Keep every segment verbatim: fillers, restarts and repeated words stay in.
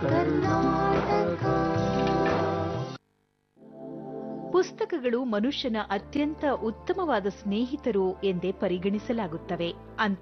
ಕರ್ನಾಟಕ. ಪುಸ್ತಕಗಳು ಮನುಷ್ಯನ ಅತ್ಯಂತ ಉತ್ತಮವಾದ ಸ್ನೇಹಿತರು ಎಂದೇ ಪರಿಗಣಿಸಲಾಗುತ್ತವೆ.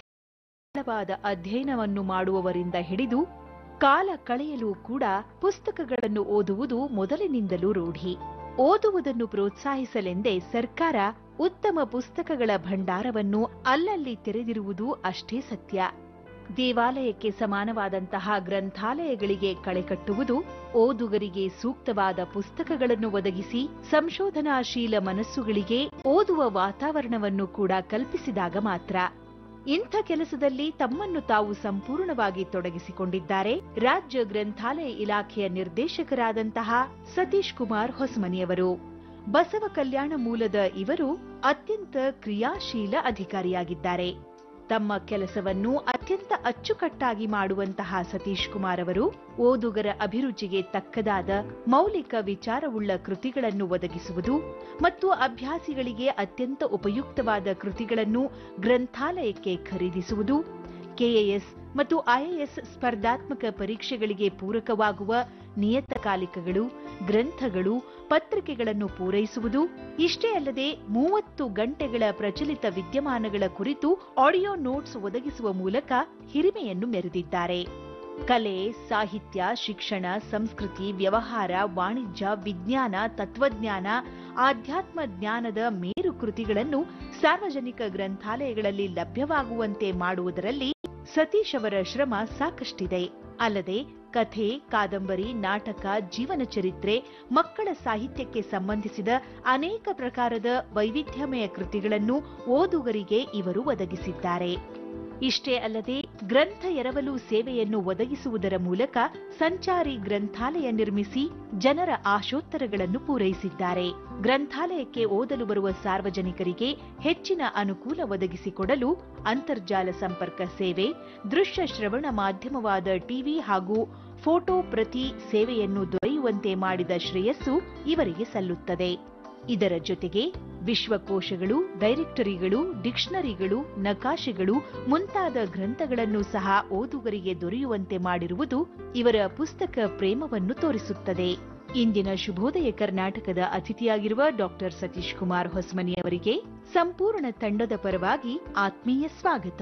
ಅಂತರವಾದ ಅಧ್ಯಯನವನ್ನು ಮಾಡುವವರಿಂದ ಹಿಡಿದು ಕಾಲ ಕಳೆಯಲು ಕೂಡ ಪುಸ್ತಕಗಳನ್ನು ಓದುವುದು ಮೊದಲಿನಿಂದಲೂ ರೂಢಿ. ಓದುವುದನ್ನು ಪ್ರೋತ್ಸಾಹಿಸಲೆಂದೇ ಸರ್ಕಾರ ಉತ್ತಮ ಪುಸ್ತಕಗಳ ಭಂಡಾರವನ್ನು ಅಲ್ಲಲ್ಲಿ ತೆರೆದಿರುವುದು ಅಷ್ಟೇ ಸತ್ಯ. ದೇವಾಲಯಕ್ಕೆ ಸಮಾನವಾದಂತಹ ಗ್ರಂಥಾಲಯಗಳಿಗೆ ಕಳೆಕಟ್ಟುವುದು ಓದುಗರಿಗೆ ಸೂಕ್ತವಾದ ಪುಸ್ತಕಗಳನ್ನು ಒದಗಿಸಿ ಸಂಶೋಧನಾಶೀಲ ಮನಸ್ಸುಗಳಿಗೆ ಓದುವ ವಾತಾವರಣವನ್ನು ಕೂಡ ಕಲ್ಪಿಸಿದಾಗ ಮಾತ್ರ. ಇಂಥ ಕೆಲಸದಲ್ಲಿ ತಮ್ಮನ್ನು ತಾವು ಸಂಪೂರ್ಣವಾಗಿ ತೊಡಗಿಸಿಕೊಂಡಿದ್ದಾರೆ ರಾಜ್ಯ ಗ್ರಂಥಾಲಯ ಇಲಾಖೆಯ ನಿರ್ದೇಶಕರಾದಂತಹ ಸತೀಶ್ ಕುಮಾರ್ ಹೊಸಮನಿಯವರು. ಬಸವ ಕಲ್ಯಾಣ ಮೂಲದ ಇವರು ಅತ್ಯಂತ ಕ್ರಿಯಾಶೀಲ ಅಧಿಕಾರಿಯಾಗಿದ್ದಾರೆ. ತಮ್ಮ ಕೆಲಸವನ್ನು ಅತ್ಯಂತ ಅಚ್ಚುಕಟ್ಟಾಗಿ ಮಾಡುವಂತಹ ಸತೀಶ್ ಕುಮಾರ್ ಅವರು ಓದುಗರ ಅಭಿರುಚಿಗೆ ತಕ್ಕದಾದ ಮೌಲಿಕ ವಿಚಾರವುಳ್ಳ ಕೃತಿಗಳನ್ನು ಒದಗಿಸುವುದು ಮತ್ತು ಅಭ್ಯಾಸಿಗಳಿಗೆ ಅತ್ಯಂತ ಉಪಯುಕ್ತವಾದ ಕೃತಿಗಳನ್ನು ಗ್ರಂಥಾಲಯಕ್ಕೆ ಖರೀದಿಸುವುದು, ಕೆಎಎಸ್ ಮತ್ತು ಐಎಎಸ್ ಸ್ಪರ್ಧಾತ್ಮಕ ಪರೀಕ್ಷೆಗಳಿಗೆ ಪೂರಕವಾಗುವ ನಿಯತಕಾಲಿಕಗಳು, ಗ್ರಂಥಗಳು, ಪತ್ರಿಕೆಗಳನ್ನು ಪೂರೈಸುವುದು, ಇಷ್ಟೇ ಅಲ್ಲದೆ ಮೂವತ್ತು ಗಂಟೆಗಳ ಪ್ರಚಲಿತ ವಿದ್ಯಮಾನಗಳ ಕುರಿತು ಆಡಿಯೋ ನೋಟ್ಸ್ ಒದಗಿಸುವ ಮೂಲಕ ಹಿರಿಮೆಯನ್ನು ಮೆರೆದಿದ್ದಾರೆ. ಕಲೆ, ಸಾಹಿತ್ಯ, ಶಿಕ್ಷಣ, ಸಂಸ್ಕೃತಿ, ವ್ಯವಹಾರ, ವಾಣಿಜ್ಯ, ವಿಜ್ಞಾನ, ತತ್ವಜ್ಞಾನ, ಆಧ್ಯಾತ್ಮ ಜ್ಞಾನದ ಮೇರು ಕೃತಿಗಳನ್ನು ಸಾರ್ವಜನಿಕ ಗ್ರಂಥಾಲಯಗಳಲ್ಲಿ ಲಭ್ಯವಾಗುವಂತೆ ಮಾಡುವುದರಲ್ಲಿ ಸತೀಶ್ ಅವರ ಶ್ರಮ ಸಾಕಷ್ಟಿದೆ. ಅಲ್ಲದೆ ಕಥೆ, ಕಾದಂಬರಿ, ನಾಟಕ, ಜೀವನ ಚರಿತ್ರೆ, ಮಕ್ಕಳ ಸಾಹಿತ್ಯಕ್ಕೆ ಸಂಬಂಧಿಸಿದ ಅನೇಕ ಪ್ರಕಾರದ ವೈವಿಧ್ಯಮಯ ಕೃತಿಗಳನ್ನು ಓದುಗರಿಗೆ ಇವರು ಒದಗಿಸಿದ್ದಾರೆ. ಇಷ್ಟೇ ಅಲ್ಲದೆ ಗ್ರಂಥ ಎರವಲು ಸೇವೆಯನ್ನು ಒದಗಿಸುವುದರ ಮೂಲಕ ಸಂಚಾರಿ ಗ್ರಂಥಾಲಯ ನಿರ್ಮಿಸಿ ಜನರ ಆಶೋತ್ತರಗಳನ್ನು ಪೂರೈಸಿದ್ದಾರೆ. ಗ್ರಂಥಾಲಯಕ್ಕೆ ಓದಲು ಬರುವ ಸಾರ್ವಜನಿಕರಿಗೆ ಹೆಚ್ಚಿನ ಅನುಕೂಲ ಒದಗಿಸಿಕೊಡಲು ಅಂತರ್ಜಾಲ ಸಂಪರ್ಕ ಸೇವೆ, ದೃಶ್ಯ ಶ್ರವಣ ಮಾಧ್ಯಮವಾದ ಟಿವಿ ಹಾಗೂ ಫೋಟೋ ಪ್ರತಿ ಸೇವೆಯನ್ನು ದೊರೆಯುವಂತೆ ಮಾಡಿದ ಶ್ರೇಯಸ್ಸು ಇವರಿಗೆ ಸಲ್ಲುತ್ತದೆ. ಇದರ ಜೊತೆಗೆ ವಿಶ್ವಕೋಶಗಳು, ಡೈರೆಕ್ಟರಿಗಳು, ಡಿಕ್ಷನರಿಗಳು, ನಕಾಶೆಗಳು ಮುಂತಾದ ಗ್ರಂಥಗಳನ್ನು ಸಹ ಓದುಗರಿಗೆ ದೊರೆಯುವಂತೆ ಮಾಡಿರುವುದು ಇವರ ಪುಸ್ತಕ ಪ್ರೇಮವನ್ನು ತೋರಿಸುತ್ತದೆ. ಇಂದಿನ ಶುಭೋದಯ ಕರ್ನಾಟಕದ ಅತಿಥಿಯಾಗಿರುವ ಡಾಕ್ಟರ್ ಸತೀಶ್ ಕುಮಾರ್ ಹೊಸಮನಿ ಅವರಿಗೆ ಸಂಪೂರ್ಣ ತಂಡದ ಪರವಾಗಿ ಆತ್ಮೀಯ ಸ್ವಾಗತ.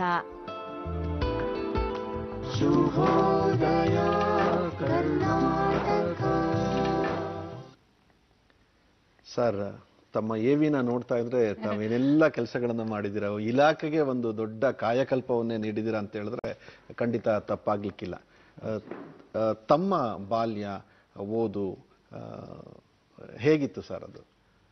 ಶುಭೋದಯ ಕರ್ನಾಟಕ. ಸರ್, ತಮ್ಮ ಎವಿನ ನೋಡ್ತಾ ಇದ್ರೆ ತಾವೇನೆಲ್ಲ ಕೆಲಸಗಳನ್ನ ಮಾಡಿದಿರ, ಇಲಾಖೆಗೆ ಒಂದು ದೊಡ್ಡ ಕಾಯಕಲ್ಪವನ್ನೇ ನೀಡಿದಿರ ಅಂತ ಹೇಳಿದ್ರೆ ಖಂಡಿತ ತಪ್ಪಾಗ್ಲಿಕ್ಕಿಲ್ಲ. ತಮ್ಮ ಬಾಲ್ಯ, ಓದು ಹೇಗಿತ್ತು ಸರ್? ಅದು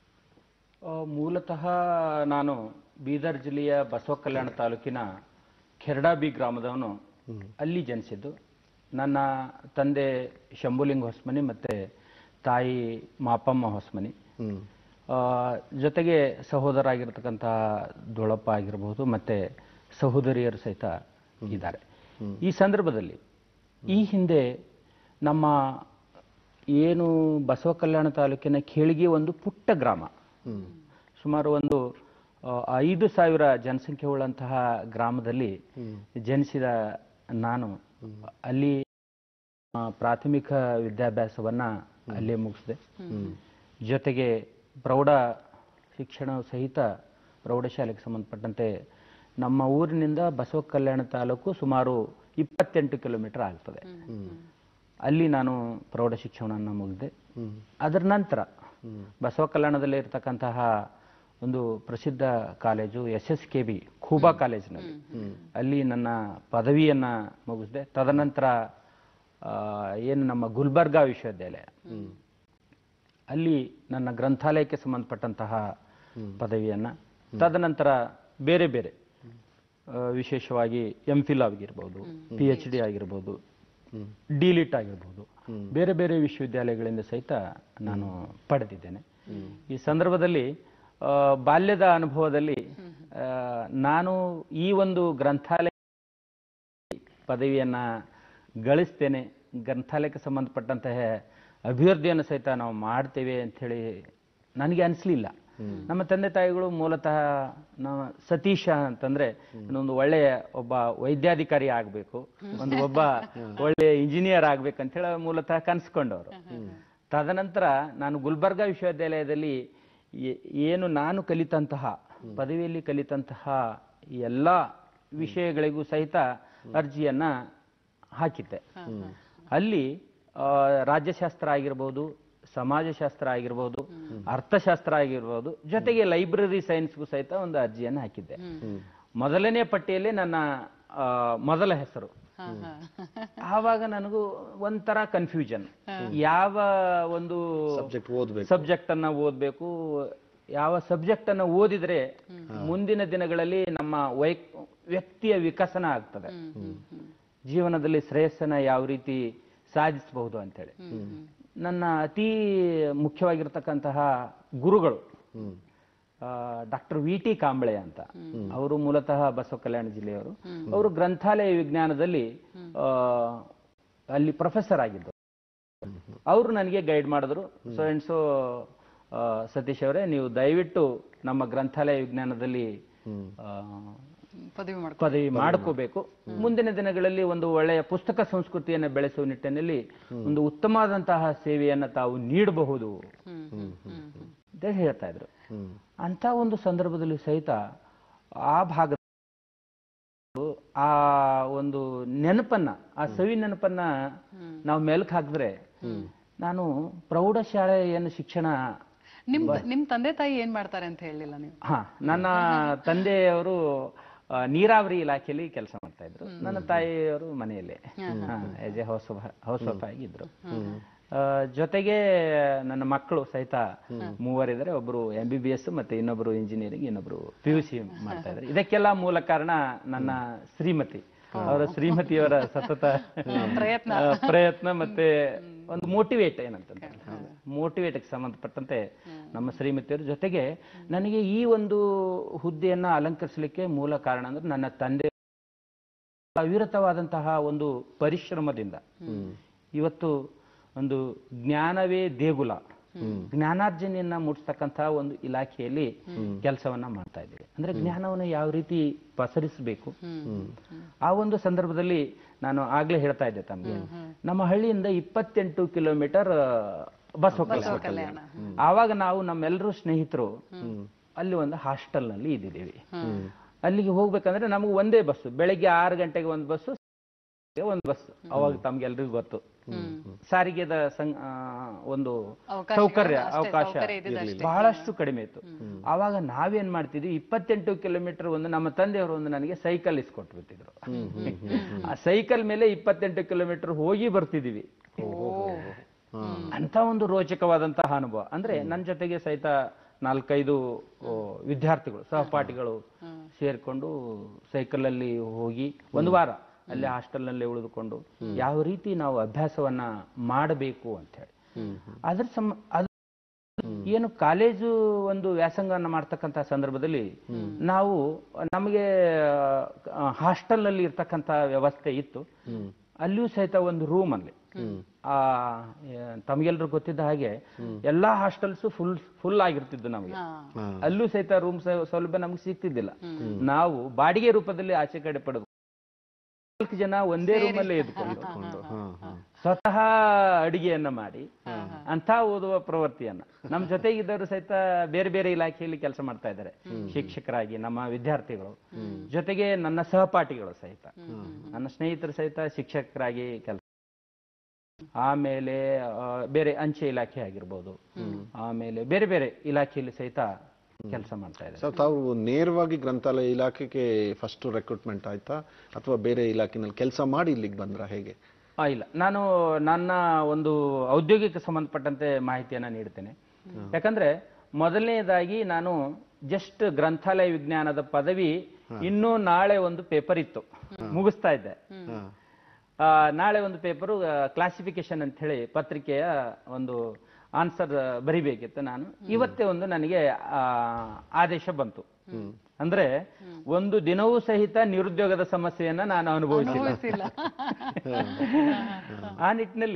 ಮೂಲತಃ ನಾನು ಬೀದರ್ ಜಿಲ್ಲೆಯ ಬಸವ ಕಲ್ಯಾಣ ತಾಲೂಕಿನ ಖೆರಡಾಬಿ ಗ್ರಾಮದವನು. ಅಲ್ಲಿ ಜನಿಸಿದ್ದು. ನನ್ನ ತಂದೆ ಶಂಭುಲಿಂಗ ಹೊಸಮನಿ ಮತ್ತೆ ತಾಯಿ ಮಾಪಮ್ಮ ಹೊಸಮನಿ. ಜೊತೆಗೆ ಸಹೋದರ ಆಗಿರತಕ್ಕಂತಹ ದೊಳಪ್ಪ ಆಗಿರಬಹುದು, ಮತ್ತೆ ಸಹೋದರಿಯರು ಸಹಿತ ಇದ್ದಾರೆ. ಈ ಸಂದರ್ಭದಲ್ಲಿ ಈ ಹಿಂದೆ ನಮ್ಮ ಏನು ಬಸವ ಕಲ್ಯಾಣ ತಾಲೂಕಿನ ಖೇಳಿಗೆ ಒಂದು ಪುಟ್ಟ ಗ್ರಾಮ, ಸುಮಾರು ಒಂದು ಐದು ಸಾವಿರ ಜನಸಂಖ್ಯೆ ಉಳ್ಳಂತಹ ಗ್ರಾಮದಲ್ಲಿ ಜನಿಸಿದ ನಾನು ಅಲ್ಲಿ ಪ್ರಾಥಮಿಕ ವಿದ್ಯಾಭ್ಯಾಸವನ್ನ ಅಲ್ಲೇ ಮುಗಿಸಿದೆ. ಜೊತೆಗೆ ಪ್ರೌಢ ಶಿಕ್ಷಣ ಸಹಿತ ಪ್ರೌಢಶಾಲೆಗೆ ಸಂಬಂಧಪಟ್ಟಂತೆ ನಮ್ಮ ಊರಿನಿಂದ ಬಸವ ಕಲ್ಯಾಣ ತಾಲೂಕು ಸುಮಾರು ಇಪ್ಪತ್ತೆಂಟು ಕಿಲೋಮೀಟರ್ ಆಗ್ತದೆ. ಅಲ್ಲಿ ನಾನು ಪ್ರೌಢ ಶಿಕ್ಷಣವನ್ನು ಮುಗಿದೆ. ಅದರ ನಂತರ ಬಸವ ಕಲ್ಯಾಣದಲ್ಲಿ ಇರತಕ್ಕಂತಹ ಒಂದು ಪ್ರಸಿದ್ಧ college S S K B Khuba ಕಾಲೇಜಿನಲ್ಲಿ ಅಲ್ಲಿ ನನ್ನ ಪದವಿಯನ್ನ ಮುಗಿಸಿದೆ. ತದನಂತರ ಏನು ನಮ್ಮ ಗುಲ್ಬರ್ಗಾ ವಿಶ್ವವಿದ್ಯಾಲಯ ಅಲ್ಲಿ ನನ್ನ ಗ್ರಂಥಾಲಯಕ್ಕೆ ಸಂಬಂಧಪಟ್ಟಂತಹ ಪದವಿಯನ್ನ, ತದನಂತರ ಬೇರೆ ಬೇರೆ ವಿಶೇಷವಾಗಿ ಎಂ ಫಿಲ್ ಆಗಿರ್ಬೋದು, ಪಿ ಎಚ್ ಡಿ ಆಗಿರ್ಬೋದು, ಡಿಲಿಟ್ ಆಗಿರ್ಬೋದು, ಬೇರೆ ಬೇರೆ ವಿಶ್ವವಿದ್ಯಾಲಯಗಳಿಂದ ಸಹಿತ ನಾನು ಪಡೆದಿದ್ದೇನೆ. ಈ ಸಂದರ್ಭದಲ್ಲಿ ಬಾಲ್ಯದ ಅನುಭವದಲ್ಲಿ ನಾನು ಈ ಒಂದು ಗ್ರಂಥಾಲಯ ಪದವಿಯನ್ನ ಗಳಿಸ್ತೇನೆ, ಗ್ರಂಥಾಲಯಕ್ಕೆ ಸಂಬಂಧಪಟ್ಟಂತಹ ಅಭಿವೃದ್ಧಿಯನ್ನು ಸಹಿತ ನಾವು ಮಾಡ್ತೇವೆ ಅಂಥೇಳಿ ನನಗೆ ಅನಿಸ್ಲಿಲ್ಲ. ನಮ್ಮ ತಂದೆ ತಾಯಿಗಳು ಮೂಲತಃ ನಾವು ಸತೀಶ ಅಂತಂದ್ರೆ ಒಂದು ಒಳ್ಳೆಯ ಒಬ್ಬ ವೈದ್ಯಾಧಿಕಾರಿ ಆಗ್ಬೇಕು, ಒಂದು ಒಬ್ಬ ಒಳ್ಳೆಯ ಇಂಜಿನಿಯರ್ ಆಗ್ಬೇಕಂತ ಹೇಳಿ ಮೂಲತಃ ಕನ್ಸ್ಕೊಂಡವರು. ತದನಂತರ ನಾನು ಗುಲ್ಬರ್ಗಾ ವಿಶ್ವವಿದ್ಯಾಲಯದಲ್ಲಿ ಏನು ನಾನು ಕಲಿತಂತಹ ಪದವಿಯಲ್ಲಿ ಕಲಿತಂತಹ ಎಲ್ಲ ವಿಷಯಗಳಿಗೂ ಸಹಿತ ಅರ್ಜಿಯನ್ನ ಹಾಕಿದ್ದೆ. ಅಲ್ಲಿ ರಾಜ್ಯಶಾಸ್ತ್ರ ಆಗಿರ್ಬೋದು, ಸಮಾಜಶಾಸ್ತ್ರ ಆಗಿರ್ಬೋದು, ಅರ್ಥಶಾಸ್ತ್ರ ಆಗಿರ್ಬೋದು, ಜೊತೆಗೆ ಲೈಬ್ರರಿ ಸೈನ್ಸ್ಗೂ ಸಹಿತ ಒಂದು ಅರ್ಜಿಯನ್ನು ಹಾಕಿದ್ದೆ. ಮೊದಲನೇ ಪಟ್ಟಿಯಲ್ಲಿ ನನ್ನ ಮೊದಲ ಹೆಸರು. ಆವಾಗ ನನಗೂ ಒಂಥರ ಕನ್ಫ್ಯೂಷನ್, ಯಾವ ಒಂದು ಸಬ್ಜೆಕ್ಟ್ ಅನ್ನ ಓದ್ಬೇಕು, ಯಾವ ಸಬ್ಜೆಕ್ಟ್ ಅನ್ನ ಓದಿದ್ರೆ ಮುಂದಿನ ದಿನಗಳಲ್ಲಿ ನಮ್ಮ ವೈ ವ್ಯಕ್ತಿಯ ವಿಕಸನ ಆಗ್ತದೆ, ಜೀವನದಲ್ಲಿ ಶ್ರೇಯಸ್ಸನ್ನ ಯಾವ ರೀತಿ ಸಾಧಿಸಬಹುದು ಅಂತೇಳಿ. ನನ್ನ ಅತಿ ಮುಖ್ಯವಾಗಿರ್ತಕ್ಕಂತಹ ಗುರುಗಳು ಡಾಕ್ಟರ್ ವಿ ಟಿ ಕಾಂಬಳೆ ಅಂತ, ಅವರು ಮೂಲತಃ ಬಸವ ಕಲ್ಯಾಣ ಜಿಲ್ಲೆಯವರು. ಅವರು ಗ್ರಂಥಾಲಯ ವಿಜ್ಞಾನದಲ್ಲಿ ಅಲ್ಲಿ ಪ್ರೊಫೆಸರ್ ಆಗಿದ್ದರು. ಅವರು ನನಗೆ ಗೈಡ್ ಮಾಡಿದ್ರು, ಸೊ ಅಂಡ್ ಸೊ ಸತೀಶ್ ಅವರೇ, ನೀವು ದಯವಿಟ್ಟು ನಮ್ಮ ಗ್ರಂಥಾಲಯ ವಿಜ್ಞಾನದಲ್ಲಿ ಪದವಿ ಮಾಡ್ಕೋಬೇಕು. ಮುಂದಿನ ದಿನಗಳಲ್ಲಿ ಒಂದು ಒಳ್ಳೆಯ ಪುಸ್ತಕ ಸಂಸ್ಕೃತಿಯನ್ನು ಬೆಳೆಸುವ ನಿಟ್ಟಿನಲ್ಲಿ ಒಂದು ಉತ್ತಮವಾದಂತಹ ಸೇವೆಯನ್ನು ತಾವು ನೀಡಬಹುದು ಅಂತ ಹೇಳ್ತಾ ಇದ್ರು. ಅಂತ ಒಂದು ಸಂದರ್ಭದಲ್ಲಿ ಸಹಿತ ಆ ಭಾಗ ಆ ಒಂದು ನೆನಪನ್ನ, ಆ ಸವಿ ನೆನಪನ್ನ ನಾವು ಮೆಲುಕು ಹಾಕಿದ್ರೆ, ನಾನು ಪ್ರೌಢಶಾಲೆಯನ್ನು ಶಿಕ್ಷಣ ನಿಮ್ ನಿಮ್ ತಂದೆ ತಾಯಿ ಏನ್ ಮಾಡ್ತಾರೆ ಅಂತ ಹೇಳಿಲ್ಲ ನೀವು? ಹಾ, ನನ್ನ ತಂದೆಯವರು ನೀರಾವರಿ ಇಲಾಖೆಯಲ್ಲಿ ಕೆಲಸ ಮಾಡ್ತಾ ಇದ್ರು. ನನ್ನ ತಾಯಿಯವರು ಮನೆಯಲ್ಲೇ as a house housewife ಆಗಿದ್ರು. ಜೊತೆಗೆ ನನ್ನ ಮಕ್ಕಳು ಸಹಿತ ಮೂವರಿದ್ದಾರೆ. ಒಬ್ರು ಎಂ ಬಿ ಬಿ ಎಸ್ ಮತ್ತೆ ಇನ್ನೊಬ್ರು ಇಂಜಿನಿಯರಿಂಗ್, ಇನ್ನೊಬ್ರು ಪಿ ಯು ಸಿ ಮಾಡ್ತಾ ಇದ್ದಾರೆ. ಇದಕ್ಕೆಲ್ಲ ಮೂಲ ಕಾರಣ ನನ್ನ ಶ್ರೀಮತಿ, ಅವರ ಶ್ರೀಮತಿಯವರ ಸತತ ಪ್ರಯತ್ನ ಪ್ರಯತ್ನ ಮತ್ತೆ ಒಂದು ಮೋಟಿವೇಟ್ ಏನಂತಂದ್ರೆ ಮೋಟಿವೇಟ್ಗೆ ಸಂಬಂಧಪಟ್ಟಂತೆ ನಮ್ಮ ಶ್ರೀಮತಿಯವರು. ಜೊತೆಗೆ ನನಗೆ ಈ ಒಂದು ಹುದ್ದೆಯನ್ನ ಅಲಂಕರಿಸಲಿಕ್ಕೆ ಮೂಲ ಕಾರಣ ಅಂದ್ರೆ ನನ್ನ ತಂದೆ ಅವಿರತವಾದಂತಹ ಒಂದು ಪರಿಶ್ರಮದಿಂದ ಇವತ್ತು ಒಂದು ಜ್ಞಾನವೇ ದೇಗುಲ, ಜ್ಞಾನಾರ್ಜನೆಯನ್ನ ಮೂಡಿಸ್ತಕ್ಕಂತಹ ಒಂದು ಇಲಾಖೆಯಲ್ಲಿ ಕೆಲಸವನ್ನ ಮಾಡ್ತಾ ಇದ್ದೀವಿ. ಅಂದ್ರೆ ಜ್ಞಾನವನ್ನು ಯಾವ ರೀತಿ ಪಸರಿಸಬೇಕು, ಆ ಒಂದು ಸಂದರ್ಭದಲ್ಲಿ ನಾನು ಆಗ್ಲೇ ಹೇಳ್ತಾ ಇದ್ದೆ ತಮಗೆ, ನಮ್ಮ ಹಳ್ಳಿಯಿಂದ ಇಪ್ಪತ್ತೆಂಟು ಕಿಲೋಮೀಟರ್ ಬಸವ ಕಲ್ಯಾಣ. ಆವಾಗ ನಾವು ನಮ್ಮೆಲ್ಲರೂ ಸ್ನೇಹಿತರು ಅಲ್ಲಿ ಒಂದು ಹಾಸ್ಟೆಲ್ ನಲ್ಲಿ ಇದ್ದಿದ್ದೀವಿ. ಅಲ್ಲಿಗೆ ಹೋಗ್ಬೇಕಂದ್ರೆ ನಮಗೆ ಒಂದೇ ಬಸ್ಸು, ಬೆಳಗ್ಗೆ ಆರು ಗಂಟೆಗೆ ಒಂದು ಬಸ್ಸು, ಒಂದು ಬಸ್. ಅವಾಗ ತಮ್ಗೆಲ್ರಿಗೂ ಗೊತ್ತು, ಸಾರಿಗೆದ ಒಂದು ಸೌಕರ್ಯ ಅವಕಾಶ ಬಹಳಷ್ಟು ಕಡಿಮೆ ಇತ್ತು. ಆವಾಗ ನಾವೇನ್ ಮಾಡ್ತಿದ್ವಿ, ಇಪ್ಪತ್ತೆಂಟು ಕಿಲೋಮೀಟರ್ ಒಂದು ನಮ್ಮ ತಂದೆಯವರು ಒಂದು ನನಗೆ ಸೈಕಲ್ ಇಸ್ಕೊಟ್ಟು ಬಿಟ್ಟಿದ್ರು. ಆ ಸೈಕಲ್ ಮೇಲೆ ಇಪ್ಪತ್ತೆಂಟು ಕಿಲೋಮೀಟರ್ ಹೋಗಿ ಬರ್ತಿದೀವಿ. ಅಂತ ಒಂದು ರೋಚಕವಾದಂತಹ ಅನುಭವ. ಅಂದ್ರೆ ನನ್ನ ಜೊತೆಗೆ ಸಹಿತ ನಾಲ್ಕೈದು ವಿದ್ಯಾರ್ಥಿಗಳು, ಸಹಪಾಠಿಗಳು ಸೇರ್ಕೊಂಡು ಸೈಕಲ್ ಅಲ್ಲಿ ಹೋಗಿ ಒಂದು ವಾರ ಅಲ್ಲಿ ಹಾಸ್ಟೆಲ್ ನಲ್ಲಿ ಉಳಿದುಕೊಂಡು ಯಾವ ರೀತಿ ನಾವು ಅಭ್ಯಾಸವನ್ನ ಮಾಡಬೇಕು ಅಂತ ಹೇಳಿ, ಅದ್ರ ಸಮ ಅದು ಏನು ಕಾಲೇಜು ಒಂದು ವ್ಯಾಸಂಗವನ್ನ ಮಾಡ್ತಕ್ಕಂಥ ಸಂದರ್ಭದಲ್ಲಿ ನಾವು ನಮಗೆ ಹಾಸ್ಟೆಲ್ ನಲ್ಲಿ ಇರ್ತಕ್ಕಂಥ ವ್ಯವಸ್ಥೆ ಇತ್ತು. ಅಲ್ಲಿಯೂ ಸಹಿತ ಒಂದು ರೂಮ್ ಅಲ್ಲಿ ಆ ತಮಗೆಲ್ರು ಗೊತ್ತಿದ್ದ ಹಾಗೆ ಎಲ್ಲಾ ಹಾಸ್ಟೆಲ್ಸ್ ಫುಲ್ ಫುಲ್ ಆಗಿರ್ತಿದ್ದು ನಮಗೆ. ಅಲ್ಲೂ ಸಹಿತ ರೂಮ್ ಸೌಲಭ್ಯ ನಮ್ಗೆ ಸಿಗ್ತಿದ್ದಿಲ್ಲ. ನಾವು ಬಾಡಿಗೆ ರೂಪದಲ್ಲಿ ಆಚೆ ಕಡೆ ಪಡೆದು ನಾಲ್ಕು ಜನ ಒಂದೇ ರೂಮಲ್ಲೇ ಇದ್ಕೊಂಡು ಸ್ವತಃ ಅಡಿಗೆಯನ್ನ ಮಾಡಿ ಅಂತ ಓದುವ ಪ್ರವೃತ್ತಿಯನ್ನ, ನಮ್ಮ ಜೊತೆಗಿದ್ದವರು ಸಹಿತ ಬೇರೆ ಬೇರೆ ಇಲಾಖೆಯಲ್ಲಿ ಕೆಲಸ ಮಾಡ್ತಾ ಇದ್ದಾರೆ, ಶಿಕ್ಷಕರಾಗಿ ನಮ್ಮ ವಿದ್ಯಾರ್ಥಿಗಳು, ಜೊತೆಗೆ ನನ್ನ ಸಹಪಾಠಿಗಳು ಸಹಿತ, ನನ್ನ ಸ್ನೇಹಿತರು ಸಹಿತ ಶಿಕ್ಷಕರಾಗಿ ಕೆಲಸ, ಆಮೇಲೆ ಬೇರೆ ಅಂಚೆ ಇಲಾಖೆ ಆಗಿರ್ಬೋದು, ಆಮೇಲೆ ಬೇರೆ ಬೇರೆ ಇಲಾಖೆಯಲ್ಲಿ ಸಹಿತ ಕೆಲಸ ಮಾಡ್ತಾ ಇದ್ದಾರೆ. ಸರ್, ತಾವು ನೇರವಾಗಿ ಗ್ರಂಥಾಲಯ ಇಲಾಖೆಗೆ ಫಸ್ಟ್ ರೆಕ್ರೂಟ್ಮೆಂಟ್ ಆಯ್ತಾ ಅಥವಾ ಬೇರೆ ಇಲಾಖೆನಲ್ಲಿ ಕೆಲಸ ಮಾಡಿ ಇಲ್ಲಿಗೆ ಬಂದ್ರ, ಹೇಗೆ? ಆ ಇಲ್ಲ, ನಾನು ನನ್ನ ಒಂದು ಔದ್ಯೋಗಿಕ ಸಂಬಂಧಪಟ್ಟಂತೆ ಮಾಹಿತಿಯನ್ನ ನೀಡ್ತೇನೆ. ಯಾಕಂದ್ರೆ ಮೊದಲನೇದಾಗಿ ನಾನು ಜಸ್ಟ್ ಗ್ರಂಥಾಲಯ ವಿಜ್ಞಾನದ ಪದವಿ ಇನ್ನೂ ನಾಳೆ ಒಂದು ಪೇಪರ್ ಇತ್ತು, ಮುಗಿಸ್ತಾ ಇದ್ದೆ. ನಾಳೆ ಒಂದು ಪೇಪರು ಕ್ಲಾಸಿಫಿಕೇಶನ್ ಅಂತ ಹೇಳಿ ಪತ್ರಿಕೆಯ ಒಂದು ಆನ್ಸರ್ ಬರಿಬೇಕಿತ್ತು. ನಾನು ಇವತ್ತೇ ಒಂದು ನನಗೆ ಆದೇಶ ಬಂತು. ಅಂದ್ರೆ ಒಂದು ದಿನವೂ ಸಹಿತ ನಿರುದ್ಯೋಗದ ಸಮಸ್ಯೆಯನ್ನ ನಾನು ಅನುಭವಿಸಿಲ್ಲ. ಆ ನಿಟ್ಟಿನಲ್ಲಿ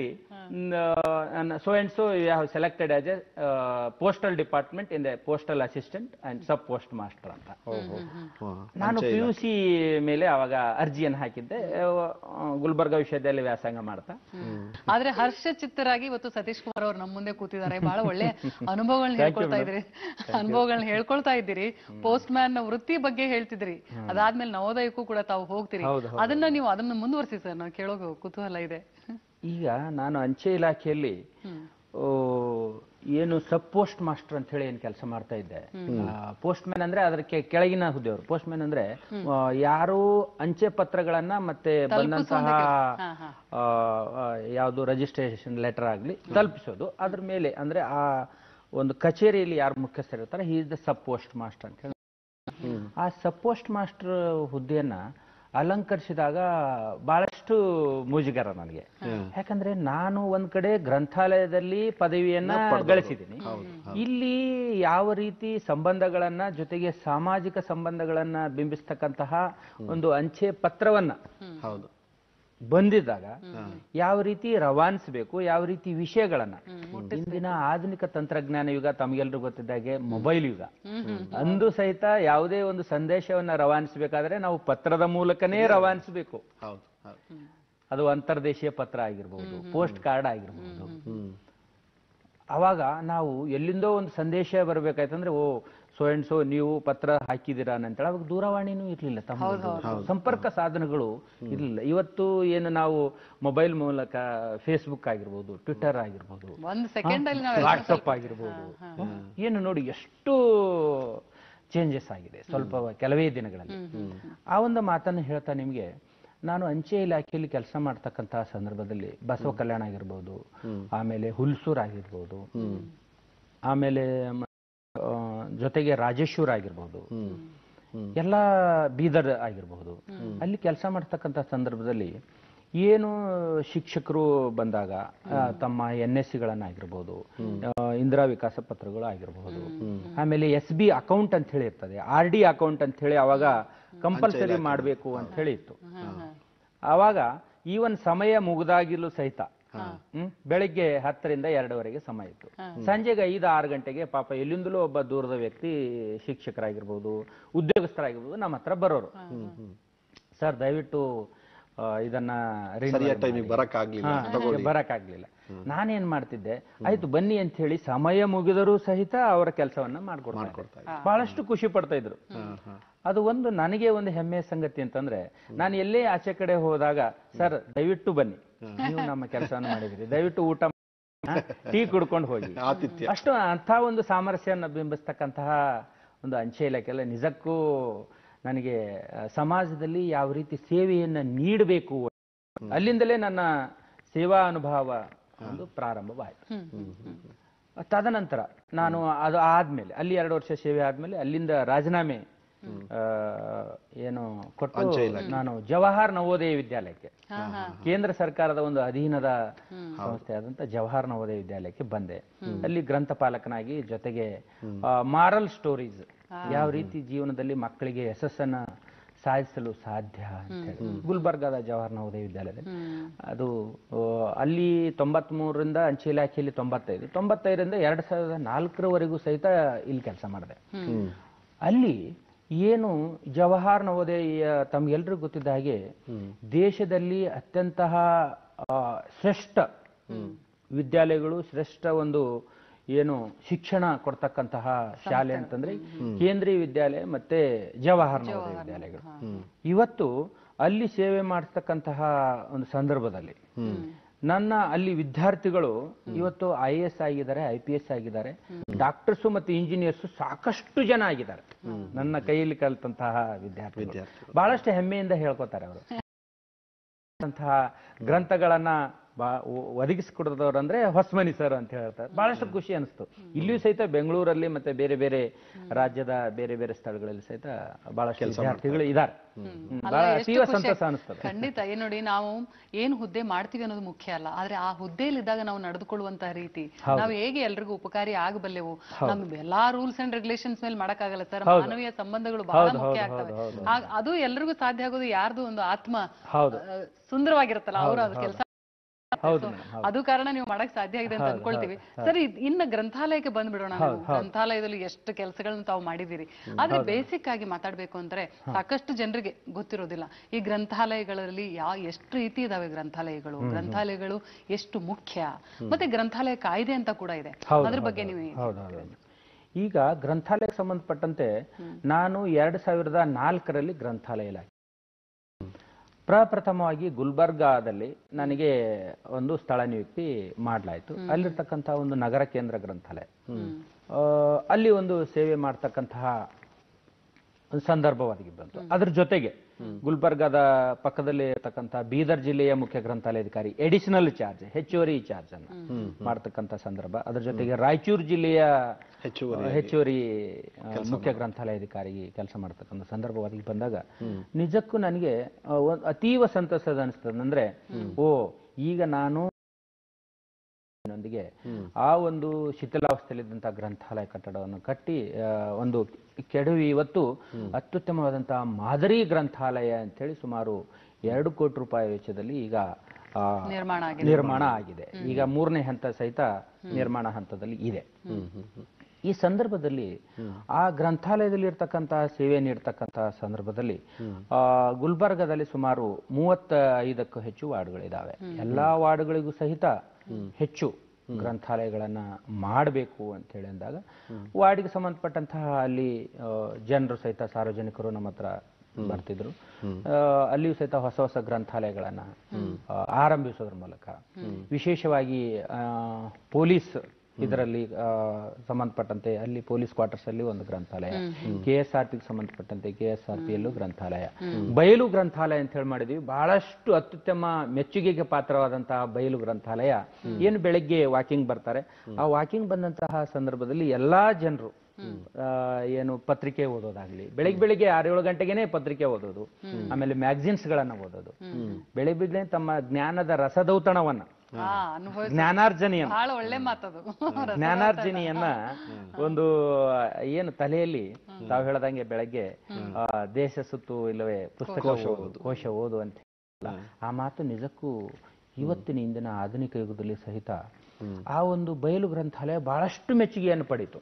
so and so you have selected as a uh, postal department in the postal assistant and sub post master ಅಂತ. ನಾನು ಪಿ ಯು ಸಿ ಮೇಲೆ ಅವಾಗ ಅರ್ಜಿಯನ್ನು ಹಾಕಿದ್ದೆ, ಗುಲ್ಬರ್ಗ ವಿಶ್ವವಿದ್ಯಾಲಯ ವ್ಯಾಸಂಗ ಮಾಡ್ತಾ. ಆದ್ರೆ ಹರ್ಷ ಚಿತ್ತರಾಗಿ ಇವತ್ತು ಸತೀಶ್ ಕುಮಾರ್ ಅವರು ನಮ್ಮ ಮುಂದೆ ಕೂತಿದ್ದಾರೆ. ಬಹಳ ಒಳ್ಳೆ ಅನುಭವಗಳನ್ನ ಹೇಳ್ಕೊಳ್ತಾ ಇದ್ರಿ ಅನುಭವಗಳನ್ನ ಹೇಳ್ಕೊಳ್ತಾ ಇದ್ದೀರಿ. ಪೋಸ್ಟ್ ಮ್ಯಾನ್ ವೃತ್ತಿ ಬಗ್ಗೆ ಹೇಳ್ತಿದ್ರಿ, ಅದಾದ್ಮೇಲೆ ನವೋದಯಕ್ಕೂ ಕೂಡ ತಾವು ಹೋಗ್ತೀರಿ. ಅದನ್ನ ನೀವು ಅದನ್ನ ಮುಂದುವರಿಸಿ ಸರ್, ನಾವು ಕೇಳೋ ಕುತೂಹಲ ಇದೆ. ಈಗ ನಾನು ಅಂಚೆ ಇಲಾಖೆಯಲ್ಲಿ ಏನು ಸಬ್ ಪೋಸ್ಟ್ ಮಾಸ್ಟರ್ ಅಂತ ಹೇಳಿ ಏನು ಕೆಲಸ ಮಾಡ್ತಾ ಇದ್ದೆ. ಪೋಸ್ಟ್ ಮ್ಯಾನ್ ಅಂದ್ರೆ ಅದಕ್ಕೆ ಕೆಳಗಿನ ಹುದ್ದೆಯವರು. ಪೋಸ್ಟ್ ಮ್ಯಾನ್ ಅಂದ್ರೆ ಯಾರು ಅಂಚೆ ಪತ್ರಗಳನ್ನ ಮತ್ತೆ ಬಂದಂತಹ ಯಾವುದು ರಿಜಿಸ್ಟ್ರೇಷನ್ ಲೆಟರ್ ಆಗ್ಲಿ ತಲುಪಿಸೋದು, ಅದ್ರ ಮೇಲೆ ಅಂದ್ರೆ ಆ ಒಂದು ಕಚೇರಿಯಲ್ಲಿ ಯಾರು ಮುಖ್ಯಸ್ಥರಿರ್ತಾರೆ, he is the sub postmaster ಅಂತ ಹೇಳಿ. ಆ ಸಬ್ ಪೋಸ್ಟ್ ಮಾಸ್ಟರ್ ಹುದ್ದೆಯನ್ನ ಅಲಂಕರಿಸಿದಾಗ ಬಹಳಷ್ಟು ಮುಜುಗರ ನನಗೆ. ಯಾಕಂದ್ರೆ ನಾನು ಒಂದ್ ಕಡೆ ಗ್ರಂಥಾಲಯದಲ್ಲಿ ಪದವಿಯನ್ನ ಗಳಿಸಿದ್ದೀನಿ, ಇಲ್ಲಿ ಯಾವ ರೀತಿ ಸಂಬಂಧಗಳನ್ನ ಜೊತೆಗೆ ಸಾಮಾಜಿಕ ಸಂಬಂಧಗಳನ್ನ ಬಿಂಬಿಸ್ತಕ್ಕಂತಹ ಒಂದು ಅಂಚೆ ಪತ್ರವನ್ನ ಹೌದು ಬಂದಿದ್ದಾಗ ಯಾವ ರೀತಿ ರವಾನಿಸಬೇಕು, ಯಾವ ರೀತಿ ವಿಷಯಗಳನ್ನ, ಇಂದಿನ ಆಧುನಿಕ ತಂತ್ರಜ್ಞಾನ ಯುಗ ತಮಗೆಲ್ರಿಗೂ ಗೊತ್ತಿದ್ದಾಗೆ ಮೊಬೈಲ್ ಯುಗ, ಅಂದು ಸಹಿತ ಯಾವುದೇ ಒಂದು ಸಂದೇಶವನ್ನ ರವಾನಿಸಬೇಕಾದ್ರೆ ನಾವು ಪತ್ರದ ಮೂಲಕನೇ ರವಾನಿಸಬೇಕು. ಅದು ಅಂತರ್ದೇಶೀಯ ಪತ್ರ ಆಗಿರ್ಬೋದು, ಪೋಸ್ಟ್ ಕಾರ್ಡ್ ಆಗಿರ್ಬೋದು. ಅವಾಗ ನಾವು ಎಲ್ಲಿಂದೋ ಒಂದು ಸಂದೇಶ ಬರಬೇಕಾಯ್ತಂದ್ರೆ ಓ ಸೋ ಅಂಡ್ ಸೋ ನೀವು ಪತ್ರ ಹಾಕಿದ್ದೀರಾ ಅಂತೇಳಿ ಅವಾಗ ದೂರವಾಣಿನೂ ಇರ್ಲಿಲ್ಲ, ತಮ್ಮ ಸಂಪರ್ಕ ಸಾಧನಗಳು ಇರ್ಲಿಲ್ಲ. ಇವತ್ತು ಏನು ನಾವು ಮೊಬೈಲ್ ಮೂಲಕ ಫೇಸ್ಬುಕ್ ಆಗಿರ್ಬೋದು, ಟ್ವಿಟರ್ ಆಗಿರ್ಬೋದು, ವಾಟ್ಸಪ್ ಆಗಿರ್ಬೋದು, ಏನು ನೋಡಿ ಎಷ್ಟು ಚೇಂಜಸ್ ಆಗಿದೆ ಸ್ವಲ್ಪ ಕೆಲವೇ ದಿನಗಳಲ್ಲಿ. ಆ ಒಂದು ಮಾತನ್ನು ಹೇಳ್ತಾ ನಿಮ್ಗೆ, ನಾನು ಅಂಚೆ ಇಲಾಖೆಯಲ್ಲಿ ಕೆಲಸ ಮಾಡ್ತಕ್ಕಂತಹ ಸಂದರ್ಭದಲ್ಲಿ ಬಸವ ಕಲ್ಯಾಣ ಆಗಿರ್ಬೋದು, ಆಮೇಲೆ ಹುಲ್ಸೂರ್ ಆಗಿರ್ಬೋದು, ಆಮೇಲೆ ಜೊತೆಗೆ ರಾಜೇಶ್ವರ ಆಗಿರ್ಬೋದು, ಎಲ್ಲ ಬೀದರ್ ಆಗಿರ್ಬಹುದು, ಅಲ್ಲಿ ಕೆಲಸ ಮಾಡ್ತಕ್ಕಂಥ ಸಂದರ್ಭದಲ್ಲಿ ಏನು ಶಿಕ್ಷಕರು ಬಂದಾಗ ತಮ್ಮ ಎನ್ ಎಸ್ ಸಿಗಳನ್ನಾಗಿರ್ಬೋದು, ಇಂದಿರಾ ವಿಕಾಸ ಪತ್ರಗಳು ಆಗಿರಬಹುದು, ಆಮೇಲೆ ಎಸ್ ಬಿ ಅಕೌಂಟ್ ಅಂತ ಹೇಳಿ ಇರ್ತದೆ, ಆರ್ ಡಿ ಅಕೌಂಟ್ ಅಂತ ಹೇಳಿ ಅವಾಗ ಕಂಪಲ್ಸರಿ ಮಾಡಬೇಕು ಅಂತ ಹೇಳಿ ಇತ್ತು. ಆವಾಗ ಈವನ್ ಸಮಯ ಮುಗಿದಾಗಿಲು ಸಹಿತ ಹ್ಮ್ ಬೆಳಿಗ್ಗೆ ಹತ್ತರಿಂದ ಎರಡವರೆಗೆ ಸಮಯ ಇತ್ತು, ಸಂಜೆಗೆ ಐದು ಆರು ಗಂಟೆಗೆ ಪಾಪ ಎಲ್ಲಿಂದಲೂ ಒಬ್ಬ ದೂರದ ವ್ಯಕ್ತಿ ಶಿಕ್ಷಕರಾಗಿರ್ಬೋದು, ಉದ್ಯೋಗಸ್ಥರಾಗಿರ್ಬೋದು ನಮ್ಮ ಹತ್ರ ಬರೋರು. ಸರ್ ದಯವಿಟ್ಟು ಇದನ್ನ ಬರಕ್ಕಾಗ್ಲಿಲ್ಲ. ನಾನೇನ್ ಮಾಡ್ತಿದ್ದೆ, ಆಯ್ತು ಬನ್ನಿ ಅಂತ ಹೇಳಿ ಸಮಯ ಮುಗಿದರೂ ಸಹಿತ ಅವರ ಕೆಲಸವನ್ನ ಮಾಡ್ಕೊಡ್ತಾ ಬಹಳಷ್ಟು ಖುಷಿ ಪಡ್ತಾ ಇದ್ರು. ಅದು ಒಂದು ನನಗೆ ಒಂದು ಹೆಮ್ಮೆಯ ಸಂಗತಿ ಅಂತಂದ್ರೆ, ನಾನು ಎಲ್ಲೇ ಆಚೆ ಕಡೆ ಹೋದಾಗ ಸರ್ ದಯವಿಟ್ಟು ಬನ್ನಿ, ನೀವು ನಮ್ಮ ಕೆಲಸವನ್ನು ಮಾಡಿದ್ರಿ, ದಯವಿಟ್ಟು ಊಟ ಟೀ ಕುಡ್ಕೊಂಡು ಹೋಗಿ, ಅಷ್ಟು ಅಂಥ ಒಂದು ಸಾಮರಸ್ಯನ ಬಿಂಬಿಸ್ತಕ್ಕಂತಹ ಒಂದು ಅಂಚೆ ಇಲಾಖೆ ನಿಜಕ್ಕೂ ನನಗೆ ಸಮಾಜದಲ್ಲಿ ಯಾವ ರೀತಿ ಸೇವೆಯನ್ನ ನೀಡಬೇಕು, ಅಲ್ಲಿಂದಲೇ ನನ್ನ ಸೇವಾ ಅನುಭವ ಒಂದು ಪ್ರಾರಂಭವಾಯಿತು. ತದನಂತರ ನಾನು ಅದು ಆದ್ಮೇಲೆ ಅಲ್ಲಿ ಎರಡು ವರ್ಷ ಸೇವೆ ಆದ್ಮೇಲೆ ಅಲ್ಲಿಂದ ರಾಜೀನಾಮೆ ಏನು ಕೊಟ್ಟು ನಾನು ಜವಾಹರ್ ನವೋದಯ ವಿದ್ಯಾಲಯಕ್ಕೆ, ಕೇಂದ್ರ ಸರ್ಕಾರದ ಒಂದು ಅಧೀನದ ಸಂಸ್ಥೆ ಆದಂತ ಜವಾಹರ್ ನವೋದಯ ವಿದ್ಯಾಲಯಕ್ಕೆ ಬಂದೆ. ಅಲ್ಲಿ ಗ್ರಂಥಪಾಲಕನಾಗಿ, ಜೊತೆಗೆ ಮಾರಲ್ ಸ್ಟೋರೀಸ್, ಯಾವ ರೀತಿ ಜೀವನದಲ್ಲಿ ಮಕ್ಕಳಿಗೆ ಯಶಸ್ಸನ್ನ ಸಾಧಿಸಲು ಸಾಧ್ಯ ಅಂತ ಹೇಳಿ ಗುಲ್ಬರ್ಗಾದ ಜವಾಹರ್ ನವೋದಯ ವಿದ್ಯಾಲಯದಲ್ಲಿ, ಅದು ಅಲ್ಲಿ ತೊಂಬತ್ ಮೂರರಿಂದ ಅಂಚೆ ಇಲಾಖೆಯಲ್ಲಿ ತೊಂಬತ್ತೈದು ತೊಂಬತ್ತೈದರಿಂದ ಎರಡ್ ಸಾವಿರದ ನಾಲ್ಕರವರೆಗೂ ಸಹಿತ ಇಲ್ಲಿ ಕೆಲಸ ಮಾಡಿದೆ. ಅಲ್ಲಿ ಏನು ಜವಾಹರ್ ನವೋದಯ ತಮ್ಗೆಲ್ರಿಗೂ ಗೊತ್ತಿದ್ದ ಹಾಗೆ ದೇಶದಲ್ಲಿ ಅತ್ಯಂತ ಶ್ರೇಷ್ಠ ವಿದ್ಯಾಲಯಗಳು, ಶ್ರೇಷ್ಠ ಒಂದು ಏನು ಶಿಕ್ಷಣ ಕೊಡ್ತಕ್ಕಂತಹ ಶಾಲೆ ಅಂತಂದ್ರೆ ಕೇಂದ್ರೀಯ ವಿದ್ಯಾಲಯ ಮತ್ತೆ ಜವಾಹರ್ ನವೋದಯ ವಿದ್ಯಾಲಯಗಳು. ಇವತ್ತು ಅಲ್ಲಿ ಸೇವೆ ಮಾಡ್ತಕ್ಕಂತಹ ಒಂದು ಸಂದರ್ಭದಲ್ಲಿ ನನ್ನ ಅಲ್ಲಿ ವಿದ್ಯಾರ್ಥಿಗಳು ಇವತ್ತು ಐ ಎ ಎಸ್ ಆಗಿದ್ದಾರೆ, ಐ ಪಿ ಎಸ್ ಆಗಿದ್ದಾರೆ, ಡಾಕ್ಟರ್ಸ್ ಮತ್ತು ಇಂಜಿನಿಯರ್ಸ್ ಸಾಕಷ್ಟು ಜನ ಆಗಿದ್ದಾರೆ. ನನ್ನ ಕೈಯಲ್ಲಿ ಕಲಿತಂತಹ ವಿದ್ಯಾರ್ಥಿ ಬಹಳಷ್ಟು ಹೆಮ್ಮೆಯಿಂದ ಹೇಳ್ಕೊತಾರೆ. ಅವರು ಗ್ರಂಥಗಳನ್ನ ಒದಗಿಸಿಕೊಡದವ್ರು ಅಂದ್ರೆ ಹೊಸಮನಿ ಸರ್ ಅಂತ ಹೇಳ್ತಾರೆ. ಬಹಳಷ್ಟು ಖುಷಿ ಅನಿಸ್ತು. ಇಲ್ಲಿಯೂ ಸಹಿತ ಬೆಂಗಳೂರಲ್ಲಿ ಮತ್ತೆ ಬೇರೆ ಬೇರೆ ರಾಜ್ಯದ ಬೇರೆ ಬೇರೆ ಸ್ಥಳಗಳಲ್ಲಿ ಸಹಿತ ಬಹಳಷ್ಟು ವಿದ್ಯಾರ್ಥಿಗಳು ಇದ್ದಾರೆ. ತೀವ್ರ ಸಂತೋಷ ಅನಿಸ್ತದೆ. ಖಂಡಿತ. ಏನ್ ನೋಡಿ, ನಾವು ಏನ್ ಹುದ್ದೆ ಮಾಡ್ತೀವಿ ಅನ್ನೋದು ಮುಖ್ಯ ಅಲ್ಲ, ಆದ್ರೆ ಆ ಹುದ್ದೆಯಲ್ಲಿದ್ದಾಗ ನಾವು ನಡೆದುಕೊಳ್ಳುವಂತಹ ರೀತಿ, ನಾವು ಹೇಗೆ ಎಲ್ರಿಗೂ ಉಪಕಾರಿ ಆಗಬಲ್ಲೆವು. ನಮ್ಗೆ ಎಲ್ಲಾ ರೂಲ್ಸ್ ಅಂಡ್ ರೆಗ್ಯುಲೇಷನ್ಸ್ ಮೇಲೆ ಮಾಡಕ್ಕಾಗಲ್ಲ ಸರ್. ಮಾನವೀಯ ಸಂಬಂಧಗಳು ಬಹಳ ಮುಖ್ಯ ಆಗ್ತವೆ. ಅದು ಎಲ್ರಿಗೂ ಸಾಧ್ಯ ಆಗೋದು ಯಾರ್ದು ಒಂದು ಆತ್ಮ ಸುಂದರವಾಗಿರುತ್ತಲ್ಲ, ಅವರು ಅದು ಕೆಲಸ ಅದು ಕಾರಣ ನೀವು ಮಾಡಕ್ ಸಾಧ್ಯ ಆಗಿದೆ ಅಂತ ಅನ್ಕೊಳ್ತೀವಿ. ಸರಿ, ಇನ್ನ ಗ್ರಂಥಾಲಯಕ್ಕೆ ಬಂದ್ಬಿಡೋಣ. ನಾವು ಗ್ರಂಥಾಲಯದಲ್ಲಿ ಎಷ್ಟು ಕೆಲಸಗಳನ್ನ ತಾವು ಮಾಡಿದಿರಿ. ಆದ್ರೆ ಬೇಸಿಕ್ ಆಗಿ ಮಾತಾಡ್ಬೇಕು ಅಂದ್ರೆ ಸಾಕಷ್ಟು ಜನರಿಗೆ ಗೊತ್ತಿರೋದಿಲ್ಲ ಈ ಗ್ರಂಥಾಲಯಗಳಲ್ಲಿ ಯಾ ಎಷ್ಟು ರೀತಿ ಇದಾವೆ ಗ್ರಂಥಾಲಯಗಳು, ಗ್ರಂಥಾಲಯಗಳು ಎಷ್ಟು ಮುಖ್ಯ, ಮತ್ತೆ ಗ್ರಂಥಾಲಯ ಕಾಯ್ದೆ ಅಂತ ಕೂಡ ಇದೆ. ಅದ್ರ ಬಗ್ಗೆ ನೀವು ಈಗ ಗ್ರಂಥಾಲಯಕ್ಕೆ ಸಂಬಂಧಪಟ್ಟಂತೆ ನಾನು ಎರಡ್ ಸಾವಿರದ ನಾಲ್ಕರಲ್ಲಿ ಗ್ರಂಥಾಲಯ ಇಲಾಖೆ ಪ್ರಪ್ರಥಮವಾಗಿ ಗುಲ್ಬರ್ಗಾದಲ್ಲಿ ನನಗೆ ಒಂದು ಸ್ಥಳ ನಿಯುಕ್ತಿ ಮಾಡಲಾಯಿತು. ಅಲ್ಲಿರ್ತಕ್ಕಂತಹ ಒಂದು ನಗರ ಕೇಂದ್ರ ಗ್ರಂಥಾಲಯ, ಅಲ್ಲಿ ಒಂದು ಸೇವೆ ಮಾಡ್ತಕ್ಕಂತಹ ಒಂದು ಸಂದರ್ಭವಾಗಿ ಬಂತು. ಅದ್ರ ಜೊತೆಗೆ ಗುಲ್ಬರ್ಗಾದ ಪಕ್ಕದಲ್ಲಿ ಇರತಕ್ಕಂತಹ ಬೀದರ್ ಜಿಲ್ಲೆಯ ಮುಖ್ಯ ಗ್ರಂಥಾಲಯಾಧಿಕಾರಿ ಎಡಿಷನಲ್ ಚಾರ್ಜ್, ಹೆಚ್ಚುವರಿ ಚಾರ್ಜ್ ಅನ್ನು ಮಾಡ್ತಕ್ಕಂಥ ಸಂದರ್ಭ. ಅದ್ರ ಜೊತೆಗೆ ರಾಯಚೂರು ಜಿಲ್ಲೆಯ ಹೆಚ್ಚುವರಿ ಮುಖ್ಯ ಗ್ರಂಥಾಲಯಾಧಿಕಾರಿ ಕೆಲಸ ಮಾಡ್ತಕ್ಕಂಥ ಸಂದರ್ಭವಾಗಿ ಬಂದಾಗ ನಿಜಕ್ಕೂ ನನಗೆ ಅತೀವ ಸಂತಸದ ಅನಿಸ್ತದೆ. ಅಂದ್ರೆ ಓ ಈಗ ನಾನು ನೊಂದಿಗೆ ಆ ಒಂದು ಶಿಥಿಲಾವಸ್ಥೆಯಲ್ಲಿದ್ದಂತಹ ಗ್ರಂಥಾಲಯ ಕಟ್ಟಡವನ್ನು ಕಟ್ಟಿ ಒಂದು ಕೆಡವಿ ಇವತ್ತು ಅತ್ಯುತ್ತಮವಾದಂತಹ ಮಾದರಿ ಗ್ರಂಥಾಲಯ ಅಂತೇಳಿ ಸುಮಾರು ಎರಡು ಕೋಟಿ ರೂಪಾಯಿ ವೆಚ್ಚದಲ್ಲಿ ಈಗ ನಿರ್ಮಾಣ ಆಗಿದೆ. ಈಗ ಮೂರನೇ ಹಂತ ಸಹಿತ ನಿರ್ಮಾಣ ಹಂತದಲ್ಲಿ ಇದೆ. ಈ ಸಂದರ್ಭದಲ್ಲಿ ಆ ಗ್ರಂಥಾಲಯದಲ್ಲಿ ಇರ್ತಕ್ಕಂತಹ ಸೇವೆ ನೀಡ್ತಕ್ಕಂತಹ ಸಂದರ್ಭದಲ್ಲಿ ಆ ಗುಲ್ಬರ್ಗಾದಲ್ಲಿ ಸುಮಾರು ಮೂವತ್ತ ಐದಕ್ಕೂ ಹೆಚ್ಚು ವಾರ್ಡ್ಗಳಿದಾವೆ. ಎಲ್ಲಾ ವಾರ್ಡ್ಗಳಿಗೂ ಸಹಿತ ಹೆಚ್ಚು ಗ್ರಂಥಾಲಯಗಳನ್ನ ಮಾಡಬೇಕು ಅಂತ ಹೇಳಿ ಅಂದಾಗ ವಾರ್ಡ್ಗೆ ಸಂಬಂಧಪಟ್ಟಂತಹ ಅಲ್ಲಿ ಜನರು ಸಹಿತ ಸಾರ್ವಜನಿಕರು ನಮ್ಮ ಹತ್ರ ಬರ್ತಿದ್ರು. ಅಲ್ಲಿಯೂ ಸಹಿತ ಹೊಸ ಹೊಸ ಗ್ರಂಥಾಲಯಗಳನ್ನ ಆರಂಭಿಸೋದ್ರ ಮೂಲಕ ವಿಶೇಷವಾಗಿ ಪೊಲೀಸ್ ಇದರಲ್ಲಿ ಸಂಬಂಧಪಟ್ಟಂತೆ ಅಲ್ಲಿ ಪೊಲೀಸ್ ಕ್ವಾರ್ಟರ್ಸ್ ಅಲ್ಲಿ ಒಂದು ಗ್ರಂಥಾಲಯ, ಕೆ ಎಸ್ ಆರ್ ಪಿಗೆ ಸಂಬಂಧಪಟ್ಟಂತೆ ಕೆ ಎಸ್ ಆರ್ ಪಿಯಲ್ಲೂ ಗ್ರಂಥಾಲಯ, ಬಯಲು ಗ್ರಂಥಾಲಯ ಅಂತ ಹೇಳಿ ಮಾಡಿದ್ವಿ. ಬಹಳಷ್ಟು ಅತ್ಯುತ್ತಮ ಮೆಚ್ಚುಗೆಗೆ ಪಾತ್ರವಾದಂತಹ ಬಯಲು ಗ್ರಂಥಾಲಯ. ಏನು ಬೆಳಗ್ಗೆ ವಾಕಿಂಗ್ ಬರ್ತಾರೆ, ಆ ವಾಕಿಂಗ್ ಬಂದಂತಹ ಸಂದರ್ಭದಲ್ಲಿ ಎಲ್ಲಾ ಜನರು ಏನು ಪತ್ರಿಕೆ ಓದೋದಾಗ್ಲಿ, ಬೆಳಿಗ್ಗೆ ಬೆಳಿಗ್ಗೆ ಆರೇಳು ಗಂಟೆಗೆನೆ ಪತ್ರಿಕೆ ಓದೋದು, ಆಮೇಲೆ ಮ್ಯಾಗಝಿನ್ಸ್ ಗಳನ್ನ ಓದೋದು, ಬೆಳಿಗ್ಗೆ ಬೆಳಿಗ್ಗೆ ತಮ್ಮ ಜ್ಞಾನದ ರಸದೌತಣವನ್ನ ಜ್ಞಾನಾರ್ಜನೆಯನ್ನ ಒಳ್ಳೆ ಮಾತದು ಜ್ಞಾನಾರ್ಜನೆಯನ್ನ ಒಂದು ಏನು ತಲೆಯಲ್ಲಿ ತಾವು ಹೇಳದಂಗೆ ಬೆಳಗ್ಗೆ ದೇಶ ಸುತ್ತು ಇಲ್ಲವೇ ಪುಸ್ತಕ ಓದು, ಕೋಶ ಓದು ಅಂತ ಆ ಮಾತು ನಿಜಕ್ಕೂ ಇವತ್ತಿನ ಇಂದಿನ ಆಧುನಿಕ ಯುಗದಲ್ಲಿ ಸಹಿತ ಆ ಒಂದು ಬಯಲು ಗ್ರಂಥಾಲಯ ಬಹಳಷ್ಟು ಮೆಚ್ಚುಗೆಯನ್ನು ಪಡೀತು.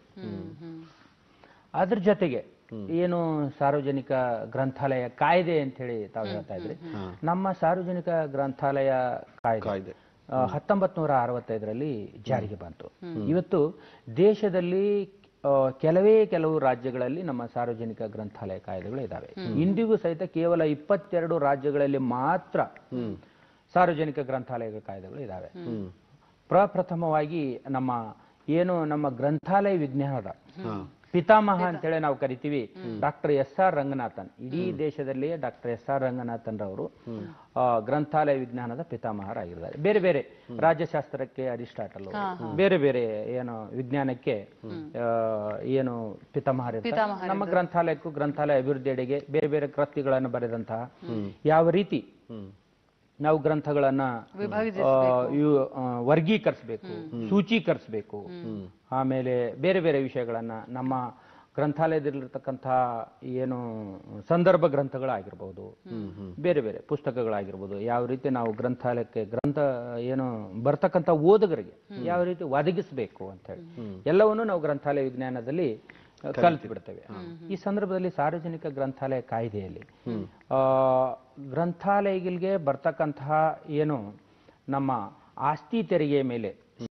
ಅದ್ರ ಜೊತೆಗೆ ಏನು ಸಾರ್ವಜನಿಕ ಗ್ರಂಥಾಲಯ ಕಾಯ್ದೆ ಅಂತ ಹೇಳಿ ತಾವು ಹೇಳ್ತಾ ಇದ್ರಿ, ನಮ್ಮ ಸಾರ್ವಜನಿಕ ಗ್ರಂಥಾಲಯ ಕಾಯ್ದೆ ಹತ್ತೊಂಬತ್ ನೂರ ಅರವತ್ತೈದರಲ್ಲಿ ಜಾರಿಗೆ ಬಂತು. ಇವತ್ತು ದೇಶದಲ್ಲಿ ಕೆಲವೇ ಕೆಲವು ರಾಜ್ಯಗಳಲ್ಲಿ ನಮ್ಮ ಸಾರ್ವಜನಿಕ ಗ್ರಂಥಾಲಯ ಕಾಯ್ದೆಗಳು ಇದಾವೆ. ಇಂದಿಗೂ ಸಹಿತ ಕೇವಲ ಇಪ್ಪತ್ತೆರಡು ರಾಜ್ಯಗಳಲ್ಲಿ ಮಾತ್ರ ಸಾರ್ವಜನಿಕ ಗ್ರಂಥಾಲಯ ಕಾಯ್ದೆಗಳು ಇದಾವೆ. ಪ್ರಪ್ರಥಮವಾಗಿ ನಮ್ಮ ಏನು ನಮ್ಮ ಗ್ರಂಥಾಲಯ ವಿಜ್ಞಾನದ ಪಿತಾಮಹ ಅಂತೇಳಿ ನಾವು ಕರಿತೀವಿ ಡಾಕ್ಟರ್ ಎಸ್ ಆರ್ ರಂಗನಾಥನ್. ಇಡೀ ದೇಶದಲ್ಲಿಯೇ ಡಾಕ್ಟರ್ ಎಸ್ ಆರ್ ರಂಗನಾಥನ್ ರವರು ಗ್ರಂಥಾಲಯ ವಿಜ್ಞಾನದ ಪಿತಾಮಹರಾಗಿದ್ದಾರೆ. ಬೇರೆ ಬೇರೆ ರಾಜ್ಯಶಾಸ್ತ್ರಕ್ಕೆ ಅರಿಸ್ಟಾಟಲ್, ಬೇರೆ ಬೇರೆ ಏನು ವಿಜ್ಞಾನಕ್ಕೆ ಏನು ಪಿತಾಮಹರಿರ್ತಾರೆ. ನಮ್ಮ ಗ್ರಂಥಾಲಯಕ್ಕೂ ಗ್ರಂಥಾಲಯ ಅಭಿವೃದ್ಧಿಯೆಡೆಗೆ ಬೇರೆ ಬೇರೆ ಕೃತಿಗಳನ್ನು ಬರೆದಂತಹ ಯಾವ ರೀತಿ ನಾವು ಗ್ರಂಥಗಳನ್ನ ವರ್ಗೀಕರಿಸಬೇಕು, ಸೂಚೀಕರಿಸಬೇಕು, ಆಮೇಲೆ ಬೇರೆ ಬೇರೆ ವಿಷಯಗಳನ್ನ ನಮ್ಮ ಗ್ರಂಥಾಲಯದಲ್ಲಿರ್ತಕ್ಕಂತಹ ಏನು ಸಂದರ್ಭ ಗ್ರಂಥಗಳಾಗಿರ್ಬೋದು, ಬೇರೆ ಬೇರೆ ಪುಸ್ತಕಗಳಾಗಿರ್ಬೋದು, ಯಾವ ರೀತಿ ನಾವು ಗ್ರಂಥಾಲಯಕ್ಕೆ ಗ್ರಂಥ ಏನು ಬರ್ತಕ್ಕಂಥ ಓದುಗರಿಗೆ ಯಾವ ರೀತಿ ಒದಗಿಸಬೇಕು ಅಂತ ಹೇಳಿ ಎಲ್ಲವನ್ನೂ ನಾವು ಗ್ರಂಥಾಲಯ ವಿಜ್ಞಾನದಲ್ಲಿ ಕಲಿತು ಬಿಡ್ತೇವೆ. ಈ ಸಂದರ್ಭದಲ್ಲಿ ಸಾರ್ವಜನಿಕ ಗ್ರಂಥಾಲಯ ಕಾಯ್ದೆಯಲ್ಲಿ ಆ ಗ್ರಂಥಾಲಯಗಳಿಗೆ ಬರ್ತಕ್ಕಂತಹ ಏನು ನಮ್ಮ ಆಸ್ತಿ ತೆರಿಗೆ ಮೇಲೆ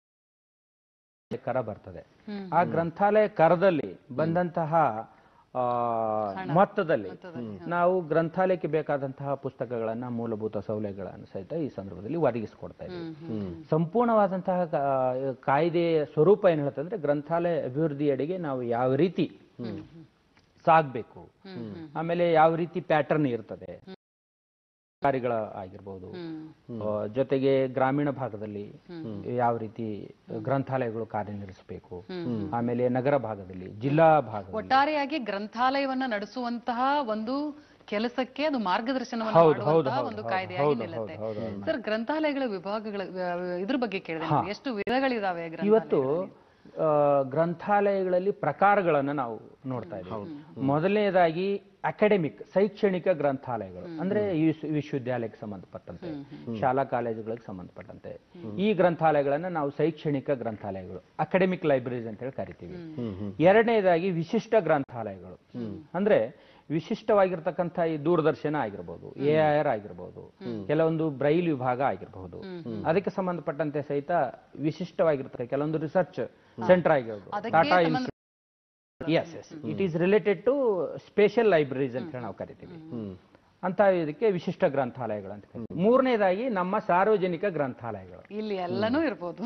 ಕರ ಬರ್ತದೆ. ಆ ಗ್ರಂಥಾಲಯ ಕರದಲ್ಲಿ ಬಂದಂತಹ ಆ ಮೊತ್ತದಲ್ಲಿ ನಾವು ಗ್ರಂಥಾಲಯಕ್ಕೆ ಬೇಕಾದಂತಹ ಪುಸ್ತಕಗಳನ್ನ, ಮೂಲಭೂತ ಸೌಲಭ್ಯಗಳನ್ನು ಸಹಿತ ಈ ಸಂದರ್ಭದಲ್ಲಿ ಒದಗಿಸಿಕೊಡ್ತಾ ಇದ್ದೀವಿ. ಸಂಪೂರ್ಣವಾದಂತಹ ಕಾಯ್ದೆಯ ಸ್ವರೂಪ ಏನ್ ಹೇಳ್ತಂದ್ರೆ ಗ್ರಂಥಾಲಯ ಅಭಿವೃದ್ಧಿಯೆಡೆಗೆ ನಾವು ಯಾವ ರೀತಿ ಸಾಗಬೇಕು, ಆಮೇಲೆ ಯಾವ ರೀತಿ ಪ್ಯಾಟರ್ನ್ ಇರ್ತದೆ ಕಾರ್ಯಗಳ ಆಗಿರ್ಬೋದು, ಜೊತೆಗೆ ಗ್ರಾಮೀಣ ಭಾಗದಲ್ಲಿ ಯಾವ ರೀತಿ ಗ್ರಂಥಾಲಯಗಳು ಕಾರ್ಯನಿರ್ವಹಿಸಬೇಕು, ಆಮೇಲೆ ನಗರ ಭಾಗದಲ್ಲಿ, ಜಿಲ್ಲಾ ಭಾಗ, ಒಟ್ಟಾರೆಯಾಗಿ ಗ್ರಂಥಾಲಯವನ್ನ ನಡೆಸುವಂತಹ ಒಂದು ಕೆಲಸಕ್ಕೆ ಅದು ಮಾರ್ಗದರ್ಶನವನ್ನು ಮಾಡುವಂತಹ ಒಂದು ಕಾಯ್ದೆಯಾಗಿ ನಿಲ್ಲುತ್ತೆ. ಸರ್, ಗ್ರಂಥಾಲಯಗಳ ವಿಭಾಗಗಳ ಇದ್ರ ಬಗ್ಗೆ ಕೇಳಿದೆ, ಎಷ್ಟು ವಿಧಗಳಿದಾವೆ ಇವತ್ತು? ಗ್ರಂಥಾಲಯಗಳಲ್ಲಿ ಪ್ರಕಾರಗಳನ್ನ ನಾವು ನೋಡ್ತಾ ಇದ್ದೀವಿ. ಮೊದಲನೇದಾಗಿ ಅಕಾಡೆಮಿಕ್ ಶೈಕ್ಷಣಿಕ ಗ್ರಂಥಾಲಯಗಳು ಅಂದ್ರೆ ವಿಶ್ವ- ವಿಶ್ವವಿದ್ಯಾಲಯಕ್ಕೆ ಸಂಬಂಧಪಟ್ಟಂತೆ ಶಾಲಾ ಕಾಲೇಜುಗಳಿಗೆ ಸಂಬಂಧಪಟ್ಟಂತೆ ಈ ಗ್ರಂಥಾಲಯಗಳನ್ನ ನಾವು ಶೈಕ್ಷಣಿಕ ಗ್ರಂಥಾಲಯಗಳು ಅಕಾಡೆಮಿಕ್ ಲೈಬ್ರರೀಸ್ ಅಂತ ಹೇಳಿ ಕರಿತೀವಿ. ಎರಡನೇದಾಗಿ ವಿಶಿಷ್ಟ ಗ್ರಂಥಾಲಯಗಳು ಅಂದ್ರೆ ವಿಶಿಷ್ಟವಾಗಿರ್ತಕ್ಕಂಥ ಈ ದೂರದರ್ಶನ ಆಗಿರ್ಬೋದು, ಎ ಐ ಆರ್ ಆಗಿರ್ಬೋದು, ಕೆಲವೊಂದು ಬ್ರೈಲ್ ವಿಭಾಗ ಆಗಿರಬಹುದು, ಅದಕ್ಕೆ ಸಂಬಂಧಪಟ್ಟಂತೆ ಸಹಿತ ವಿಶಿಷ್ಟವಾಗಿರ್ತಕ್ಕ ಕೆಲವೊಂದು ರಿಸರ್ಚ್ ಸೆಂಟರ್ ಆಗಿರ್ಬೋದು, Tata institute. Yes yes it is related to special libraries ಅಂತ ಹೇಳಿ ನಾವು ಕರಿತೀವಿ. ಅಂತ ಇದಕ್ಕೆ ವಿಶಿಷ್ಟ ಗ್ರಂಥಾಲಯಗಳು ಅಂತ ಕರಿತೀವಿ. ಮೂರನೇದಾಗಿ ನಮ್ಮ ಸಾರ್ವಜನಿಕ ಗ್ರಂಥಾಲಯಗಳು, ಇಲ್ಲಿ ಎಲ್ಲನೂ ಇರ್ಬೋದು.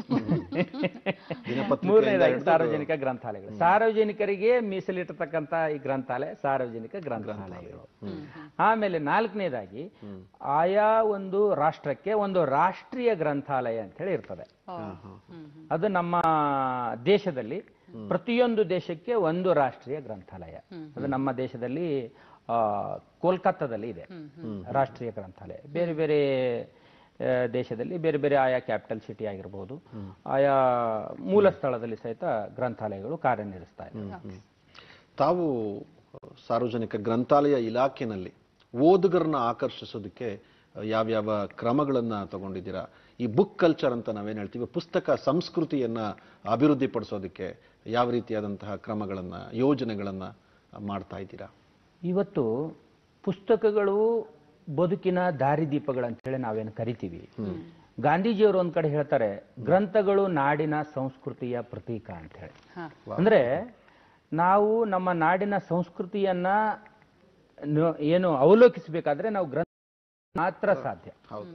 ಮೂರನೇದಾಗಿ ಸಾರ್ವಜನಿಕ ಗ್ರಂಥಾಲಯಗಳು, ಸಾರ್ವಜನಿಕರಿಗೆ ಮೀಸಲಿಟ್ಟತಕ್ಕಂತ ಈ ಗ್ರಂಥಾಲಯ ಸಾರ್ವಜನಿಕ ಗ್ರಂಥಾಲಯಗಳು. ಆಮೇಲೆ ನಾಲ್ಕನೇದಾಗಿ ಆಯಾ ಒಂದು ರಾಷ್ಟ್ರಕ್ಕೆ ಒಂದು ರಾಷ್ಟ್ರೀಯ ಗ್ರಂಥಾಲಯ ಅಂತ ಹೇಳಿ ಇರ್ತದೆ. ಅದು ನಮ್ಮ ದೇಶದಲ್ಲಿ ಪ್ರತಿಯೊಂದು ದೇಶಕ್ಕೆ ಒಂದು ರಾಷ್ಟ್ರೀಯ ಗ್ರಂಥಾಲಯ. ಅದು ನಮ್ಮ ದೇಶದಲ್ಲಿ ಆ ಕೋಲ್ಕತ್ತಾದಲ್ಲಿ ಇದೆ ರಾಷ್ಟ್ರೀಯ ಗ್ರಂಥಾಲಯ. ಬೇರೆ ಬೇರೆ ದೇಶದಲ್ಲಿ ಬೇರೆ ಬೇರೆ ಆಯಾ ಕ್ಯಾಪಿಟಲ್ ಸಿಟಿ ಆಗಿರ್ಬೋದು, ಆಯಾ ಮೂಲ ಸ್ಥಳದಲ್ಲಿ ಸಹಿತ ಗ್ರಂಥಾಲಯಗಳು ಕಾರ್ಯನಿರ್ವಹಿಸ್ತಾ ಇವೆ. ತಾವು ಸಾರ್ವಜನಿಕ ಗ್ರಂಥಾಲಯ ಇಲಾಖೆನಲ್ಲಿ ಓದುಗರನ್ನ ಆಕರ್ಷಿಸೋದಕ್ಕೆ ಯಾವ್ಯಾವ ಕ್ರಮಗಳನ್ನ ತಗೊಂಡಿದ್ದೀರಾ? ಈ ಬುಕ್ ಕಲ್ಚರ್ ಅಂತ ನಾವೇನು ಹೇಳ್ತೀವಿ, ಪುಸ್ತಕ ಸಂಸ್ಕೃತಿಯನ್ನ ಅಭಿವೃದ್ಧಿಪಡಿಸೋದಕ್ಕೆ ಯಾವ ರೀತಿಯಾದಂತಹ ಕ್ರಮಗಳನ್ನ ಯೋಜನೆಗಳನ್ನ ಮಾಡ್ತಾ ಇದ್ದೀರಾ? ಇವತ್ತು ಪುಸ್ತಕಗಳು ಬದುಕಿನ ದಾರಿದೀಪಗಳಂತ ಹೇಳಿ ನಾವೇನು ಕರಿತೀವಿ. ಗಾಂಧೀಜಿಯವರು ಒಂದ್ ಕಡೆ ಹೇಳ್ತಾರೆ, ಗ್ರಂಥಗಳು ನಾಡಿನ ಸಂಸ್ಕೃತಿಯ ಪ್ರತೀಕ ಅಂತ ಹೇಳಿ. ಅಂದ್ರೆ ನಾವು ನಮ್ಮ ನಾಡಿನ ಸಂಸ್ಕೃತಿಯನ್ನ ಏನು ಅವಲೋಕಿಸಬೇಕಾದ್ರೆ ನಾವು ಗ್ರಂಥ ಮಾತ್ರ ಸಾಧ್ಯ.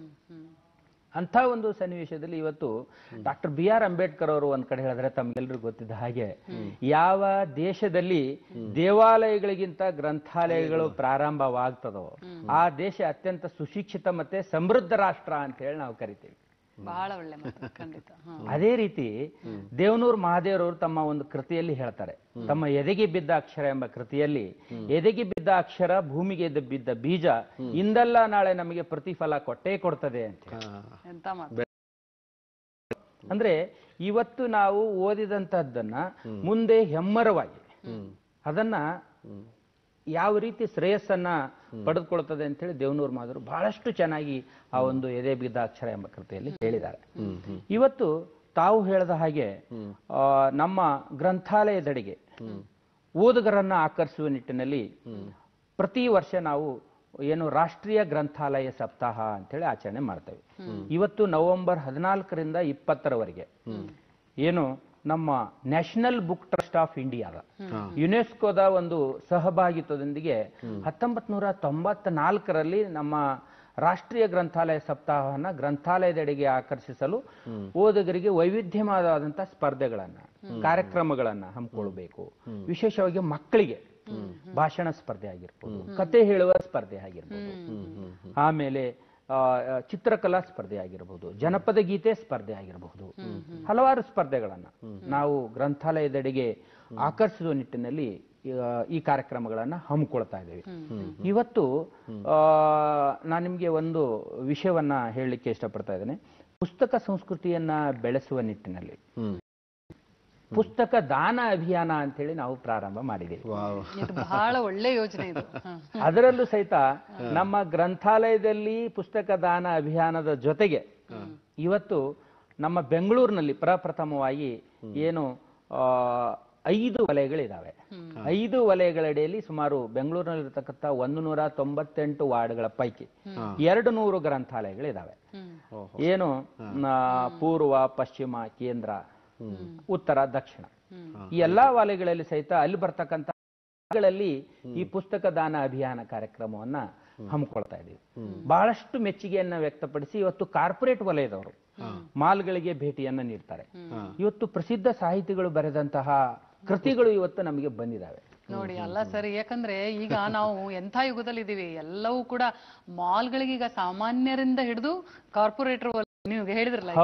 ಅಂತ ಒಂದು ಸನ್ನಿವೇಶದಲ್ಲಿ ಇವತ್ತು ಡಾಕ್ಟರ್ ಬಿ ಆರ್ ಅಂಬೇಡ್ಕರ್ ಅವರು ಒಂದ್ ಕಡೆ ಹೇಳಿದ್ರೆ, ತಮ್ಗೆಲ್ರಿಗೂ ಗೊತ್ತಿದ್ದ ಹಾಗೆ, ಯಾವ ದೇಶದಲ್ಲಿ ದೇವಾಲಯಗಳಿಗಿಂತ ಗ್ರಂಥಾಲಯಗಳು ಪ್ರಾರಂಭವಾಗ್ತದೋ ಆ ದೇಶ ಅತ್ಯಂತ ಸುಶಿಕ್ಷಿತ ಮತ್ತೆ ಸಮೃದ್ಧ ರಾಷ್ಟ್ರ ಅಂತ ಹೇಳಿ ನಾವು ಕರಿತೀವಿ. ಬಹಳ ಒಳ್ಳೆ ಮಾತು, ಖಂಡಿತ. ಅದೇ ರೀತಿ ದೇವನೂರು ಮಹಾದೇವರವರು ತಮ್ಮ ಒಂದು ಕೃತಿಯಲ್ಲಿ ಹೇಳ್ತಾರೆ, ತಮ್ಮ ಎದೆಗೆ ಬಿದ್ದ ಅಕ್ಷರ ಎಂಬ ಕೃತಿಯಲ್ಲಿ, ಎದೆಗೆ ಬಿದ್ದ ಅಕ್ಷರ ಭೂಮಿಗೆ ಬಿದ್ದ ಬೀಜ ಇಂದಲ್ಲ ನಾಳೆ ನಮಗೆ ಪ್ರತಿಫಲ ಕೊಟ್ಟೇ ಕೊಡ್ತದೆ ಅಂತ. ಅಂದ್ರೆ ಇವತ್ತು ನಾವು ಓದಿದಂತಹದ್ದನ್ನ ಮುಂದೆ ಹೆಮ್ಮರವಾಗಿ ಅದನ್ನ ಯಾವ ರೀತಿ ಶ್ರೇಯಸ್ಸನ್ನ ಪಡೆದುಕೊಳ್ತದೆ ಅಂತ ಹೇಳಿ ದೇವನೂರು ಮಹಾದೇವರು ಬಹಳಷ್ಟು ಚೆನ್ನಾಗಿ ಆ ಒಂದು ಎದೆ ಬಿದ್ದ ಅಕ್ಷರ ಎಂಬ ಕೃತಿಯಲ್ಲಿ ಹೇಳಿದ್ದಾರೆ. ಇವತ್ತು ತಾವು ಹೇಳಿದ ಹಾಗೆ ಆ ನಮ್ಮ ಗ್ರಂಥಾಲಯದೆಡೆಗೆ ಓದುಗರನ್ನ ಆಕರ್ಷಿಸುವ ನಿಟ್ಟಿನಲ್ಲಿ ಪ್ರತಿ ವರ್ಷ ನಾವು ಏನು ರಾಷ್ಟ್ರೀಯ ಗ್ರಂಥಾಲಯ ಸಪ್ತಾಹ ಅಂತೇಳಿ ಆಚರಣೆ ಮಾಡ್ತೇವೆ. ಇವತ್ತು ನವೆಂಬರ್ ಹದಿನಾಲ್ಕರಿಂದ ಇಪ್ಪತ್ತರವರೆಗೆ ಏನು ನಮ್ಮ ನ್ಯಾಷನಲ್ ಬುಕ್ ಟ್ರಸ್ಟ್ ಆಫ್ ಇಂಡಿಯಾದ ಯುನೆಸ್ಕೋದ ಒಂದು ಸಹಭಾಗಿತ್ವದೊಂದಿಗೆ ಹತ್ತೊಂಬತ್ ನೂರ ತೊಂಬತ್ತ ನಾಲ್ಕರಲ್ಲಿ ನಮ್ಮ ರಾಷ್ಟ್ರೀಯ ಗ್ರಂಥಾಲಯ ಸಪ್ತಾಹವನ್ನ ಗ್ರಂಥಾಲಯದೆಡೆಗೆ ಆಕರ್ಷಿಸಲು ಓದುಗರಿಗೆ ವೈವಿಧ್ಯಮಯವಾದಂತಹ ಸ್ಪರ್ಧೆಗಳನ್ನ ಕಾರ್ಯಕ್ರಮಗಳನ್ನ ಹಮ್ಮಿಕೊಳ್ಬೇಕು. ವಿಶೇಷವಾಗಿ ಮಕ್ಕಳಿಗೆ ಭಾಷಣ ಸ್ಪರ್ಧೆ ಆಗಿರ್ಬೋದು, ಕತೆ ಹೇಳುವ ಸ್ಪರ್ಧೆ ಆಗಿರ್ಬೋದು, ಆಮೇಲೆ ಚಿತ್ರಕಲಾ ಸ್ಪರ್ಧೆ ಆಗಿರಬಹುದು, ಜನಪದ ಗೀತೆ ಸ್ಪರ್ಧೆ ಆಗಿರಬಹುದು, ಹಲವಾರು ಸ್ಪರ್ಧೆಗಳನ್ನ ನಾವು ಗ್ರಂಥಾಲಯದೆಡೆಗೆ ಆಕರ್ಷಿಸುವ ನಿಟ್ಟಿನಲ್ಲಿ ಈ ಕಾರ್ಯಕ್ರಮಗಳನ್ನ ಹಮ್ಮಿಕೊಳ್ತಾ ಇದ್ದೇವೆ. ಇವತ್ತು ಆ ನಾನು ನಿಮ್ಗೆ ಒಂದು ವಿಷಯವನ್ನ ಹೇಳಲಿಕ್ಕೆ ಇಷ್ಟಪಡ್ತಾ ಇದ್ದೇನೆ. ಪುಸ್ತಕ ಸಂಸ್ಕೃತಿಯನ್ನ ಬೆಳೆಸುವ ನಿಟ್ಟಿನಲ್ಲಿ ಪುಸ್ತಕ ದಾನ ಅಭಿಯಾನ ಅಂತ ಹೇಳಿ ನಾವು ಪ್ರಾರಂಭ ಮಾಡಿದ್ದೇವೆ. ಬಹಳ ಒಳ್ಳೆ ಯೋಜನೆ ಇದು. ಅದರಲ್ಲೂ ಸಹಿತ ನಮ್ಮ ಗ್ರಂಥಾಲಯದಲ್ಲಿ ಪುಸ್ತಕ ದಾನ ಅಭಿಯಾನದ ಜೊತೆಗೆ ಇವತ್ತು ನಮ್ಮ ಬೆಂಗಳೂರಿನಲ್ಲಿ ಪ್ರಪ್ರಥಮವಾಗಿ ಏನು ಆ ಐದು ವಲಯಗಳಿದಾವೆ. ಐದು ವಲಯಗಳಡಿಯಲ್ಲಿ ಸುಮಾರು ಬೆಂಗಳೂರಿನಲ್ಲಿರ್ತಕ್ಕಂಥ ಒಂದು ನೂರ ತೊಂಬತ್ತೆಂಟು ವಾರ್ಡ್ಗಳ ಪೈಕಿ ಎರಡು ನೂರು ಗ್ರಂಥಾಲಯಗಳಿದಾವೆ. ಏನು ಪೂರ್ವ, ಪಶ್ಚಿಮ, ಕೇಂದ್ರ, ಉತ್ತರ, ದಕ್ಷಿಣ ಈ ಎಲ್ಲಾ ವಲಯಗಳಲ್ಲಿ ಸಹಿತ ಅಲ್ಲಿ ಬರ್ತಕ್ಕಂಥ ಈ ಪುಸ್ತಕ ದಾನ ಅಭಿಯಾನ ಕಾರ್ಯಕ್ರಮವನ್ನ ಹಮ್ಮಿಕೊಳ್ತಾ ಇದೀವಿ. ಬಹಳಷ್ಟು ಮೆಚ್ಚುಗೆಯನ್ನ ವ್ಯಕ್ತಪಡಿಸಿ ಇವತ್ತು ಕಾರ್ಪೊರೇಟ್ ವಲಯದವರು ಮಾಲ್ಗಳಿಗೆ ಭೇಟಿಯನ್ನ ನೀಡ್ತಾರೆ. ಇವತ್ತು ಪ್ರಸಿದ್ಧ ಸಾಹಿತಿಗಳು ಬರೆದಂತಹ ಕೃತಿಗಳು ಇವತ್ತು ನಮಗೆ ಬಂದಿದ್ದಾವೆ. ನೋಡಿ, ಅಲ್ಲ ಸರಿ, ಯಾಕಂದ್ರೆ ಈಗ ನಾವು ಎಂಥ ಯುಗದಲ್ಲಿ ಇದೀವಿ, ಎಲ್ಲವೂ ಕೂಡ ಮಾಲ್ಗಳಿಗೆ ಈಗ ಸಾಮಾನ್ಯರಿಂದ ಹಿಡಿದು ಕಾರ್ಪೊರೇಟರ್ ನೀವು ಹೇಳಿದ್ರಲ್ಲ,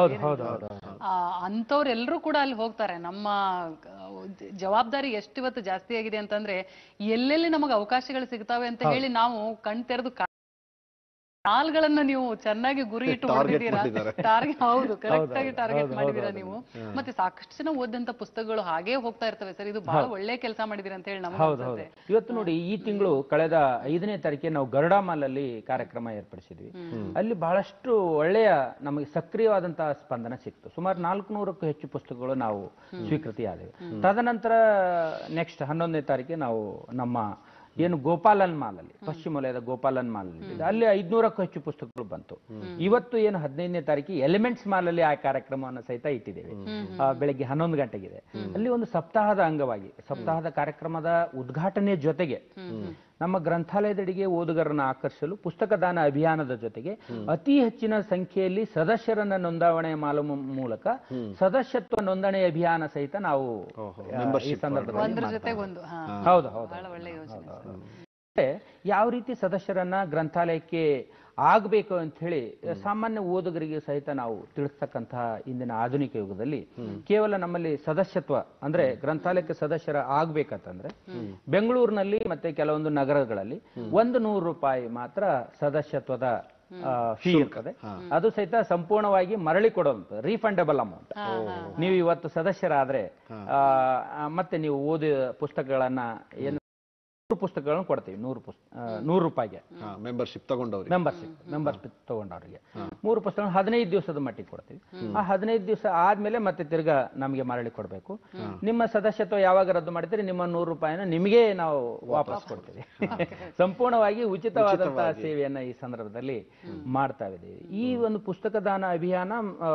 ಅಂತವ್ರು ಎಲ್ಲರೂ ಕೂಡ ಅಲ್ಲಿ ಹೋಗ್ತಾರೆ. ನಮ್ಮ ಜವಾಬ್ದಾರಿ ಎಷ್ಟು ಇವತ್ತು ಜಾಸ್ತಿ ಆಗಿದೆ ಅಂತಂದ್ರೆ ಎಲ್ಲೆಲ್ಲಿ ನಮಗೆ ಅವಕಾಶಗಳು ಸಿಗ್ತಾವೆ ಅಂತ ಹೇಳಿ ನಾವು ಕಣ್ ತೆರೆದು ಸಾಲ್ಗಳನ್ನ ನೀವು ಚೆನ್ನಾಗಿ ಗುರಿ ಇಟ್ಟು ಹೊಡೆದಿದ್ದೀರಾ. ಟಾರ್ಗೆಟ್ ಹೌದು, ಕರೆಕ್ಟ್ ಆಗಿ ಟಾರ್ಗೆಟ್ ಮಾಡಿದೀರಾ ನೀವು. ಮತ್ತೆ ಸಾಕಷ್ಟು ಜನ ಓದಂತ ಪುಸ್ತಕಗಳು ಹಾಗೆ ಹೋಗ್ತಾ ಇರ್ತವೆ ಸರ್. ಇದು ಬಹಳ ಒಳ್ಳೆ ಕೆಲಸ ಮಾಡಿದೀರಾ ಅಂತ ಹೇಳಿ ನಮ್ಗೆ ಅನ್ಸುತ್ತೆ. ಇವತ್ತು ನೋಡಿ, ಈ ತಿಂಗಳು ಕಳೆದ ಐದನೇ ತಾರೀಕಿಗೆ ನಾವು ಗರುಡಾ ಮಾಲ್ ಅಲ್ಲಿ ಕಾರ್ಯಕ್ರಮ ಏರ್ಪಡಿಸಿದ್ವಿ. ಅಲ್ಲಿ ಬಹಳಷ್ಟು ಒಳ್ಳೆಯ ನಮಗೆ ಸಕ್ರಿಯವಾದಂತಹ ಸ್ಪಂದನ ಸಿಕ್ತು. ಸುಮಾರು ನಾಲ್ಕು ನೂರಕ್ಕೂ ಹೆಚ್ಚು ಪುಸ್ತಕಗಳು ನಾವು ಸ್ವೀಕೃತಿ ಆದವು. ತದನಂತರ ನೆಕ್ಸ್ಟ್ ಹನ್ನೊಂದನೇ ತಾರೀಕಿಗೆ ನಾವು ನಮ್ಮ ಏನು ಗೋಪಾಲನ್ ಮಾಲ್ ಅಲ್ಲಿ, ಪಶ್ಚಿಮ ವಲಯದ ಗೋಪಾಲನ್ ಮಾಲ್ ಅಲ್ಲಿ ಅಲ್ಲಿ ಐದ್ನೂರಕ್ಕೂ ಹೆಚ್ಚು ಪುಸ್ತಕಗಳು ಬಂತು. ಇವತ್ತು ಏನು ಹದಿನೈದನೇ ತಾರೀಕಿಗೆ ಎಲಿಮೆಂಟ್ಸ್ ಮಾಲ್ ಅಲ್ಲಿ ಆ ಕಾರ್ಯಕ್ರಮವನ್ನು ಸಹಿತ ಇಟ್ಟಿದ್ದೇವೆ. ಬೆಳಗ್ಗೆ ಹನ್ನೊಂದು ಗಂಟೆಗಿದೆ. ಅಲ್ಲಿ ಒಂದು ಸಪ್ತಾಹದ ಅಂಗವಾಗಿ ಸಪ್ತಾಹದ ಕಾರ್ಯಕ್ರಮದ ಉದ್ಘಾಟನೆ ಜೊತೆಗೆ ನಮ್ಮ ಗ್ರಂಥಾಲಯದಡಿಗೆ ಓದುಗರನ್ನು ಆಕರ್ಷಿಸಲು ಪುಸ್ತಕ ದಾನ ಅಭಿಯಾನದ ಜೊತೆಗೆ ಅತಿ ಹೆಚ್ಚಿನ ಸಂಖ್ಯೆಯಲ್ಲಿ ಸದಸ್ಯರನ್ನ ನೋಂದಾವಣೆ ಮಾಡುವ ಮೂಲಕ ಸದಸ್ಯತ್ವ ನೋಂದಣಿ ಅಭಿಯಾನ ಸಹಿತ ನಾವು ಈ ಸಂದರ್ಭದಲ್ಲಿ ಹೌದು ಹೌದು ಯಾವ ರೀತಿ ಸದಸ್ಯರನ್ನ ಗ್ರಂಥಾಲಯಕ್ಕೆ ಆಗಬೇಕು ಅಂತ ಹೇಳಿ ಸಾಮಾನ್ಯ ಓದುಗರಿಗೆ ಸಹಿತ ನಾವು ತಿಳಿಸ್ತಕ್ಕಂತಹ ಇಂದಿನ ಆಧುನಿಕ ಯುಗದಲ್ಲಿ ಕೇವಲ ನಮ್ಮಲ್ಲಿ ಸದಸ್ಯತ್ವ ಅಂದ್ರೆ ಗ್ರಂಥಾಲಯಕ್ಕೆ ಸದಸ್ಯರ ಆಗ್ಬೇಕಂತಂದ್ರೆ ಬೆಂಗಳೂರಿನಲ್ಲಿ ಮತ್ತೆ ಕೆಲವೊಂದು ನಗರಗಳಲ್ಲಿ ಒಂದು ನೂರು ರೂಪಾಯಿ ಮಾತ್ರ ಸದಸ್ಯತ್ವದ ಫೀ ಇರ್ತದೆ. ಅದು ಸಹಿತ ಸಂಪೂರ್ಣವಾಗಿ ಮರಳಿ ಕೊಡುವಂತ ರೀಫಂಡಬಲ್ ಅಮೌಂಟ್. ನೀವು ಇವತ್ತು ಸದಸ್ಯರಾದ್ರೆ ಮತ್ತೆ ನೀವು ಓದಿ ಪುಸ್ತಕಗಳನ್ನ ಏನು ನೂರು ಪುಸ್ತಕಗಳನ್ನು ಕೊಡ್ತೀವಿ. ನೂರು ಪುಸ್ತಕ ನೂರು ರೂಪಾಯಿಗೆ ಮೆಂಬರ್ಶಿಪ್ ತಗೊಂಡವ್ರಿಗೆ ಮೆಂಬರ್ಶಿಪ್ ಮೆಂಬರ್ಶಿಪ್ ತಗೊಂಡವ್ರಿಗೆ ಮೂರು ಪುಸ್ತಕ ಹದಿನೈದು ದಿವಸದ ಮಟ್ಟಿಗೆ ಕೊಡ್ತೀವಿ. ಆ ಹದಿನೈದು ದಿವಸ ಆದ್ಮೇಲೆ ಮತ್ತೆ ತಿರ್ಗಾ ನಮಗೆ ಮರಳಿ ಕೊಡ್ಬೇಕು. ನಿಮ್ಮ ಸದಸ್ಯತ್ವ ಯಾವಾಗ ರದ್ದು ಮಾಡಿದ್ರೆ ನಿಮ್ಮ ನೂರು ರೂಪಾಯಿನ ನಿಮಗೆ ನಾವು ವಾಪಸ್ ಕೊಡ್ತೀವಿ. ಸಂಪೂರ್ಣವಾಗಿ ಉಚಿತವಾದಂತಹ ಸೇವೆಯನ್ನ ಈ ಸಂದರ್ಭದಲ್ಲಿ ಮಾಡ್ತಾ ಇದ್ದೀವಿ. ಈ ಒಂದು ಪುಸ್ತಕ ದಾನ ಅಭಿಯಾನ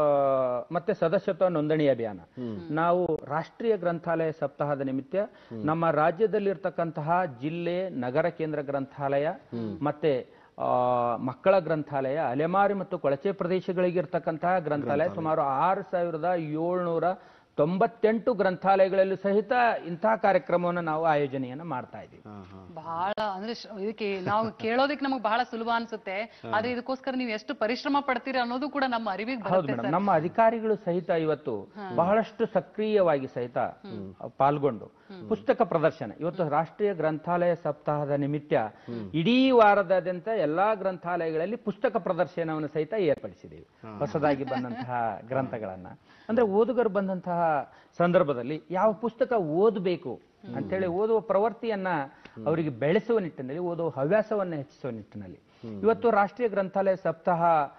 ಮತ್ತೆ ಸದಸ್ಯತ್ವ ನೋಂದಣಿ ಅಭಿಯಾನ ನಾವು ರಾಷ್ಟ್ರೀಯ ಗ್ರಂಥಾಲಯ ಸಪ್ತಾಹದ ನಿಮಿತ್ತ ನಮ್ಮ ರಾಜ್ಯದಲ್ಲಿರ್ತಕ್ಕಂತಹ ಜಿಲ್ಲೆ, ನಗರ ಕೇಂದ್ರ ಗ್ರಂಥಾಲಯ ಮತ್ತೆ ಮಕ್ಕಳ ಗ್ರಂಥಾಲಯ, ಅಲೆಮಾರಿ ಮತ್ತು ಕೊಳಚೆ ಪ್ರದೇಶಗಳಿಗಿರ್ತಕ್ಕಂತಹ ಗ್ರಂಥಾಲಯ ಸುಮಾರು ಆರು ಸಾವಿರದ ಏಳ್ನೂರ ತೊಂಬತ್ತೆಂಟು ಗ್ರಂಥಾಲಯಗಳಲ್ಲೂ ಸಹಿತ ಇಂತಹ ಕಾರ್ಯಕ್ರಮವನ್ನು ನಾವು ಆಯೋಜನೆಯನ್ನ ಮಾಡ್ತಾ ಇದ್ದೀವಿ. ಬಹಳ ಅಂದ್ರೆ ಇದಕ್ಕೆ ನಾವು ಕೇಳೋದಕ್ಕೆ ನಮಗೆ ಬಹಳ ಸುಲಭ ಅನ್ಸುತ್ತೆ, ಆದ್ರೆ ಇದಕ್ಕೋಸ್ಕರ ನೀವು ಎಷ್ಟು ಪರಿಶ್ರಮ ಪಡ್ತೀರಿ ಅನ್ನೋದು ಕೂಡ ನಮ್ಮ ಅರಿವಿಗೆ ಬರುತ್ತೆ. ನಮ್ಮ ಅಧಿಕಾರಿಗಳು ಸಹಿತ ಇವತ್ತು ಬಹಳಷ್ಟು ಸಕ್ರಿಯವಾಗಿ ಸಹಿತ ಪಾಲ್ಗೊಂಡು ಪುಸ್ತಕ ಪ್ರದರ್ಶನ, ಇವತ್ತು ರಾಷ್ಟ್ರೀಯ ಗ್ರಂಥಾಲಯ ಸಪ್ತಾಹದ ನಿಮಿತ್ತ ಇಡೀ ವಾರದಾದ್ಯಂತ ಎಲ್ಲಾ ಗ್ರಂಥಾಲಯಗಳಲ್ಲಿ ಪುಸ್ತಕ ಪ್ರದರ್ಶನವನ್ನು ಸಹಿತ ಏರ್ಪಡಿಸಿದ್ದೀವಿ. ಹೊಸದಾಗಿ ಬಂದಂತಹ ಗ್ರಂಥಗಳನ್ನ ಅಂದ್ರೆ ಓದುಗರು ಬಂದಂತಹ ಸಂದರ್ಭದಲ್ಲಿ ಯಾವ ಪುಸ್ತಕ ಓದಬೇಕು ಅಂತೇಳಿ ಓದುವ ಪ್ರವೃತ್ತಿಯನ್ನ ಅವರಿಗೆ ಬೆಳೆಸುವ ನಿಟ್ಟಿನಲ್ಲಿ, ಓದುವ ಹವ್ಯಾಸವನ್ನ ಹೆಚ್ಚಿಸುವ ನಿಟ್ಟಿನಲ್ಲಿ ಇವತ್ತು ರಾಷ್ಟ್ರೀಯ ಗ್ರಂಥಾಲಯ ಸಪ್ತಾಹ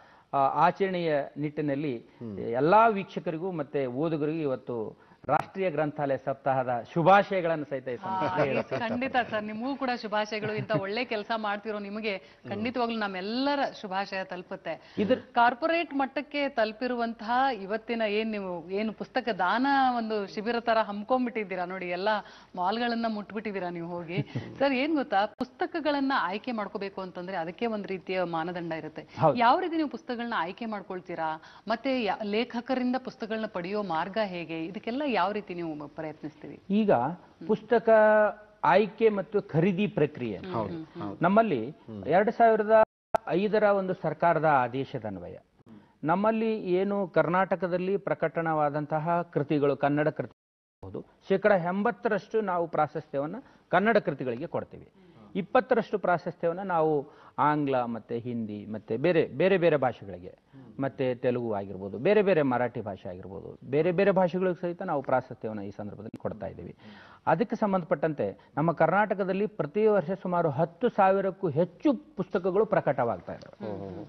ಆಚರಣೆಯ ನಿಟ್ಟಿನಲ್ಲಿ ಎಲ್ಲಾ ವೀಕ್ಷಕರಿಗೂ ಮತ್ತೆ ಓದುಗರಿಗೂ ಇವತ್ತು ರಾಷ್ಟ್ರೀಯ ಗ್ರಂಥಾಲಯ ಸಪ್ತಾಹದ ಶುಭಾಶಯಗಳನ್ನು ಸಹಿತ ಖಂಡಿತ ಸರ್, ನಿಮಗೂ ಕೂಡ ಶುಭಾಶಯಗಳು. ಇಂತ ಒಳ್ಳೆ ಕೆಲಸ ಮಾಡ್ತಿರೋ ನಿಮಗೆ ಖಂಡಿತವಾಗ್ಲೂ ನಮ್ಮೆಲ್ಲರ ಶುಭಾಶಯ ತಲುಪುತ್ತೆ. ಇದ್ರ ಕಾರ್ಪೊರೇಟ್ ಮಟ್ಟಕ್ಕೆ ತಲುಪಿರುವಂತಹ ಇವತ್ತಿನ ಏನ್ ನೀವು ಏನು ಪುಸ್ತಕ ದಾನ ಒಂದು ಶಿಬಿರ ತರ ಹಮ್ಕೊಂಡ್ಬಿಟ್ಟಿದ್ದೀರಾ ನೋಡಿ, ಎಲ್ಲಾ ಮಾಲ್ಗಳನ್ನ ಮುಟ್ಬಿಟ್ಟಿದ್ದೀರಾ ನೀವು ಹೋಗಿ. ಸರ್ ಏನ್ ಗೊತ್ತಾ, ಪುಸ್ತಕಗಳನ್ನ ಆಯ್ಕೆ ಮಾಡ್ಕೋಬೇಕು ಅಂತಂದ್ರೆ ಅದಕ್ಕೆ ಒಂದ್ ರೀತಿಯ ಮಾನದಂಡ ಇರುತ್ತೆ. ಯಾವ ರೀತಿ ನೀವು ಪುಸ್ತಕಗಳನ್ನ ಆಯ್ಕೆ ಮಾಡ್ಕೊಳ್ತೀರಾ, ಮತ್ತೆ ಲೇಖಕರಿಂದ ಪುಸ್ತಕಗಳನ್ನ ಪಡೆಯೋ ಮಾರ್ಗ ಹೇಗೆ, ಇದಕ್ಕೆಲ್ಲ ಯಾವ ರೀತಿ ನೀವು ಪ್ರಯತ್ನಿಸ್ತೀವಿ? ಈಗ ಪುಸ್ತಕ ಆಯ್ಕೆ ಮತ್ತು ಖರೀದಿ ಪ್ರಕ್ರಿಯೆ ನಮ್ಮಲ್ಲಿ ಎರಡ್ ಸಾವಿರದ ಐದರ ಒಂದು ಸರ್ಕಾರದ ಆದೇಶದ ಅನ್ವಯ ನಮ್ಮಲ್ಲಿ ಏನು ಕರ್ನಾಟಕದಲ್ಲಿ ಪ್ರಕಟಣವಾದಂತಹ ಕೃತಿಗಳು, ಕನ್ನಡ ಕೃತಿ ಶೇಕಡ ಎಂಬತ್ತರಷ್ಟು ನಾವು ಪ್ರಾಶಸ್ತ್ಯವನ್ನ ಕನ್ನಡ ಕೃತಿಗಳಿಗೆ ಕೊಡ್ತೀವಿ. ಇಪ್ಪತ್ತರಷ್ಟು ಪ್ರಾಶಸ್ತ್ಯವನ್ನ ನಾವು ಆಂಗ್ಲ ಮತ್ತೆ ಹಿಂದಿ ಮತ್ತೆ ಬೇರೆ ಬೇರೆ ಬೇರೆ ಭಾಷೆಗಳಿಗೆ, ಮತ್ತೆ ತೆಲುಗು ಆಗಿರ್ಬೋದು, ಬೇರೆ ಬೇರೆ ಮರಾಠಿ ಭಾಷೆ ಆಗಿರ್ಬೋದು, ಬೇರೆ ಬೇರೆ ಭಾಷೆಗಳಿಗೆ ಸಹಿತ ನಾವು ಪ್ರಾಶಸ್ತ್ಯವನ್ನು ಈ ಸಂದರ್ಭದಲ್ಲಿ ಕೊಡ್ತಾ ಇದ್ದೀವಿ. ಅದಕ್ಕೆ ಸಂಬಂಧಪಟ್ಟಂತೆ ನಮ್ಮ ಕರ್ನಾಟಕದಲ್ಲಿ ಪ್ರತಿ ವರ್ಷ ಸುಮಾರು ಹತ್ತು ಸಾವಿರಕ್ಕೂ ಹೆಚ್ಚು ಪುಸ್ತಕಗಳು ಪ್ರಕಟವಾಗ್ತಾ ಇದ್ದಾವೆ.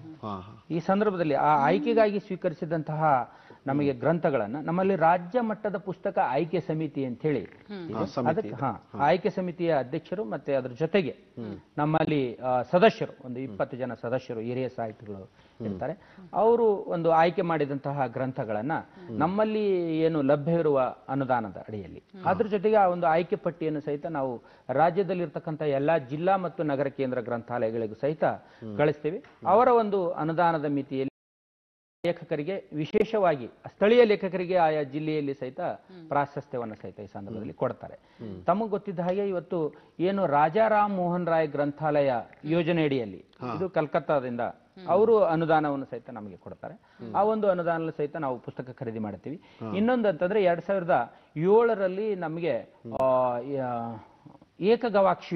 ಈ ಸಂದರ್ಭದಲ್ಲಿ ಆ ಆಯ್ಕೆಗಾಗಿ ಸ್ವೀಕರಿಸಿದಂತಹ ನಮಗೆ ಗ್ರಂಥಗಳನ್ನ ನಮ್ಮಲ್ಲಿ ರಾಜ್ಯ ಮಟ್ಟದ ಪುಸ್ತಕ ಆಯ್ಕೆ ಸಮಿತಿ ಅಂತ ಹೇಳಿ ಅದಕ್ಕೆ ಹಾ ಆಯ್ಕೆ ಸಮಿತಿಯ ಅಧ್ಯಕ್ಷರು ಮತ್ತೆ ಅದರ ಜೊತೆಗೆ ನಮ್ಮಲ್ಲಿ ಸದಸ್ಯರು ಒಂದು ಇಪ್ಪತ್ತು ಜನ ಸದಸ್ಯರು ಹಿರಿಯ ಸಾಹಿತಿಗಳು ಇರ್ತಾರೆ. ಅವರು ಒಂದು ಆಯ್ಕೆ ಮಾಡಿದಂತಹ ಗ್ರಂಥಗಳನ್ನ ನಮ್ಮಲ್ಲಿ ಏನು ಲಭ್ಯವಿರುವ ಅನುದಾನದ ಅಡಿಯಲ್ಲಿ ಅದ್ರ ಜೊತೆಗೆ ಆ ಒಂದು ಆಯ್ಕೆ ಪಟ್ಟಿಯನ್ನು ಸಹಿತ ನಾವು ರಾಜ್ಯದಲ್ಲಿರ್ತಕ್ಕಂಥ ಎಲ್ಲಾ ಜಿಲ್ಲಾ ಮತ್ತು ನಗರ ಕೇಂದ್ರ ಗ್ರಂಥಾಲಯಗಳಿಗೂ ಸಹಿತ ಕಳಿಸ್ತೀವಿ. ಅವರ ಒಂದು ಅನುದಾನದ ಮಿತಿಯಲ್ಲಿ ಲೇಖಕರಿಗೆ, ವಿಶೇಷವಾಗಿ ಸ್ಥಳೀಯ ಲೇಖಕರಿಗೆ ಆಯಾ ಜಿಲ್ಲೆಯಲ್ಲಿ ಸಹಿತ ಪ್ರಾಶಸ್ತ್ಯವನ್ನು ಸಹಿತ ಈ ಸಂದರ್ಭದಲ್ಲಿ ಕೊಡ್ತಾರೆ. ತಮಗೆ ಗೊತ್ತಿದ್ದ ಹಾಗೆ ಇವತ್ತು ಏನು ರಾಜಾರಾಮ್ ಮೋಹನ್ ರಾಯ್ ಗ್ರಂಥಾಲಯ ಯೋಜನೆಯಡಿಯಲ್ಲಿ ಇದು ಕಲ್ಕತ್ತಾದಿಂದ ಅವರು ಅನುದಾನವನ್ನು ಸಹಿತ ನಮಗೆ ಕೊಡ್ತಾರೆ. ಆ ಒಂದು ಅನುದಾನ ಸಹಿತ ನಾವು ಪುಸ್ತಕ ಖರೀದಿ ಮಾಡ್ತೀವಿ. ಇನ್ನೊಂದು ಅಂತಂದ್ರೆ ಎರಡ್ ಸಾವಿರದ ಏಳರಲ್ಲಿ ನಮಗೆ ಏಕಗವಾಕ್ಷಿ ಯೋಜನೆ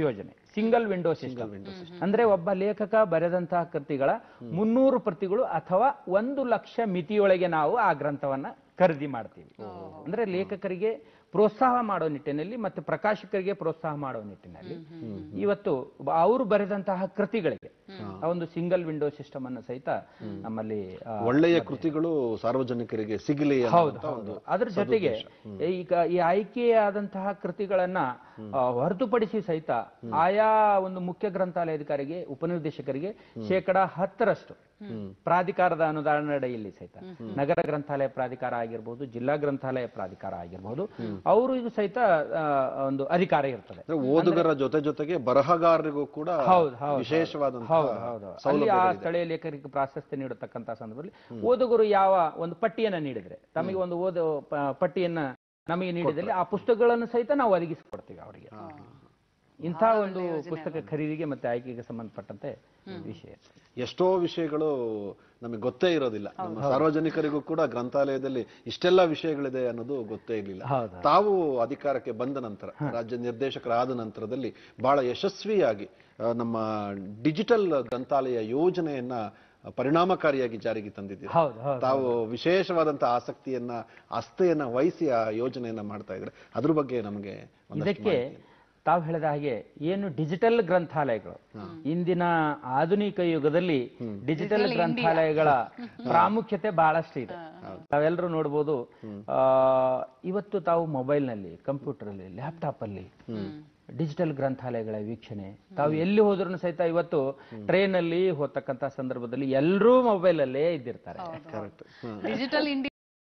ಸಿಂಗಲ್ ವಿಂಡೋ ಸಿಸ್ಟಮ್. ಅಂದ್ರೆ ಒಬ್ಬ ಲೇಖಕ ಬರೆದಂತಹ ಕೃತಿಗಳ ಮುನ್ನೂರು ಪ್ರತಿಗಳು ಅಥವಾ ಒಂದು ಲಕ್ಷ ಮಿತಿಯೊಳಗೆ ನಾವು ಆ ಗ್ರಂಥವನ್ನ ಖರೀದಿ ಮಾಡ್ತೀವಿ. ಅಂದ್ರೆ ಲೇಖಕರಿಗೆ ಪ್ರೋತ್ಸಾಹ ಮಾಡೋ ನಿಟ್ಟಿನಲ್ಲಿ ಮತ್ತು ಪ್ರಕಾಶಕರಿಗೆ ಪ್ರೋತ್ಸಾಹ ಮಾಡೋ ನಿಟ್ಟಿನಲ್ಲಿ ಇವತ್ತು ಅವರು ಬರೆದಂತಹ ಕೃತಿಗಳಿಗೆ ಒಂದು ಸಿಂಗಲ್ ವಿಂಡೋ ಸಿಸ್ಟಮ್ ಅನ್ನು ಸಹಿತ ನಮ್ಮಲ್ಲಿ ಒಳ್ಳೆಯ ಕೃತಿಗಳು ಸಾರ್ವಜನಿಕರಿಗೆ ಸಿಗಲಿ. ಹೌದು. ಅದ್ರ ಜೊತೆಗೆ ಈಗ ಈ ಆಯ್ಕೆಯಾದಂತಹ ಕೃತಿಗಳನ್ನ ಹೊರತುಪಡಿಸಿ ಸಹಿತ ಆಯಾ ಒಂದು ಮುಖ್ಯ ಗ್ರಂಥಾಲಯಾಧಿಕಾರಿಗೆ ಉಪನಿರ್ದೇಶಕರಿಗೆ ಶೇಕಡ ಹತ್ತರಷ್ಟು ಪ್ರಾಧಿಕಾರದ ಅನುದಾನ ಅಡಿಯಲ್ಲಿ ಸಹಿತ ನಗರ ಗ್ರಂಥಾಲಯ ಪ್ರಾಧಿಕಾರ ಆಗಿರ್ಬೋದು, ಜಿಲ್ಲಾ ಗ್ರಂಥಾಲಯ ಪ್ರಾಧಿಕಾರ ಆಗಿರ್ಬೋದು, ಅವರು ಇದು ಸಹಿತ ಒಂದು ಅಧಿಕಾರ ಇರ್ತದೆ. ಓದುಗರ ಜೊತೆ ಜೊತೆಗೆ ಬರಹಗಾರರಿಗೂ ಕೂಡ ವಿಶೇಷವಾದಂತಹ ಆ ಸ್ಥಳೀಯ ಲೇಖಕರಿಗೆ ಪ್ರಾಶಸ್ತ್ಯ ನೀಡತಕ್ಕಂತಹ ಸಂದರ್ಭದಲ್ಲಿ ಓದುಗರು ಯಾವ ಒಂದು ಪಟ್ಟಿಯನ್ನ ನೀಡಿದ್ರೆ ತಮಗೆ ಒಂದು ಓದು ಪಟ್ಟಿಯನ್ನ ನಮಗೆ ನೀಡಿದಲ್ಲಿ ಆ ಪುಸ್ತಕಗಳನ್ನು ಸಹಿತ ನಾವು ಒದಗಿಸಿಕೊಡ್ತೀವಿ ಅವರಿಗೆ. ಇಂಥ ಒಂದು ಪುಸ್ತಕ ಖರೀದಿಗೆ ಮತ್ತೆ ಆಯ್ಕೆಗೆ ಸಂಬಂಧಪಟ್ಟಂತೆ ವಿಷಯ. ಎಷ್ಟೋ ವಿಷಯಗಳು ನಮಗೆ ಗೊತ್ತೇ ಇರೋದಿಲ್ಲ. ನಮ್ಮ ಸಾರ್ವಜನಿಕರಿಗೂ ಕೂಡ ಗ್ರಂಥಾಲಯದಲ್ಲಿ ಇಷ್ಟೆಲ್ಲ ವಿಷಯಗಳಿದೆ ಅನ್ನೋದು ಗೊತ್ತೇ ಇರಲಿಲ್ಲ. ತಾವು ಅಧಿಕಾರಕ್ಕೆ ಬಂದ ನಂತರ, ರಾಜ್ಯ ನಿರ್ದೇಶಕರಾದ ನಂತರದಲ್ಲಿ ಬಹಳ ಯಶಸ್ವಿಯಾಗಿ ನಮ್ಮ ಡಿಜಿಟಲ್ ಗ್ರಂಥಾಲಯ ಯೋಜನೆಯನ್ನ ಪರಿಣಾಮಕಾರಿಯಾಗಿ ಜಾರಿಗೆ ತಂದಿದ್ದೀರಿ. ತಾವು ವಿಶೇಷವಾದಂತಹ ಆಸಕ್ತಿಯನ್ನ ಆಸ್ಥೆಯನ್ನ ವಹಿಸಿ ಆ ಯೋಜನೆಯನ್ನ ಮಾಡ್ತಾ ಇದ್ರೆ ಅದ್ರ ಬಗ್ಗೆ ನಮಗೆ ಇದಕ್ಕೆ ತಾವು ಹೇಳಿದ ಹಾಗೆ ಏನು ಡಿಜಿಟಲ್ ಗ್ರಂಥಾಲಯಗಳು ಇಂದಿನ ಆಧುನಿಕ ಯುಗದಲ್ಲಿ ಡಿಜಿಟಲ್ ಗ್ರಂಥಾಲಯಗಳ ಪ್ರಾಮುಖ್ಯತೆ ಬಹಳಷ್ಟು ಇದೆ. ತಾವೆಲ್ಲರೂ ನೋಡ್ಬೋದು, ಆ ಇವತ್ತು ತಾವು ಮೊಬೈಲ್ ನಲ್ಲಿ, ಕಂಪ್ಯೂಟರ್ ಅಲ್ಲಿ, ಲ್ಯಾಪ್ಟಾಪ್ ಅಲ್ಲಿ ಡಿಜಿಟಲ್ ಗ್ರಂಥಾಲಯಗಳ ವೀಕ್ಷಣೆ ತಾವು ಎಲ್ಲಿ ಹೋದ್ರೂ ಸಹಿತ ಇವತ್ತು ಟ್ರೈನ್ ಅಲ್ಲಿ ಹೋಗ್ತಕ್ಕಂತ ಸಂದರ್ಭದಲ್ಲಿ ಎಲ್ಲರೂ ಮೊಬೈಲ್ ಅಲ್ಲೇ ಇದ್ದಿರ್ತಾರೆ. ಡಿಜಿಟಲ್ ಇಂಡಿಯಾ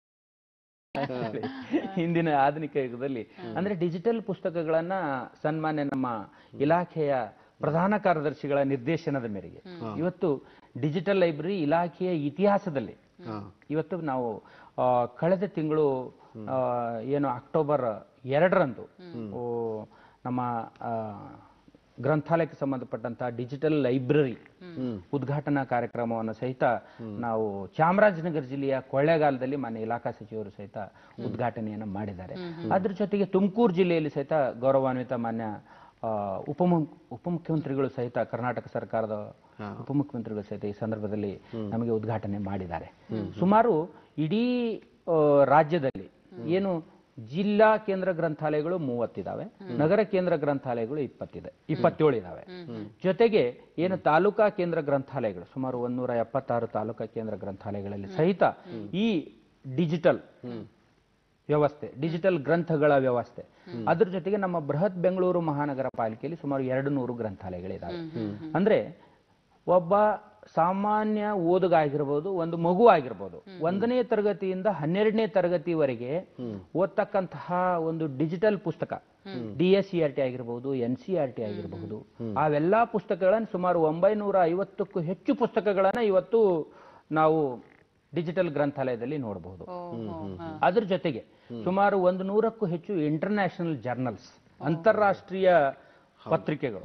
ಹಿಂದಿನ ಆಧುನಿಕ ಯುಗದಲ್ಲಿ ಅಂದ್ರೆ ಡಿಜಿಟಲ್ ಪುಸ್ತಕಗಳನ್ನ ಸನ್ಮಾನ್ಯ ನಮ್ಮ ಇಲಾಖೆಯ ಪ್ರಧಾನ ಕಾರ್ಯದರ್ಶಿಗಳ ನಿರ್ದೇಶನದ ಮೇರೆಗೆ ಇವತ್ತು ಡಿಜಿಟಲ್ ಲೈಬ್ರರಿ ಇಲಾಖೆಯ ಇತಿಹಾಸದಲ್ಲಿ ಇವತ್ತು ನಾವು ಕಳೆದ ತಿಂಗಳು ಏನು ಅಕ್ಟೋಬರ್ ಎರಡರಂದು ನಮ್ಮ ಗ್ರಂಥಾಲಯಕ್ಕೆ ಸಂಬಂಧಪಟ್ಟಂತಹ ಡಿಜಿಟಲ್ ಲೈಬ್ರರಿ ಉದ್ಘಾಟನಾ ಕಾರ್ಯಕ್ರಮವನ್ನು ಸಹಿತ ನಾವು ಚಾಮರಾಜನಗರ ಜಿಲ್ಲೆಯ ಕೊಳ್ಳೇಗಾಲದಲ್ಲಿ ಮಾನ್ಯ ಇಲಾಖಾ ಸಚಿವರು ಸಹಿತ ಉದ್ಘಾಟನೆಯನ್ನು ಮಾಡಿದ್ದಾರೆ. ಅದ್ರ ಜೊತೆಗೆ ತುಮಕೂರು ಜಿಲ್ಲೆಯಲ್ಲಿ ಸಹಿತ ಗೌರವಾನ್ವಿತ ಮಾನ್ಯ ಉಪಮು ಉಪಮುಖ್ಯಮಂತ್ರಿಗಳು ಸಹಿತ ಕರ್ನಾಟಕ ಸರ್ಕಾರದ ಉಪಮುಖ್ಯಮಂತ್ರಿಗಳು ಸಹಿತ ಈ ಸಂದರ್ಭದಲ್ಲಿ ನಮಗೆ ಉದ್ಘಾಟನೆ ಮಾಡಿದ್ದಾರೆ. ಸುಮಾರು ಇಡೀ ರಾಜ್ಯದಲ್ಲಿ ಏನು ಜಿಲ್ಲಾ ಕೇಂದ್ರ ಗ್ರಂಥಾಲಯಗಳು ಮೂವತ್ತಿದಾವೆ, ನಗರ ಕೇಂದ್ರ ಗ್ರಂಥಾಲಯಗಳು ಇಪ್ಪತ್ತಿದೆ ಇಪ್ಪತ್ತೇಳು ಇದಾವೆ. ಜೊತೆಗೆ ಏನು ತಾಲೂಕಾ ಕೇಂದ್ರ ಗ್ರಂಥಾಲಯಗಳು ಸುಮಾರು ಒಂದೂರ ಎಪ್ಪತ್ತಾರು ತಾಲೂಕಾ ಕೇಂದ್ರ ಗ್ರಂಥಾಲಯಗಳಲ್ಲಿ ಸಹಿತ ಈ ಡಿಜಿಟಲ್ ವ್ಯವಸ್ಥೆ, ಡಿಜಿಟಲ್ ಗ್ರಂಥಗಳ ವ್ಯವಸ್ಥೆ, ಅದ್ರ ಜೊತೆಗೆ ನಮ್ಮ ಬೃಹತ್ ಬೆಂಗಳೂರು ಮಹಾನಗರ ಪಾಲಿಕೆಯಲ್ಲಿ ಸುಮಾರು ಎರಡು ನೂರು ಗ್ರಂಥಾಲಯಗಳಿದಾವೆ. ಅಂದ್ರೆ ಒಬ್ಬ ಸಾಮಾನ್ಯ ಓದುಗ ಆಗಿರ್ಬೋದು, ಒಂದು ಮಗು ಆಗಿರ್ಬೋದು, ಒಂದನೇ ತರಗತಿಯಿಂದ ಹನ್ನೆರಡನೇ ತರಗತಿವರೆಗೆ ಓದ್ತಕ್ಕಂತಹ ಒಂದು ಡಿಜಿಟಲ್ ಪುಸ್ತಕ D S C R T ಆಗಿರ್ಬೋದು, ಎನ್ ಸಿ ಆರ್ ಟಿ ಆಗಿರಬಹುದು, ಅವೆಲ್ಲಾ ಪುಸ್ತಕಗಳನ್ನು ಸುಮಾರು ಒಂಬೈನೂರ ಐವತ್ತಕ್ಕೂ ಹೆಚ್ಚು ಪುಸ್ತಕಗಳನ್ನ ಇವತ್ತು ನಾವು ಡಿಜಿಟಲ್ ಗ್ರಂಥಾಲಯದಲ್ಲಿ ನೋಡಬಹುದು. ಅದ್ರ ಜೊತೆಗೆ ಸುಮಾರು ಒಂದು ನೂರಕ್ಕೂ ಹೆಚ್ಚು ಇಂಟರ್ನ್ಯಾಷನಲ್ ಜರ್ನಲ್ಸ್, ಅಂತಾರಾಷ್ಟ್ರೀಯ ಪತ್ರಿಕೆಗಳು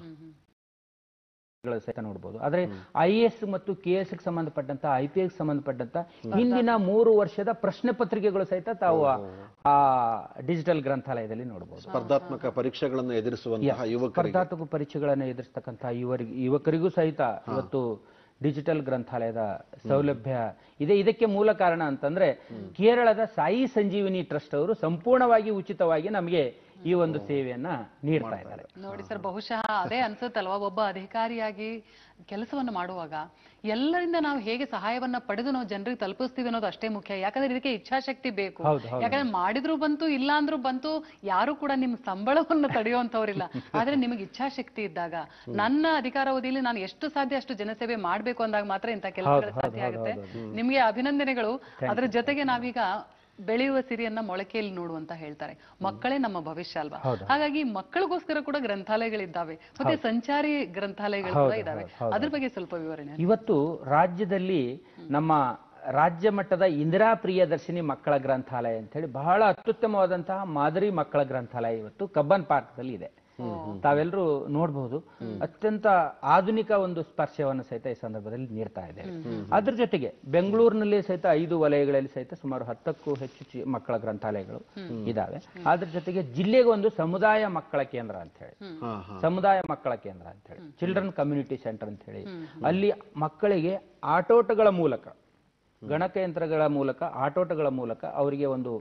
ಸಹಿತ ನೋಡಬಹುದು. ಆದ್ರೆ ಐ ಎ ಎಸ್ ಮತ್ತು ಕೆ ಎಸ್ ಗೆ ಸಂಬಂಧಪಟ್ಟಂತ, ಐ ಪಿ ಎಸ್ ಸಂಬಂಧಪಟ್ಟಂತ ಹಿಂದಿನ ಮೂರು ವರ್ಷದ ಪ್ರಶ್ನೆ ಪತ್ರಿಕೆಗಳು ಸಹಿತ ತಾವು ಆ ಡಿಜಿಟಲ್ ಗ್ರಂಥಾಲಯದಲ್ಲಿ ನೋಡಬಹುದು. ಸ್ಪರ್ಧಾತ್ಮಕ ಪರೀಕ್ಷೆಗಳನ್ನು ಎದುರಿಸುವಂತಹ ಸ್ಪರ್ಧಾತ್ಮಕ ಪರೀಕ್ಷೆಗಳನ್ನು ಎದುರಿಸತಕ್ಕಂತಹ ಯುವರಿಗೆ ಯುವಕರಿಗೂ ಸಹಿತ ಇವತ್ತು ಡಿಜಿಟಲ್ ಗ್ರಂಥಾಲಯದ ಸೌಲಭ್ಯ ಇದೆ. ಇದಕ್ಕೆ ಮೂಲ ಕಾರಣ ಅಂತಂದ್ರೆ ಕೇರಳದ ಸಾಯಿ ಸಂಜೀವಿನಿ ಟ್ರಸ್ಟ್ ಅವರು ಸಂಪೂರ್ಣವಾಗಿ ಉಚಿತವಾಗಿ ನಮಗೆ ಈ ಒಂದು ಸೇವೆಯನ್ನ ನೀಡ್ತಾ ಇದ್ದಾರೆ. ನೋಡಿ ಸರ್, ಬಹುಶಃ ಅದೇ ಅನ್ಸುತ್ತಲ್ವಾ, ಒಬ್ಬ ಅಧಿಕಾರಿಯಾಗಿ ಕೆಲಸವನ್ನು ಮಾಡುವಾಗ ಎಲ್ಲರಿಂದ ನಾವು ಹೇಗೆ ಸಹಾಯವನ್ನ ಪಡೆದು ನಾವು ಜನರಿಗೆ ತಲುಪಿಸ್ತೀವಿ ಅನ್ನೋದು ಅಷ್ಟೇ ಮುಖ್ಯ. ಯಾಕಂದ್ರೆ ಇದಕ್ಕೆ ಇಚ್ಛಾಶಕ್ತಿ ಬೇಕು. ಯಾಕಂದ್ರೆ ಮಾಡಿದ್ರು ಬಂತು, ಇಲ್ಲ ಅಂದ್ರೂ ಬಂತು, ಯಾರು ಕೂಡ ನಿಮ್ ಸಂಬಳವನ್ನು ತಡೆಯುವಂತವ್ರಿಲ್ಲ. ಆದ್ರೆ ನಿಮಗೆ ಇಚ್ಛಾಶಕ್ತಿ ಇದ್ದಾಗ, ನನ್ನ ಅಧಿಕಾರಾವಧಿಯಲ್ಲಿ ನಾನು ಎಷ್ಟು ಸಾಧ್ಯ ಅಷ್ಟು ಜನಸೇವೆ ಮಾಡ್ಬೇಕು ಅಂದಾಗ ಮಾತ್ರ ಇಂಥ ಕೆಲಸಗಳು ಸಾಧ್ಯ ಆಗುತ್ತೆ. ನಿಮ್ಗೆ ಅಭಿನಂದನೆಗಳು. ಅದ್ರ ಜೊತೆಗೆ ನಾವೀಗ ಬೆಳೆಯುವ ಸಿರಿಯನ್ನ ಮೊಳಕೆಯಲ್ಲಿ ನೋಡುವಂತ ಹೇಳ್ತಾರೆ. ಮಕ್ಕಳೇ ನಮ್ಮ ಭವಿಷ್ಯ ಅಲ್ವಾ? ಹಾಗಾಗಿ ಮಕ್ಕಳಿಗೋಸ್ಕರ ಕೂಡ ಗ್ರಂಥಾಲಯಗಳಿದ್ದಾವೆ, ಮತ್ತೆ ಸಂಚಾರಿ ಗ್ರಂಥಾಲಯಗಳು ಕೂಡ ಇದಾವೆ. ಅದ್ರ ಬಗ್ಗೆ ಸ್ವಲ್ಪ ವಿವರಣೆ. ಇವತ್ತು ರಾಜ್ಯದಲ್ಲಿ ನಮ್ಮ ರಾಜ್ಯ ಮಟ್ಟದ ಇಂದಿರಾ ಪ್ರಿಯದರ್ಶಿನಿ ಮಕ್ಕಳ ಗ್ರಂಥಾಲಯ ಅಂತ ಹೇಳಿ ಬಹಳ ಅತ್ಯುತ್ತಮವಾದಂತಹ ಮಾದರಿ ಮಕ್ಕಳ ಗ್ರಂಥಾಲಯ ಇವತ್ತು ಕಬ್ಬನ್ ಪಾರ್ಕ್ ದಲ್ಲಿ ಇದೆ. ತಾವೆಲ್ಲರೂ ನೋಡಬಹುದು. ಅತ್ಯಂತ ಆಧುನಿಕ ಒಂದು ಸ್ಪರ್ಶವನ್ನು ಸಹಿತ ಈ ಸಂದರ್ಭದಲ್ಲಿ ನೀಡ್ತಾ ಇದ್ದೇವೆ. ಅದ್ರ ಜೊತೆಗೆ ಬೆಂಗಳೂರಿನಲ್ಲಿ ಸಹಿತ ಐದು ವಲಯಗಳಲ್ಲಿ ಸಹಿತ ಸುಮಾರು ಹತ್ತಕ್ಕೂ ಹೆಚ್ಚು ಮಕ್ಕಳ ಗ್ರಂಥಾಲಯಗಳು ಇದಾವೆ. ಅದ್ರ ಜೊತೆಗೆ ಜಿಲ್ಲೆಗೆ ಒಂದು ಸಮುದಾಯ ಮಕ್ಕಳ ಕೇಂದ್ರ ಅಂತ ಹೇಳಿ, ಸಮುದಾಯ ಮಕ್ಕಳ ಕೇಂದ್ರ ಅಂತ ಹೇಳಿ, ಚಿಲ್ಡ್ರನ್ ಕಮ್ಯುನಿಟಿ ಸೆಂಟರ್ ಅಂತ ಹೇಳಿ, ಅಲ್ಲಿ ಮಕ್ಕಳಿಗೆ ಆಟೋಟಗಳ ಮೂಲಕ, ಗಣಕಯಂತ್ರಗಳ ಮೂಲಕ, ಆಟೋಟಗಳ ಮೂಲಕ ಅವರಿಗೆ ಒಂದು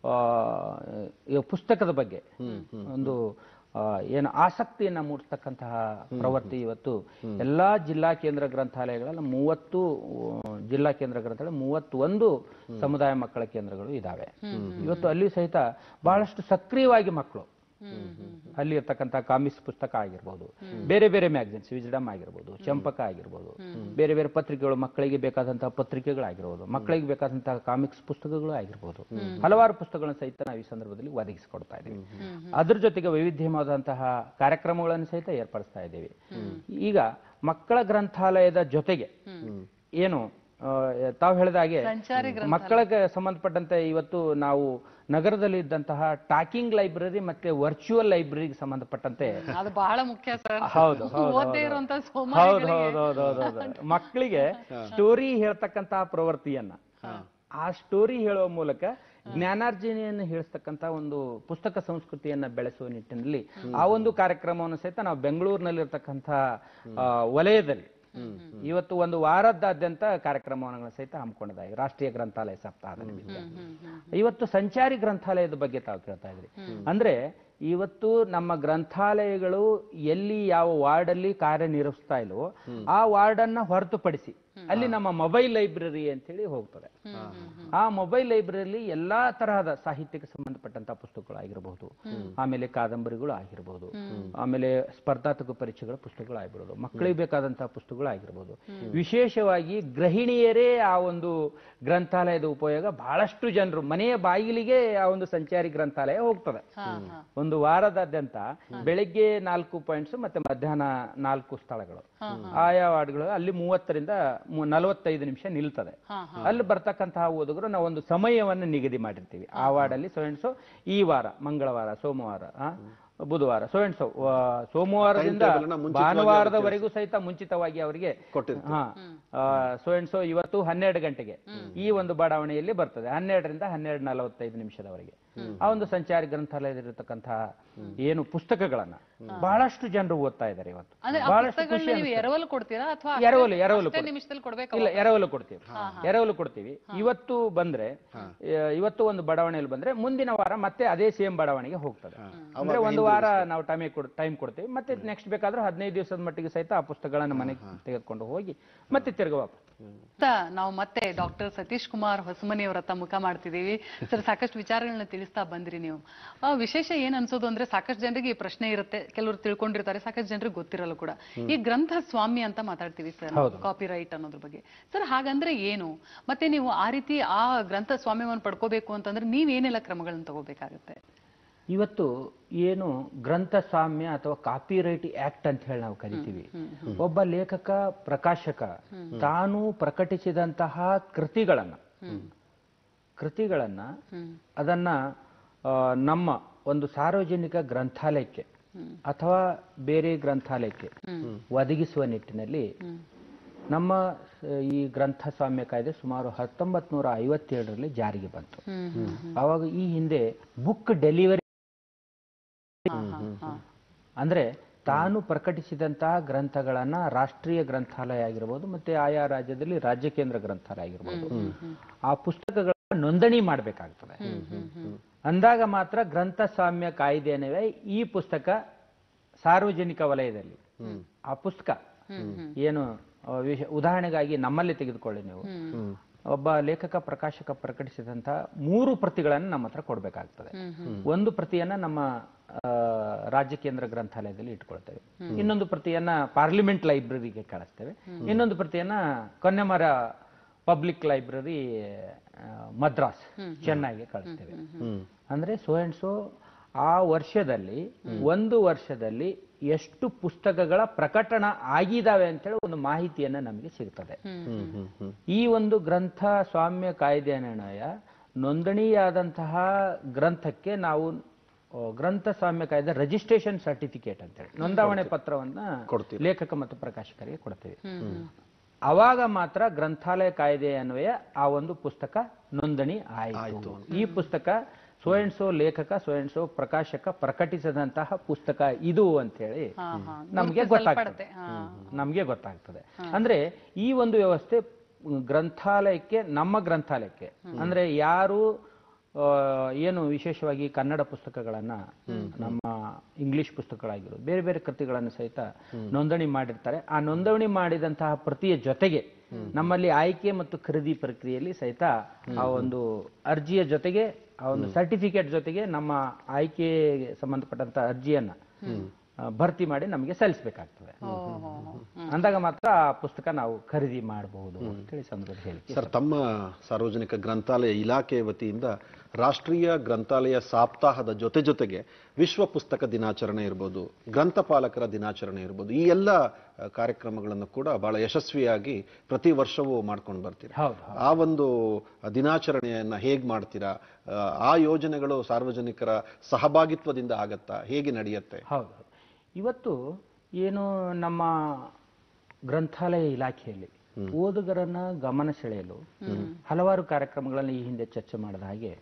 ಪುಸ್ತಕದ ಬಗ್ಗೆ ಒಂದು ಏನು ಆಸಕ್ತಿಯನ್ನ ಮೂಡಿಸ್ತಕ್ಕಂತಹ ಪ್ರವೃತ್ತಿ ಇವತ್ತು ಎಲ್ಲಾ ಜಿಲ್ಲಾ ಕೇಂದ್ರ ಗ್ರಂಥಾಲಯಗಳಲ್ಲಿ ಮೂವತ್ತು ಜಿಲ್ಲಾ ಕೇಂದ್ರ ಗ್ರಂಥಾಲಯ ಮೂವತ್ತೊಂದು ಸಮುದಾಯ ಮಕ್ಕಳ ಕೇಂದ್ರಗಳು ಇದಾವೆ. ಇವತ್ತು ಅಲ್ಲಿ ಸಹಿತ ಬಹಳಷ್ಟು ಸಕ್ರಿಯವಾಗಿ ಮಕ್ಕಳು ಅಲ್ಲಿ ಇರ್ತಕ್ಕಂಥ ಕಾಮಿಕ್ಸ್ ಪುಸ್ತಕ ಆಗಿರ್ಬೋದು, ಬೇರೆ ಬೇರೆ ಮ್ಯಾಗಝಿನ್ಸ್, ವಿಜ್ಡಮ್ ಆಗಿರ್ಬೋದು, ಚಂಪಕ ಆಗಿರ್ಬೋದು, ಬೇರೆ ಬೇರೆ ಪತ್ರಿಕೆಗಳು, ಮಕ್ಕಳಿಗೆ ಬೇಕಾದಂತಹ ಪತ್ರಿಕೆಗಳಾಗಿರ್ಬೋದು, ಮಕ್ಕಳಿಗೆ ಬೇಕಾದಂತಹ ಕಾಮಿಕ್ಸ್ ಪುಸ್ತಕಗಳು ಆಗಿರ್ಬೋದು, ಹಲವಾರು ಪುಸ್ತಕಗಳನ್ನು ಸಹಿತ ನಾವು ಈ ಸಂದರ್ಭದಲ್ಲಿ ಒದಗಿಸಿಕೊಡ್ತಾ ಇದ್ದೀವಿ. ಅದ್ರ ಜೊತೆಗೆ ವೈವಿಧ್ಯವಾದಂತಹ ಕಾರ್ಯಕ್ರಮಗಳನ್ನು ಸಹಿತ ಏರ್ಪಡಿಸ್ತಾ ಇದ್ದೀವಿ. ಈಗ ಮಕ್ಕಳ ಗ್ರಂಥಾಲಯದ ಜೊತೆಗೆ ಏನು ತಾವು ಹೇಳಿದ ಹಾಗೆ ಮಕ್ಕಳಿಗೆ ಸಂಬಂಧಪಟ್ಟಂತೆ ಇವತ್ತು ನಾವು ನಗರದಲ್ಲಿ ಇದ್ದಂತಹ ಟಾಕಿಂಗ್ ಲೈಬ್ರರಿ ಮತ್ತೆ ವರ್ಚುವಲ್ ಲೈಬ್ರರಿಗೆ ಸಂಬಂಧಪಟ್ಟಂತೆ ಅದು ಬಹಳ ಮುಖ್ಯ ಸರ್. ಹೌದು ಹೌದು ಹೌದು ಮಕ್ಕಳಿಗೆ ಸ್ಟೋರಿ ಹೇಳ್ತಕ್ಕಂತಹ ಪ್ರವೃತ್ತಿಯನ್ನ, ಆ ಸ್ಟೋರಿ ಹೇಳುವ ಮೂಲಕ ಜ್ಞಾನಾರ್ಜನೆಯನ್ನು ಹೇಳಿಸ್ತಕ್ಕಂಥ ಒಂದು ಪುಸ್ತಕ ಸಂಸ್ಕೃತಿಯನ್ನ ಬೆಳೆಸುವ ನಿಟ್ಟಿನಲ್ಲಿ ಆ ಒಂದು ಕಾರ್ಯಕ್ರಮವನ್ನು ಸಹಿತ ನಾವು ಬೆಂಗಳೂರಿನಲ್ಲಿರ್ತಕ್ಕಂಥ ವಲಯದಲ್ಲಿ ಇವತ್ತು ಒಂದು ವಾರದಾದ್ಯಂತ ಕಾರ್ಯಕ್ರಮವನ್ನು ಸಹಿತ ಹಮ್ಮಿಕೊಂಡಿದ್ದಾವೆ. ರಾಷ್ಟ್ರೀಯ ಗ್ರಂಥಾಲಯ ಸಪ್ತಾಹದ ನಿಮಿತ್ತ ಇವತ್ತು ಸಂಚಾರಿ ಗ್ರಂಥಾಲಯದ ಬಗ್ಗೆ ತಾವು ಕೇಳ್ತಾ ಇದ್ರಿ. ಅಂದ್ರೆ ಇವತ್ತು ನಮ್ಮ ಗ್ರಂಥಾಲಯಗಳು ಎಲ್ಲಿ ಯಾವ ವಾರ್ಡ್ ಅಲ್ಲಿ ಕಾರ್ಯನಿರ್ವಹಿಸ್ತಾ ಇಲ್ವೋ ಆ ವಾರ್ಡ್ ಅನ್ನ ಹೊರತುಪಡಿಸಿ ಅಲ್ಲಿ ನಮ್ಮ ಮೊಬೈಲ್ ಲೈಬ್ರರಿ ಅಂತ ಹೇಳಿ ಹೋಗ್ತದೆ. ಆ ಮೊಬೈಲ್ ಲೈಬ್ರರಿಯಲ್ಲಿ ಎಲ್ಲಾ ತರಹದ ಸಾಹಿತ್ಯಕ್ಕೆ ಸಂಬಂಧಪಟ್ಟಂತಹ ಪುಸ್ತಕಗಳು ಆಗಿರಬಹುದು, ಆಮೇಲೆ ಕಾದಂಬರಿಗಳು ಆಗಿರ್ಬೋದು, ಆಮೇಲೆ ಸ್ಪರ್ಧಾತ್ಮಕ ಪರೀಕ್ಷೆಗಳ ಪುಸ್ತಕಗಳು ಆಗಿರ್ಬೋದು, ಮಕ್ಕಳಿಗೆ ಬೇಕಾದಂತಹ ಪುಸ್ತಕಗಳು ಆಗಿರ್ಬೋದು. ವಿಶೇಷವಾಗಿ ಗೃಹಿಣಿಯರೇ ಆ ಒಂದು ಗ್ರಂಥಾಲಯದ ಉಪಯೋಗ ಬಹಳಷ್ಟು ಜನರು ಮನೆಯ ಬಾಗಿಲಿಗೆ ಆ ಒಂದು ಸಂಚಾರಿ ಗ್ರಂಥಾಲಯ ಹೋಗ್ತದೆ. ಒಂದು ವಾರದಾದ್ಯಂತ ಬೆಳಿಗ್ಗೆ ನಾಲ್ಕು ಪಾಯಿಂಟ್ಸ್ ಮತ್ತೆ ಮಧ್ಯಾಹ್ನ ನಾಲ್ಕು ಸ್ಥಳಗಳು, ಆಯಾ ವಾರ್ಡ್ಗಳು ಅಲ್ಲಿ ಮೂವತ್ತರಿಂದ ನಲವತ್ತೈದು ನಿಮಿಷ ನಿಲ್ತದೆ. ಅಲ್ಲಿ ಬರ್ತಕ್ಕಂತಹ ಓದುಗರು ನಾವು ಒಂದು ಸಮಯವನ್ನು ನಿಗದಿ ಮಾಡಿರ್ತೀವಿ. ಆ ವಾರ್ಡಲ್ಲಿ ಸೊ ಅಂಡ್ ಸೊ ಈ ವಾರ ಮಂಗಳವಾರ, ಸೋಮವಾರ, ಬುಧವಾರ, ಸೊ ಅಂಡ್ ಸೊ ಸೋಮವಾರದಿಂದ ಭಾನುವಾರದವರೆಗೂ ಸಹಿತ ಮುಂಚಿತವಾಗಿ ಅವರಿಗೆ ಹಾ ಸೊ ಅಂಡ್ ಸೊ ಇವತ್ತು ಹನ್ನೆರಡು ಗಂಟೆಗೆ ಈ ಒಂದು ಬಡಾವಣೆಯಲ್ಲಿ ಬರ್ತದೆ, ಹನ್ನೆರಡರಿಂದ ಹನ್ನೆರಡು ನಲವತ್ತೈದು ನಿಮಿಷದವರೆಗೆ ಆ ಒಂದು ಸಂಚಾರಿ ಗ್ರಂಥಾಲಯದಲ್ಲಿರತಕ್ಕಂತಹ ಏನು ಪುಸ್ತಕಗಳನ್ನ ಬಹಳಷ್ಟು ಜನರು ಓದ್ತಾ ಇದ್ದಾರೆ ಇವತ್ತು. ಬಹಳಷ್ಟು ಖುಷಿ. ಎರವಲು ಕೊಡ್ತೀರಾ ಅಥವಾ ಎರವಲು ಎರವಲು ನಿಮಿಷದಲ್ಲಿ ಕೊಡ್ಬೇಕು? ಇಲ್ಲ, ಎರವಲು ಕೊಡ್ತೀವಿ, ಎರವಲು ಕೊಡ್ತೀವಿ. ಇವತ್ತು ಬಂದ್ರೆ, ಇವತ್ತು ಒಂದು ಬಡಾವಣೆಯಲ್ಲಿ ಬಂದ್ರೆ ಮುಂದಿನ ವಾರ ಮತ್ತೆ ಅದೇ ಸೇಮ್ ಬಡಾವಣೆಗೆ ಹೋಗ್ತದೆ. ಅಂದ್ರೆ ಒಂದು ವಾರ ನಾವು ಟೈಮ್ ಟೈಮ್ ಕೊಡ್ತೀವಿ. ಮತ್ತೆ ನೆಕ್ಸ್ಟ್ ಬೇಕಾದ್ರೆ ಹದಿನೈದು ದಿವಸದ ಮಟ್ಟಿಗೆ ಸಹಿತ ಆ ಪುಸ್ತಕಗಳನ್ನ ಮನೆಗೆ ತೆಗೆದುಕೊಂಡು ಹೋಗಿ ಮತ್ತೆ ತಿರ್ಗ ವಾಪಸ್. ನಾವು ಮತ್ತೆ ಡಾಕ್ಟರ್ ಸತೀಶ್ ಕುಮಾರ್ ಹೊಸಮನಿ ಅವರ ಹತ್ರ ಮುಖ ಮಾಡ್ತಿದ್ದೀವಿ. ಸರ್, ಸಾಕಷ್ಟು ವಿಚಾರಗಳನ್ನ ತಿಳಿಸ್ತಾ ಬಂದ್ರಿ ನೀವು. ವಿಶೇಷ ಏನ್ ಅನ್ಸೋದು ಅಂದ್ರೆ ಸಾಕಷ್ಟು ಜನರಿಗೆ ಈ ಪ್ರಶ್ನೆ ಇರುತ್ತೆ, ಕೆಲವರು ತಿಳ್ಕೊಂಡಿರ್ತಾರೆ, ಸಾಕಷ್ಟು ಜನರಿಗೆ ಗೊತ್ತಿರಲ್ಲ ಕೂಡ. ಈ ಗ್ರಂಥ ಸ್ವಾಮ್ಯ ಅಂತ ಮಾತಾಡ್ತೀವಿ ಸರ್, ಕಾಪಿ ರೈಟ್ ಅನ್ನೋದ್ರ ಬಗ್ಗೆ. ಸರ್, ಹಾಗಂದ್ರೆ ಏನು? ಮತ್ತೆ ನೀವು ಆ ರೀತಿ ಆ ಗ್ರಂಥ ಸ್ವಾಮ್ಯವನ್ನು ಪಡ್ಕೋಬೇಕು ಅಂತಂದ್ರೆ ನೀವೇನೆಲ್ಲ ಕ್ರಮಗಳನ್ನ ತಗೋಬೇಕಾಗುತ್ತೆ? ಇವತ್ತು ಏನು ಗ್ರಂಥ ಸ್ವಾಮ್ಯ ಅಥವಾ ಕಾಪಿ ರೈಟ್ ಆಕ್ಟ್ ಅಂತ ಹೇಳಿ ನಾವು ಕರಿತೀವಿ. ಒಬ್ಬ ಲೇಖಕ, ಪ್ರಕಾಶಕ ತಾನು ಪ್ರಕಟಿಸಿದಂತಹ ಕೃತಿಗಳನ್ನ ಕೃತಿಗಳನ್ನ ಅದನ್ನ ನಮ್ಮ ಒಂದು ಸಾರ್ವಜನಿಕ ಗ್ರಂಥಾಲಯಕ್ಕೆ ಅಥವಾ ಬೇರೆ ಗ್ರಂಥಾಲಯಕ್ಕೆ ಒದಗಿಸುವ ನಿಟ್ಟಿನಲ್ಲಿ ನಮ್ಮ ಈ ಗ್ರಂಥ ಸ್ವಾಮ್ಯ ಕಾಯ್ದೆ ಸುಮಾರು ಹತ್ತೊಂಬತ್ ನೂರ ಐವತ್ತೇಳರಲ್ಲಿ ಜಾರಿಗೆ ಬಂತು. ಆವಾಗ ಈ ಹಿಂದೆ ಬುಕ್ ಡೆಲಿವರಿ ಅಂದ್ರೆ ತಾನು ಪ್ರಕಟಿಸಿದಂತಹ ಗ್ರಂಥಗಳನ್ನ ರಾಷ್ಟ್ರೀಯ ಗ್ರಂಥಾಲಯ ಆಗಿರ್ಬೋದು ಮತ್ತೆ ಆಯಾ ರಾಜ್ಯದಲ್ಲಿ ರಾಜ್ಯ ಕೇಂದ್ರ ಗ್ರಂಥಾಲಯ ಆಗಿರ್ಬೋದು ಆ ಪುಸ್ತಕಗಳನ್ನ ನೋಂದಣಿ ಮಾಡಬೇಕಾಗ್ತದೆ. ಅಂದಾಗ ಮಾತ್ರ ಗ್ರಂಥ ಸ್ವಾಮ್ಯ ಕಾಯ್ದೆ ಅನ್ನವೇ ಈ ಪುಸ್ತಕ ಸಾರ್ವಜನಿಕ ವಲಯದಲ್ಲಿ ಆ ಪುಸ್ತಕ ಏನು ಉದಾಹರಣೆಗಾಗಿ ನಮ್ಮಲ್ಲಿ ತೆಗೆದುಕೊಳ್ಳಿ, ನೀವು ಒಬ್ಬ ಲೇಖಕ, ಪ್ರಕಾಶಕ ಪ್ರಕಟಿಸಿದಂತಹ ಮೂರು ಪ್ರತಿಗಳನ್ನು ನಮ್ಮ ಹತ್ರ ಕೊಡ್ಬೇಕಾಗ್ತದೆ. ಒಂದು ಪ್ರತಿಯನ್ನ ನಮ್ಮ ರಾಜ್ಯ ಕೇಂದ್ರ ಗ್ರಂಥಾಲಯದಲ್ಲಿ ಇಟ್ಕೊಳ್ತೇವೆ, ಇನ್ನೊಂದು ಪ್ರತಿಯನ್ನ ಪಾರ್ಲಿಮೆಂಟ್ ಲೈಬ್ರರಿಗೆ ಕಳಿಸ್ತೇವೆ, ಇನ್ನೊಂದು ಪ್ರತಿಯನ್ನ ಕನ್ಯಾಮರ ಪಬ್ಲಿಕ್ ಲೈಬ್ರರಿ ಮದ್ರಾಸ್ ಚೆನ್ನೈಗೆ ಕಳಿಸ್ತೇವೆ. ಅಂದ್ರೆ ಸೋ ಅಂಡ್ ಸೋ ಆ ವರ್ಷದಲ್ಲಿ ಒಂದು ವರ್ಷದಲ್ಲಿ ಎಷ್ಟು ಪುಸ್ತಕಗಳ ಪ್ರಕಟಣ ಆಗಿದಾವೆ ಅಂತೇಳಿ ಒಂದು ಮಾಹಿತಿಯನ್ನ ನಮಗೆ ಸಿಗ್ತದೆ. ಈ ಒಂದು ಗ್ರಂಥ ಸ್ವಾಮ್ಯ ಕಾಯ್ದೆ ನಿರ್ಣಯ ನೋಂದಣಿಯಾದಂತಹ ಗ್ರಂಥಕ್ಕೆ ನಾವು ಗ್ರಂಥ ಸ್ವಾಮ್ಯ ಕಾಯ್ದೆ ರಿಜಿಸ್ಟ್ರೇಷನ್ ಸರ್ಟಿಫಿಕೇಟ್ ಅಂತೇಳಿ ನೋಂದಾವಣೆ ಪತ್ರವನ್ನ ಲೇಖಕ ಮತ್ತು ಪ್ರಕಾಶಕರಿಗೆ ಕೊಡ್ತೀವಿ. ಅವಾಗ ಮಾತ್ರ ಗ್ರಂಥಾಲಯ ಕಾಯ್ದೆ ಅನ್ವಯ ಆ ಒಂದು ಪುಸ್ತಕ ನೋಂದಣಿ ಆಯಿತು. ಈ ಪುಸ್ತಕ ಸೋ ಅಂಡ್ ಸೋ ಲೇಖಕ ಸೋ ಅಂಡ್ ಸೋ ಪ್ರಕಾಶಕ ಪ್ರಕಟಿಸಿದಂತಹ ಪುಸ್ತಕ ಇದು ಅಂತ ಹೇಳಿ ನಮ್ಗೆ ಗೊತ್ತಾಗ್ತದೆ ನಮ್ಗೆ ಗೊತ್ತಾಗ್ತದೆ ಅಂದ್ರೆ ಈ ಒಂದು ವ್ಯವಸ್ಥೆ ಗ್ರಂಥಾಲಯಕ್ಕೆ, ನಮ್ಮ ಗ್ರಂಥಾಲಯಕ್ಕೆ ಅಂದ್ರೆ ಯಾರು ಏನು ವಿಶೇಷವಾಗಿ ಕನ್ನಡ ಪುಸ್ತಕಗಳನ್ನ, ನಮ್ಮ ಇಂಗ್ಲಿಷ್ ಪುಸ್ತಕಗಳಾಗಿರೋದು ಬೇರೆ ಬೇರೆ ಕೃತಿಗಳನ್ನು ಸಹಿತ ನೋಂದಣಿ ಮಾಡಿರ್ತಾರೆ. ಆ ನೋಂದಣಿ ಮಾಡಿದಂತಹ ಪ್ರತಿಯ ಜೊತೆಗೆ ನಮ್ಮಲ್ಲಿ ಆಯ್ಕೆ ಮತ್ತು ಖರೀದಿ ಪ್ರಕ್ರಿಯೆಯಲ್ಲಿ ಸಹಿತ ಆ ಒಂದು ಅರ್ಜಿಯ ಜೊತೆಗೆ ಆ ಒಂದು ಸರ್ಟಿಫಿಕೇಟ್ ಜೊತೆಗೆ ನಮ್ಮ ಆಯ್ಕೆಗೆ ಸಂಬಂಧಪಟ್ಟಂತ ಅರ್ಜಿಯನ್ನ ಭರ್ತಿ ಮಾಡಿ ನಮಗೆ ಸಲ್ಲಿಸಬೇಕಾಗ್ತದೆ. ಅಂದಾಗ ಮಾತ್ರ ಆ ಪುಸ್ತಕ ನಾವು ಖರೀದಿ ಮಾಡಬಹುದು ಅಂತೇಳಿ ಸಂದರ್ಭ ಹೇಳಿ. ಸರ್, ತಮ್ಮ ಸಾರ್ವಜನಿಕ ಗ್ರಂಥಾಲಯ ಇಲಾಖೆಯ ವತಿಯಿಂದ ರಾಷ್ಟ್ರೀಯ ಗ್ರಂಥಾಲಯ ಸಪ್ತಾಹದ ಜೊತೆ ಜೊತೆಗೆ ವಿಶ್ವ ಪುಸ್ತಕ ದಿನಾಚರಣೆ ಇರ್ಬೋದು, ಗ್ರಂಥಪಾಲಕರ ದಿನಾಚರಣೆ ಇರ್ಬೋದು, ಈ ಎಲ್ಲ ಕಾರ್ಯಕ್ರಮಗಳನ್ನು ಕೂಡ ಬಹಳ ಯಶಸ್ವಿಯಾಗಿ ಪ್ರತಿ ವರ್ಷವೂ ಮಾಡ್ಕೊಂಡು ಬರ್ತೀರಾ. ಆ ಒಂದು ದಿನಾಚರಣೆಯನ್ನ ಹೇಗ್ ಮಾಡ್ತೀರಾ? ಆ ಯೋಜನೆಗಳು ಸಾರ್ವಜನಿಕರ ಸಹಭಾಗಿತ್ವದಿಂದ ಆಗತ್ತಾ? ಹೇಗೆ ನಡೆಯುತ್ತೆ? ಹೌದು, ಇವತ್ತು ಏನು ನಮ್ಮ ಗ್ರಂಥಾಲಯ ಇಲಾಖೆಯಲ್ಲಿ ಓದುಗರನ್ನ ಗಮನ ಸೆಳೆಯಲು ಹಲವಾರು ಕಾರ್ಯಕ್ರಮಗಳನ್ನು ಈ ಹಿಂದೆ ಚರ್ಚೆ ಮಾಡಿದ ಹಾಗೆ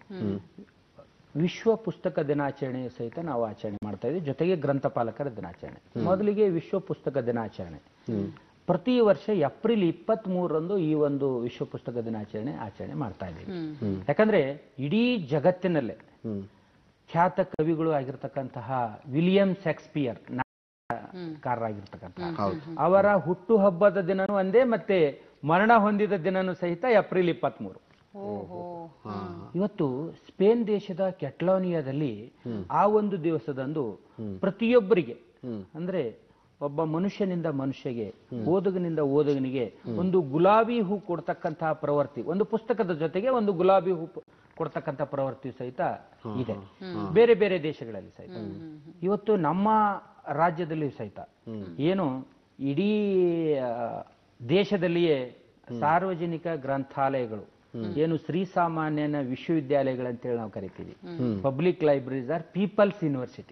ವಿಶ್ವ ಪುಸ್ತಕ ದಿನಾಚರಣೆ ಸಹಿತ ನಾವು ಆಚರಣೆ ಮಾಡ್ತಾ ಇದ್ದೀವಿ. ಜೊತೆಗೆ ಗ್ರಂಥಪಾಲಕರ ದಿನಾಚರಣೆ. ಮೊದಲಿಗೆ ವಿಶ್ವ ಪುಸ್ತಕ ದಿನಾಚರಣೆ ಪ್ರತಿ ವರ್ಷ ಏಪ್ರಿಲ್ ಇಪ್ಪತ್ತ್ ಮೂರರಂದು ಈ ಒಂದು ವಿಶ್ವ ಪುಸ್ತಕ ದಿನಾಚರಣೆ ಆಚರಣೆ ಮಾಡ್ತಾ ಇದ್ದೀವಿ. ಯಾಕಂದ್ರೆ ಇಡೀ ಜಗತ್ತಿನಲ್ಲೇ ಖ್ಯಾತ ಕವಿಗಳು ಆಗಿರ್ತಕ್ಕಂತಹ ವಿಲಿಯಂ ಶೇಕ್ಸ್ಪಿಯರ್ ಕಾರರಾಗಿರ್ತಕ್ಕಂತಹ ಅವರ ಹುಟ್ಟು ಹಬ್ಬದ ದಿನನೂ ಒಂದೇ, ಮತ್ತೆ ಮರಣ ಹೊಂದಿದ ದಿನನೂ ಸಹಿತ ಏಪ್ರಿಲ್ ಇಪ್ಪತ್ತ್ ಮೂರು. ಇವತ್ತು ಸ್ಪೇನ್ ದೇಶದ ಕೆಟಲೋನಿಯಾದಲ್ಲಿ ಆ ಒಂದು ದಿವಸದಂದು ಪ್ರತಿಯೊಬ್ಬರಿಗೆ ಅಂದ್ರೆ ಒಬ್ಬ ಮನುಷ್ಯನಿಂದ ಮನುಷ್ಯಗೆ, ಓದುಗನಿಂದ ಓದುಗನಿಗೆ ಒಂದು ಗುಲಾಬಿ ಹೂ ಕೊಡ್ತಕ್ಕಂತಹ ಪ್ರವೃತ್ತಿ, ಒಂದು ಪುಸ್ತಕದ ಜೊತೆಗೆ ಒಂದು ಗುಲಾಬಿ ಹೂ ಕೊಡ್ತಕ್ಕಂಥ ಪ್ರವೃತ್ತಿ ಸಹಿತ ಇದೆ ಬೇರೆ ಬೇರೆ ದೇಶಗಳಲ್ಲಿ ಸಹಿತ. ಇವತ್ತು ನಮ್ಮ ರಾಜ್ಯದಲ್ಲಿ ಸಹಿತ ಏನು ಇಡೀ ದೇಶದಲ್ಲಿಯೇ ಸಾರ್ವಜನಿಕ ಗ್ರಂಥಾಲಯಗಳು ಏನು ಶ್ರೀ ಸಾಮಾನ್ಯನ ವಿಶ್ವವಿದ್ಯಾಲಯಗಳಂತೇಳಿ ನಾವು ಕರಿತೀವಿ, public libraries are people's university.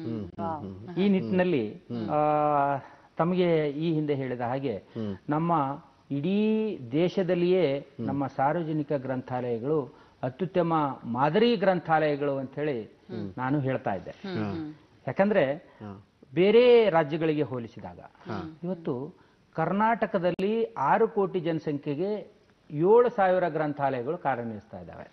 ಈ ನಿಟ್ಟಿನಲ್ಲಿ ಆ ತಮಗೆ ಈ ಹಿಂದೆ ಹೇಳಿದ ಹಾಗೆ ನಮ್ಮ ಇಡೀ ದೇಶದಲ್ಲಿಯೇ ನಮ್ಮ ಸಾರ್ವಜನಿಕ ಗ್ರಂಥಾಲಯಗಳು ಅತ್ಯುತ್ತಮ ಮಾದರಿ ಗ್ರಂಥಾಲಯಗಳು ಅಂತ ಹೇಳಿ ನಾನು ಹೇಳ್ತಾ ಇದ್ದೆ. ಯಾಕಂದ್ರೆ ಬೇರೆ ರಾಜ್ಯಗಳಿಗೆ ಹೋಲಿಸಿದಾಗ ಇವತ್ತು ಕರ್ನಾಟಕದಲ್ಲಿ ಆರು ಕೋಟಿ ಜನಸಂಖ್ಯೆಗೆ ಏಳು ಸಾವಿರ ಗ್ರಂಥಾಲಯಗಳು ಕಾರ್ಯನಿರ್ವಹಿಸ್ತಾ ಇದ್ದಾವೆ.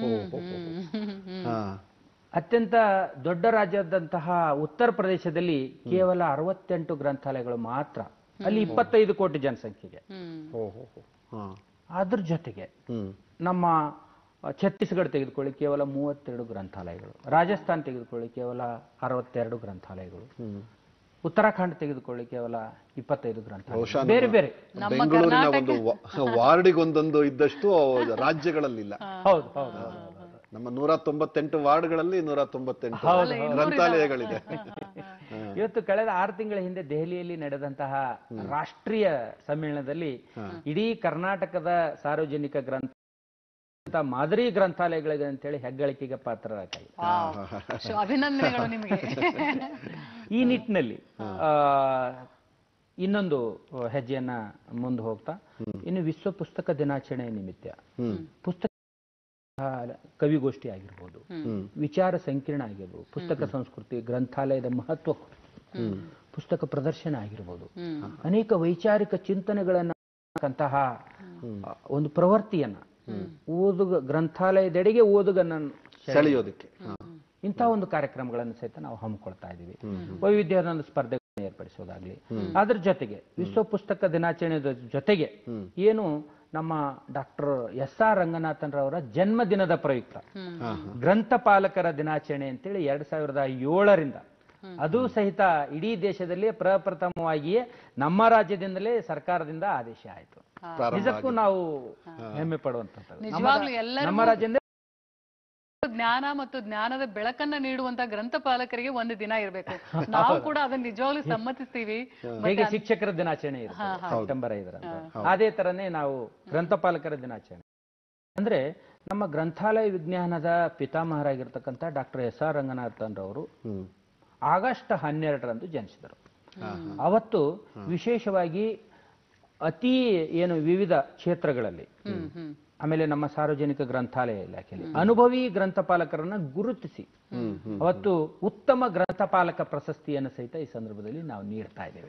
ಅತ್ಯಂತ ದೊಡ್ಡ ರಾಜ್ಯದಂತಹ ಉತ್ತರ ಪ್ರದೇಶದಲ್ಲಿ ಕೇವಲ ಅರವತ್ತೆಂಟು ಗ್ರಂಥಾಲಯಗಳು ಮಾತ್ರ, ಅಲ್ಲಿ ಇಪ್ಪತ್ತೈದು ಕೋಟಿ ಜನಸಂಖ್ಯೆಗೆ. ಅದ್ರ ಜೊತೆಗೆ ನಮ್ಮ ಛತ್ತೀಸ್ಗಢ ತೆಗೆದುಕೊಳ್ಳಿ ಕೇವಲ ಮೂವತ್ತೆರಡು ಗ್ರಂಥಾಲಯಗಳು, ರಾಜಸ್ಥಾನ್ ತೆಗೆದುಕೊಳ್ಳಿ ಕೇವಲ ಅರವತ್ತೆರಡು ಗ್ರಂಥಾಲಯಗಳು, ಉತ್ತರಾಖಂಡ್ ತೆಗೆದುಕೊಳ್ಳಿ ಕೇವಲ ಇಪ್ಪತ್ತೈದು ಗ್ರಂಥಾಲಯ. ಬೇರೆ ಬೇರೆ ಬೆಂಗಳೂರಿನ ಒಂದು ವಾರ್ಡಿಗೊಂದೊಂದು ಇದ್ದಷ್ಟು ರಾಜ್ಯಗಳಲ್ಲಿಲ್ಲ. ಹೌದು ಹೌದು, ನಮ್ಮ ನೂರ ತೊಂಬತ್ತೆಂಟು ವಾರ್ಡ್ಗಳಲ್ಲಿ ನೂರ ತೊಂಬತ್ತೆಂಟು ಗ್ರಂಥಾಲಯಗಳಿದೆ. ಇವತ್ತು ಕಳೆದ ಆರು ತಿಂಗಳ ಹಿಂದೆ ದೆಹಲಿಯಲ್ಲಿ ನಡೆದಂತಹ ರಾಷ್ಟ್ರೀಯ ಸಮ್ಮೇಳನದಲ್ಲಿ ಇಡೀ ಕರ್ನಾಟಕದ ಸಾರ್ವಜನಿಕ ಗ್ರಂಥ ಮಾದರಿ ಗ್ರಂಥಾಲಯಗಳಿಗೆ ಅಂತೇಳಿ ಹೆಗ್ಗಳಿಕೆಗೆ ಪಾತ್ರರಾಗಿದ್ದಾರೆ. ಅಭಿನಂದನೆಗಳು ನಿಮಗೆ. ಈ ನಿಟ್ಟಿನಲ್ಲಿ ಆ ಇನ್ನೊಂದು ಹೆಜ್ಜೆಯನ್ನ ಮುಂದೆ ಹೋಗ್ತಾ ಇನ್ನು ವಿಶ್ವ ಪುಸ್ತಕ ದಿನಾಚರಣೆ ನಿಮಿತ್ತ ಪುಸ್ತಕ ಕವಿಗೋಷ್ಠಿ ಆಗಿರ್ಬೋದು, ವಿಚಾರ ಸಂಕಿರಣ ಆಗಿರ್ಬೋದು, ಪುಸ್ತಕ ಸಂಸ್ಕೃತಿ, ಗ್ರಂಥಾಲಯದ ಮಹತ್ವ, ಪುಸ್ತಕ ಪ್ರದರ್ಶನ ಆಗಿರ್ಬೋದು, ಅನೇಕ ವೈಚಾರಿಕ ಚಿಂತನೆಗಳನ್ನಂತಹ ಒಂದು ಪ್ರವೃತ್ತಿಯನ್ನ ಓದುಗ ಗ್ರಂಥಾಲಯದೆಡೆಗೆ ಓದುಗನ್ನ ಸೆಳೆಯೋದಕ್ಕೆ ಇಂತಹ ಒಂದು ಕಾರ್ಯಕ್ರಮಗಳನ್ನು ಸಹಿತ ನಾವು ಹಮ್ಮಿಕೊಳ್ತಾ ಇದ್ದೀವಿ. ವೈವಿಧ್ಯದ ಒಂದು ಸ್ಪರ್ಧೆಗಳನ್ನು ಏರ್ಪಡಿಸೋದಾಗ್ಲಿ, ಅದ್ರ ಜೊತೆಗೆ ವಿಶ್ವ ಪುಸ್ತಕ ದಿನಾಚರಣೆಯ ಜೊತೆಗೆ ಏನು ನಮ್ಮ ಡಾಕ್ಟರ್ ಎಸ್ ಆರ್ ರಂಗನಾಥನ್ ರವರ ಜನ್ಮದಿನದ ಪ್ರಯುಕ್ತ ಗ್ರಂಥಪಾಲಕರ ದಿನಾಚರಣೆ ಅಂತೇಳಿ ಎರಡ್ ಸಾವಿರದ ಏಳರಿಂದ ಅದು ಸಹಿತ ಇಡೀ ದೇಶದಲ್ಲಿ ಪ್ರಪ್ರಥಮವಾಗಿಯೇ ನಮ್ಮ ರಾಜ್ಯದಿಂದಲೇ ಸರ್ಕಾರದಿಂದ ಆದೇಶ ಆಯಿತು. ನಿಜಕ್ಕೂ ನಾವು ಹೆಮ್ಮೆ ಪಡುವಂತದ್ದು. ನಮ್ಮ ರಾಜ್ಯದಿಂದ ಜ್ಞಾನ ಮತ್ತು ಜ್ಞಾನದ ಬೆಳಕನ್ನ ನೀಡುವಂತ ಗ್ರಂಥಪಾಲಕರಿಗೆ ಒಂದು ದಿನ ಇರಬೇಕು. ನಾವು ಕೂಡ ಅದನ್ನ ನಿಜವಾಗ್ಲೂ ಸಮ್ಮತಿಸ್ತೀವಿ. ಹೇಗೆ ಶಿಕ್ಷಕರ ದಿನಾಚರಣೆ ಇದೆ ಸೆಪ್ಟೆಂಬರ್ ಐದರಂದು, ಅದೇ ತರನೇ ನಾವು ಗ್ರಂಥಪಾಲಕರ ದಿನಾಚರಣೆ ಅಂದ್ರೆ ನಮ್ಮ ಗ್ರಂಥಾಲಯ ವಿಜ್ಞಾನದ ಪಿತಾಮಹರಾಗಿರ್ತಕ್ಕಂಥ ಡಾಕ್ಟರ್ ಎಸ್ ಆರ್ ರಂಗನಾಥನ್ ರವರು ಆಗಸ್ಟ್ ಹನ್ನೆರಡರಂದು ಜನಿಸಿದರು. ಅವತ್ತು ವಿಶೇಷವಾಗಿ ಅತಿ ಏನು ವಿವಿಧ ಕ್ಷೇತ್ರಗಳಲ್ಲಿ, ಆಮೇಲೆ ನಮ್ಮ ಸಾರ್ವಜನಿಕ ಗ್ರಂಥಾಲಯ ಇಲಾಖೆಯಲ್ಲಿ ಅನುಭವಿ ಗ್ರಂಥಪಾಲಕರನ್ನ ಗುರುತಿಸಿ ಅವತ್ತು ಉತ್ತಮ ಗ್ರಂಥಪಾಲಕ ಪ್ರಶಸ್ತಿಯನ್ನು ಸಹಿತ ಈ ಸಂದರ್ಭದಲ್ಲಿ ನಾವು ನೀಡ್ತಾ ಇದ್ದೇವೆ.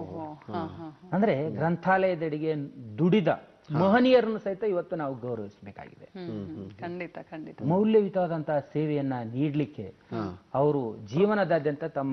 ಅಂದ್ರೆ ಗ್ರಂಥಾಲಯದೆಡೆಗೆ ದುಡಿದ ಮಹನೀಯರನ್ನು ಸಹಿತ ಇವತ್ತು ನಾವು ಗೌರವಿಸಬೇಕಾಗಿದೆ. ಖಂಡಿತ ಖಂಡಿತ ಮೌಲ್ಯಯುತವಾದಂತಹ ಸೇವೆಯನ್ನ ನೀಡಲಿಕ್ಕೆ ಅವರು ಜೀವನದಾದ್ಯಂತ ತಮ್ಮ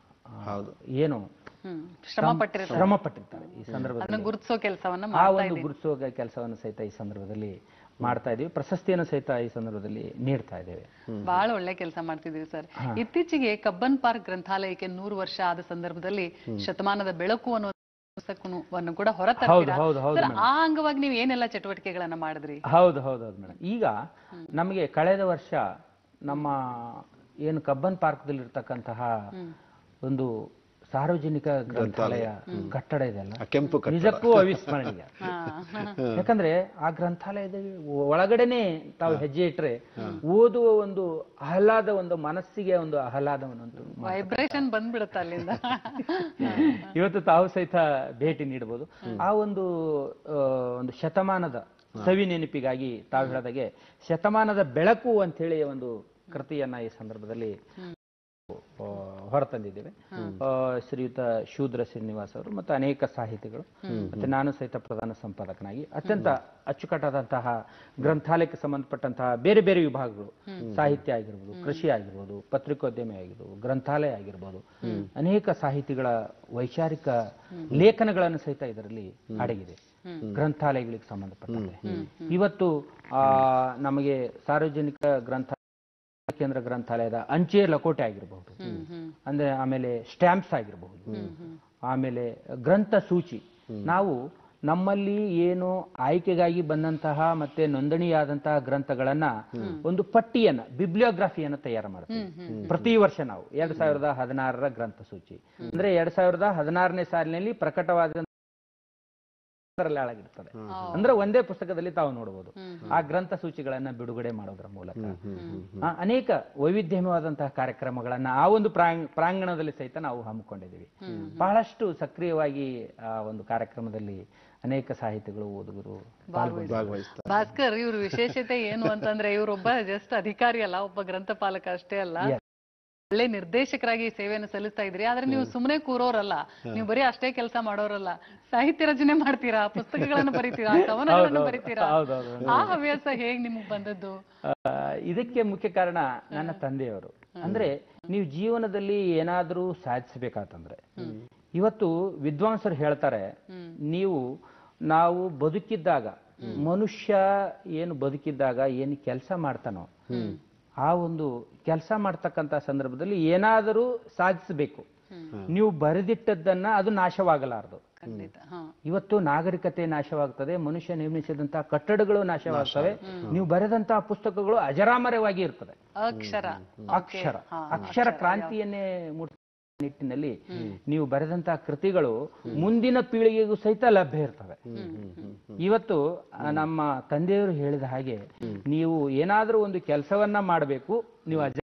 ಏನು ಶ್ರಮ ಪಟ್ಟಿರ್ತಾರೆ. ಈ ಸಂದರ್ಭದಲ್ಲಿ ಗುರುತಿಸೋ ಕೆಲಸವನ್ನ ಆ ಒಂದು ಗುರುತಿಸುವ ಕೆಲಸವನ್ನು ಸಹಿತ ಈ ಸಂದರ್ಭದಲ್ಲಿ ಮಾಡ್ತಾ ಇದೀವಿ. ಪ್ರಶಸ್ತಿಯನ್ನು ಸಹಿತ ಈ ಸಂದರ್ಭದಲ್ಲಿ ನೀಡ್ತಾ ಇದ್ದೇವೆ. ಬಹಳ ಒಳ್ಳೆ ಕೆಲಸ ಮಾಡ್ತಿದೀವಿ ಸರ್. ಇತ್ತೀಚೆಗೆ ಕಬ್ಬನ್ ಪಾರ್ಕ್ ಗ್ರಂಥಾಲಯಕ್ಕೆ ನೂರು ವರ್ಷ ಆದ ಸಂದರ್ಭದಲ್ಲಿ ಶತಮಾನದ ಬೆಳಕು ಅನ್ನೋ ಪುಸ್ತಕವನ್ನು ಕೂಡ ಹೊರತರ್ತೀರಾ. ಆ ಅಂಗವಾಗಿ ನೀವು ಏನೆಲ್ಲ ಚಟುವಟಿಕೆಗಳನ್ನ ಮಾಡಿದ್ರಿ? ಹೌದು ಹೌದು ಹೌದು ಮೇಡಮ್. ಈಗ ನಮಗೆ ಕಳೆದ ವರ್ಷ ನಮ್ಮ ಏನು ಕಬ್ಬನ್ ಪಾರ್ಕ್ದಲ್ಲಿ ಇರ್ತಕ್ಕಂತಹ ಒಂದು ಸಾರ್ವಜನಿಕ ಗ್ರಂಥಾಲಯ ಕಟ್ಟಡ ಇದೆಲ್ಲ ನಿಜಕ್ಕೂ ಅವಿಸ್ಮರಣೀಯ. ಯಾಕಂದ್ರೆ ಆ ಗ್ರಂಥಾಲಯದ ಒಳಗಡೆನೆ ತಾವು ಹೆಜ್ಜೆ ಇಟ್ರೆ ಓದುವ ಒಂದು ಆಹ್ಲಾದ, ಒಂದು ಮನಸ್ಸಿಗೆ ಒಂದು ಆಹ್ಲಾದವನ್ನುಂಟು ವೈಬ್ರೇಷನ್ ಬಂದ್ಬಿಡುತ್ತೆ ಅಲ್ಲಿಂದ. ಇವತ್ತು ತಾವು ಸಹಿತ ಭೇಟಿ ನೀಡಬಹುದು. ಆ ಒಂದು ಒಂದು ಶತಮಾನದ ಸವಿ ನೆನಪಿಗಾಗಿ ತಾವು ಹೇಳಿದಾಗೆ ಶತಮಾನದ ಬೆಳಕು ಅಂತ ಹೇಳಿ ಒಂದು ಕೃತಿಯನ್ನ ಈ ಸಂದರ್ಭದಲ್ಲಿ ಹೊರತಂದಿದ್ದೇವೆ. ಶ್ರೀಯುತ ಶೂದ್ರ ಶ್ರೀನಿವಾಸ್ ಅವರು ಮತ್ತು ಅನೇಕ ಸಾಹಿತಿಗಳು ಮತ್ತೆ ನಾನು ಸಹಿತ ಪ್ರಧಾನ ಸಂಪಾದಕನಾಗಿ ಅತ್ಯಂತ ಅಚ್ಚುಕಟ್ಟಾದಂತಹ ಗ್ರಂಥಾಲಯಕ್ಕೆ ಸಂಬಂಧಪಟ್ಟಂತಹ ಬೇರೆ ಬೇರೆ ವಿಭಾಗಗಳು, ಸಾಹಿತ್ಯ ಆಗಿರ್ಬೋದು, ಕೃಷಿ ಆಗಿರ್ಬೋದು, ಪತ್ರಿಕೋದ್ಯಮ ಆಗಿರ್ಬೋದು, ಗ್ರಂಥಾಲಯ ಆಗಿರ್ಬೋದು, ಅನೇಕ ಸಾಹಿತಿಗಳ ವೈಚಾರಿಕ ಲೇಖನಗಳನ್ನು ಸಹಿತ ಇದರಲ್ಲಿ ಅಡಗಿದೆ ಗ್ರಂಥಾಲಯಗಳಿಗೆ ಸಂಬಂಧಪಟ್ಟಂತೆ. ಇವತ್ತು ಆ ನಮಗೆ ಸಾರ್ವಜನಿಕ ಗ್ರಂಥ ಕೇಂದ್ರ ಗ್ರಂಥಾಲಯದ ಅಂಚೆ ಲಕೋಟೆ ಆಗಿರಬಹುದು, ಅಂದ್ರೆ ಆಮೇಲೆ ಸ್ಟ್ಯಾಂಪ್ಸ್ ಆಗಿರಬಹುದು, ಆಮೇಲೆ ಗ್ರಂಥ ಸೂಚಿ, ನಾವು ನಮ್ಮಲ್ಲಿ ಏನು ಆಯ್ಕೆಗಾಗಿ ಬಂದಂತಹ ಮತ್ತೆ ನೋಂದಣಿಯಾದಂತಹ ಗ್ರಂಥಗಳನ್ನ ಒಂದು ಪಟ್ಟಿಯನ್ನ, ಬಿಬ್ಲಿಯೋಗ್ರಫಿಯನ್ನ ತಯಾರು ಮಾಡ್ತೀವಿ ಪ್ರತಿ ವರ್ಷ ನಾವು. ಎರಡ್ ಸಾವಿರದ ಹದಿನಾರರ ಗ್ರಂಥ ಸೂಚಿ ಅಂದ್ರೆ ಎರಡ್ ಸಾವಿರದ ಹದಿನಾರನೇ ಸಾಲಿನಲ್ಲಿ ಪ್ರಕಟವಾದ ಆಗಿರ್ತದೆ. ಅಂದ್ರೆ ಒಂದೇ ಪುಸ್ತಕದಲ್ಲಿ ತಾವು ನೋಡಬಹುದು. ಆ ಗ್ರಂಥ ಸೂಚಿಗಳನ್ನ ಬಿಡುಗಡೆ ಮಾಡೋದ್ರ ಮೂಲಕ ಅನೇಕ ವೈವಿಧ್ಯಮಯವಾದಂತಹ ಕಾರ್ಯಕ್ರಮಗಳನ್ನ ಆ ಒಂದು ಪ್ರಾಂಗಣದಲ್ಲಿ ಸಹಿತ ನಾವು ಹಮ್ಮಿಕೊಂಡಿದ್ದೀವಿ. ಬಹಳಷ್ಟು ಸಕ್ರಿಯವಾಗಿ ಆ ಒಂದು ಕಾರ್ಯಕ್ರಮದಲ್ಲಿ ಅನೇಕ ಸಾಹಿತಿಗಳು, ಓದುಗರು ಭಾಗವಹಿಸ್ತಾರೆ. ಭಾಸ್ಕರ್, ಇವ್ರ ವಿಶೇಷತೆ ಏನು ಅಂತಂದ್ರೆ ಇವರೊಬ್ಬ ಜಸ್ಟ್ ಅಧಿಕಾರಿ ಅಲ್ಲ, ಒಬ್ಬ ಗ್ರಂಥಪಾಲಕ ಅಷ್ಟೇ ಅಲ್ಲ, ಒಳ್ಳೆ ನಿರ್ದೇಶಕರಾಗಿ ಸೇವೆಯನ್ನು ಸಲ್ಲಿಸ್ತಾ ಇದ್ರಿ. ಆದ್ರೆ ನೀವು ಸುಮ್ಮನೆ ಕೂರೋರಲ್ಲ, ನೀವು ಬರೀ ಅಷ್ಟೇ ಕೆಲಸ ಮಾಡೋರಲ್ಲ, ಸಾಹಿತ್ಯ ರಚನೆ ಮಾಡ್ತೀರಾ, ಪುಸ್ತಕಗಳನ್ನು ಬರೀತೀರಾ, ಕವನಗಳನ್ನು ಬರೀತೀರಾ. ಆ ಹವ್ಯಾಸ ಹೇಗ್ ನಿಮಗ್ ಬಂದದ್ದು? ಇದಕ್ಕೆ ಮುಖ್ಯ ಕಾರಣ ನನ್ನ ತಂದೆಯವರು. ಅಂದ್ರೆ ನೀವು ಜೀವನದಲ್ಲಿ ಏನಾದ್ರೂ ಸಾಧಿಸಬೇಕಾತಂದ್ರೆ, ಇವತ್ತು ವಿದ್ವಾಂಸರು ಹೇಳ್ತಾರೆ, ನೀವು ನಾವು ಬದುಕಿದ್ದಾಗ, ಮನುಷ್ಯ ಏನು ಬದುಕಿದ್ದಾಗ ಏನು ಕೆಲಸ ಮಾಡ್ತಾನೋ ಆ ಒಂದು ಕೆಲಸ ಮಾಡ್ತಕ್ಕಂಥ ಸಂದರ್ಭದಲ್ಲಿ ಏನಾದರೂ ಸಾಧಿಸಬೇಕು. ನೀವು ಬರೆದಿಟ್ಟದ್ದನ್ನ ಅದು ನಾಶವಾಗಲಾರದು. ಇವತ್ತು ನಾಗರಿಕತೆ ನಾಶವಾಗ್ತದೆ, ಮನುಷ್ಯ ನಿರ್ಮಿಸಿದಂತಹ ಕಟ್ಟಡಗಳು ನಾಶವಾಗ್ತವೆ, ನೀವು ಬರೆದಂತಹ ಪುಸ್ತಕಗಳು ಅಜರಾಮರವಾಗಿ ಇರ್ತದೆ. ಅಕ್ಷರ ಅಕ್ಷರ ಅಕ್ಷರ ಕ್ರಾಂತಿಯನ್ನೇ ನಿಟ್ಟಿನಲ್ಲಿ ನೀವು ಬರೆದಂತಹ ಕೃತಿಗಳು ಮುಂದಿನ ಪೀಳಿಗೆಗೂ ಸಹಿತ ಲಭ್ಯ ಇರ್ತವೆ. ಇವತ್ತು ನಮ್ಮ ತಂದೆಯವರು ಹೇಳಿದ ಹಾಗೆ ನೀವು ಏನಾದ್ರೂ ಒಂದು ಕೆಲಸವನ್ನ ಮಾಡಬೇಕು, ನೀವು ಅಜ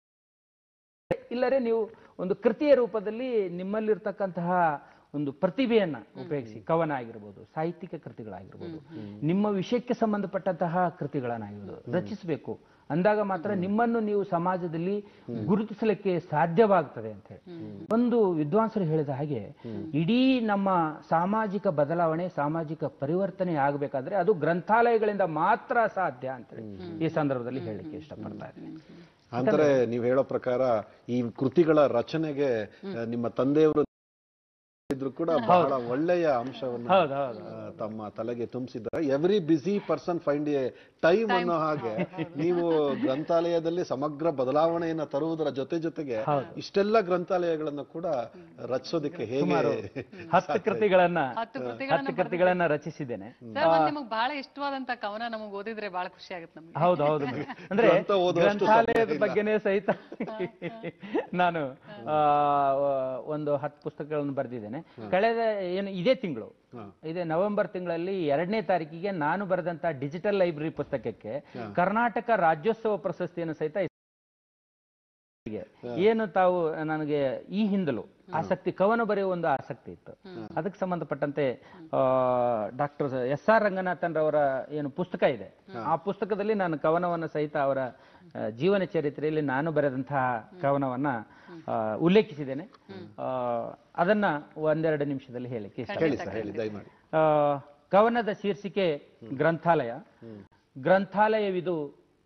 ಇಲ್ಲರೆ ನೀವು ಒಂದು ಕೃತಿಯ ರೂಪದಲ್ಲಿ ನಿಮ್ಮಲ್ಲಿರ್ತಕ್ಕಂತಹ ಒಂದು ಪ್ರತಿಭೆಯನ್ನ ಉಪಯೋಗಿಸಿ, ಕವನ ಆಗಿರ್ಬೋದು, ಸಾಹಿತ್ಯಿಕ ಕೃತಿಗಳಾಗಿರ್ಬೋದು, ನಿಮ್ಮ ವಿಷಯಕ್ಕೆ ಸಂಬಂಧಪಟ್ಟಂತಹ ಕೃತಿಗಳನ್ನಾಗಿರ್ಬೋದು ರಚಿಸಬೇಕು. ಅಂದಾಗ ಮಾತ್ರ ನಿಮ್ಮನ್ನು ನೀವು ಸಮಾಜದಲ್ಲಿ ಗುರುತಿಸಲಿಕ್ಕೆ ಸಾಧ್ಯವಾಗ್ತದೆ ಅಂತ ಹೇಳಿ ಒಂದು ವಿದ್ವಾಂಸರು ಹೇಳಿದ ಹಾಗೆ, ಇಡೀ ನಮ್ಮ ಸಾಮಾಜಿಕ ಬದಲಾವಣೆ, ಸಾಮಾಜಿಕ ಪರಿವರ್ತನೆ ಆಗಬೇಕಾದ್ರೆ ಅದು ಗ್ರಂಥಾಲಯಗಳಿಂದ ಮಾತ್ರ ಸಾಧ್ಯ ಅಂತ ಹೇಳಿ ಈ ಸಂದರ್ಭದಲ್ಲಿ ಹೇಳಲಿಕ್ಕೆ ಇಷ್ಟಪಡ್ತಾ ಇದ್ದೀನಿ. ಅಂದ್ರೆ ನೀವು ಹೇಳೋ ಪ್ರಕಾರ ಈ ಕೃತಿಗಳ ರಚನೆಗೆ ನಿಮ್ಮ ತಂದೆಯವರು ಇದ್ರು ಕೂಡ ಬಹಳ ಒಳ್ಳೆಯ ಅಂಶವನ್ನು ತಮ್ಮ ತಲೆಗೆ ತುಂಬಿಸಿದ್ದಾರೆ. Every busy person find a time ಅನ್ನೋ ಹಾಗೆ ನೀವು ಗ್ರಂಥಾಲಯದಲ್ಲಿ ಸಮಗ್ರ ಬದಲಾವಣೆಯನ್ನ ತರುವುದರ ಜೊತೆ ಜೊತೆಗೆ ಇಷ್ಟೆಲ್ಲ ಗ್ರಂಥಾಲಯಗಳನ್ನು ಕೂಡ ರಚಿಸೋದಕ್ಕೆ ಹೇಗೆ ಹತ್ತು ಕೃತಿಗಳನ್ನ ಹತ್ತು ಕೃತಿಗಳನ್ನ ರಚಿಸಿದ್ದೇನೆ. ನಿಮಗೆ ಬಹಳ ಇಷ್ಟವಾದಂತ ಕವನ ನಮಗೆ ಓದಿದ್ರೆ ಬಹಳ ಖುಷಿ ಆಗುತ್ತೆ ನಮ್ಗೆ. ಹೌದು ಹೌದು ಅಂದ್ರೆ ಗ್ರಂಥಾಲಯದ ಬಗ್ಗೆನೇ ಸಹಿತ ನಾನು ಒಂದು ಹತ್ತು ಪುಸ್ತಕಗಳನ್ನು ಬರೆದಿದ್ದೇನೆ. ಕಳೆದ ಏನು ಇದೇ ತಿಂಗಳು ಇದೇ ನವೆಂಬರ್ ತಿಂಗಳಲ್ಲಿ ಎರಡನೇ ತಾರೀಕಿಗೆ ನಾನು ಬರೆದಂತ ಡಿಜಿಟಲ್ ಲೈಬ್ರರಿ ಪುಸ್ತಕಕ್ಕೆ ಕರ್ನಾಟಕ ರಾಜ್ಯೋತ್ಸವ ಪ್ರಶಸ್ತಿಯನ್ನು ಸಹಿತ ಏನು ತಾವು ನನಗೆ ಈ ಹಿಂದಲೂ ಆಸಕ್ತಿ ಕವನ ಬರೆಯುವ ಒಂದು ಆಸಕ್ತಿ ಇತ್ತು. ಅದಕ್ಕೆ ಸಂಬಂಧಪಟ್ಟಂತೆ ಡಾಕ್ಟರ್ ಎಸ್ ಆರ್ ರಂಗನಾಥನ್ ರವರ ಏನು ಪುಸ್ತಕ ಇದೆ, ಆ ಪುಸ್ತಕದಲ್ಲಿ ನಾನು ಕವನವನ್ನು ಸಹಿತ ಅವರ ಜೀವನ ಚರಿತ್ರೆಯಲ್ಲಿ ನಾನು ಬರೆದಂತಹ ಕವನವನ್ನ ಉಲ್ಲೇಖಿಸಿದ್ದೇನೆ. ಅದನ್ನ ಒಂದೆರಡು ನಿಮಿಷದಲ್ಲಿ ಹೇಳಿಕ್ಕೆ ಇಷ್ಟ. ಕವನದ ಶೀರ್ಷಿಕೆ ಗ್ರಂಥಾಲಯ. ಗ್ರಂಥಾಲಯವಿದು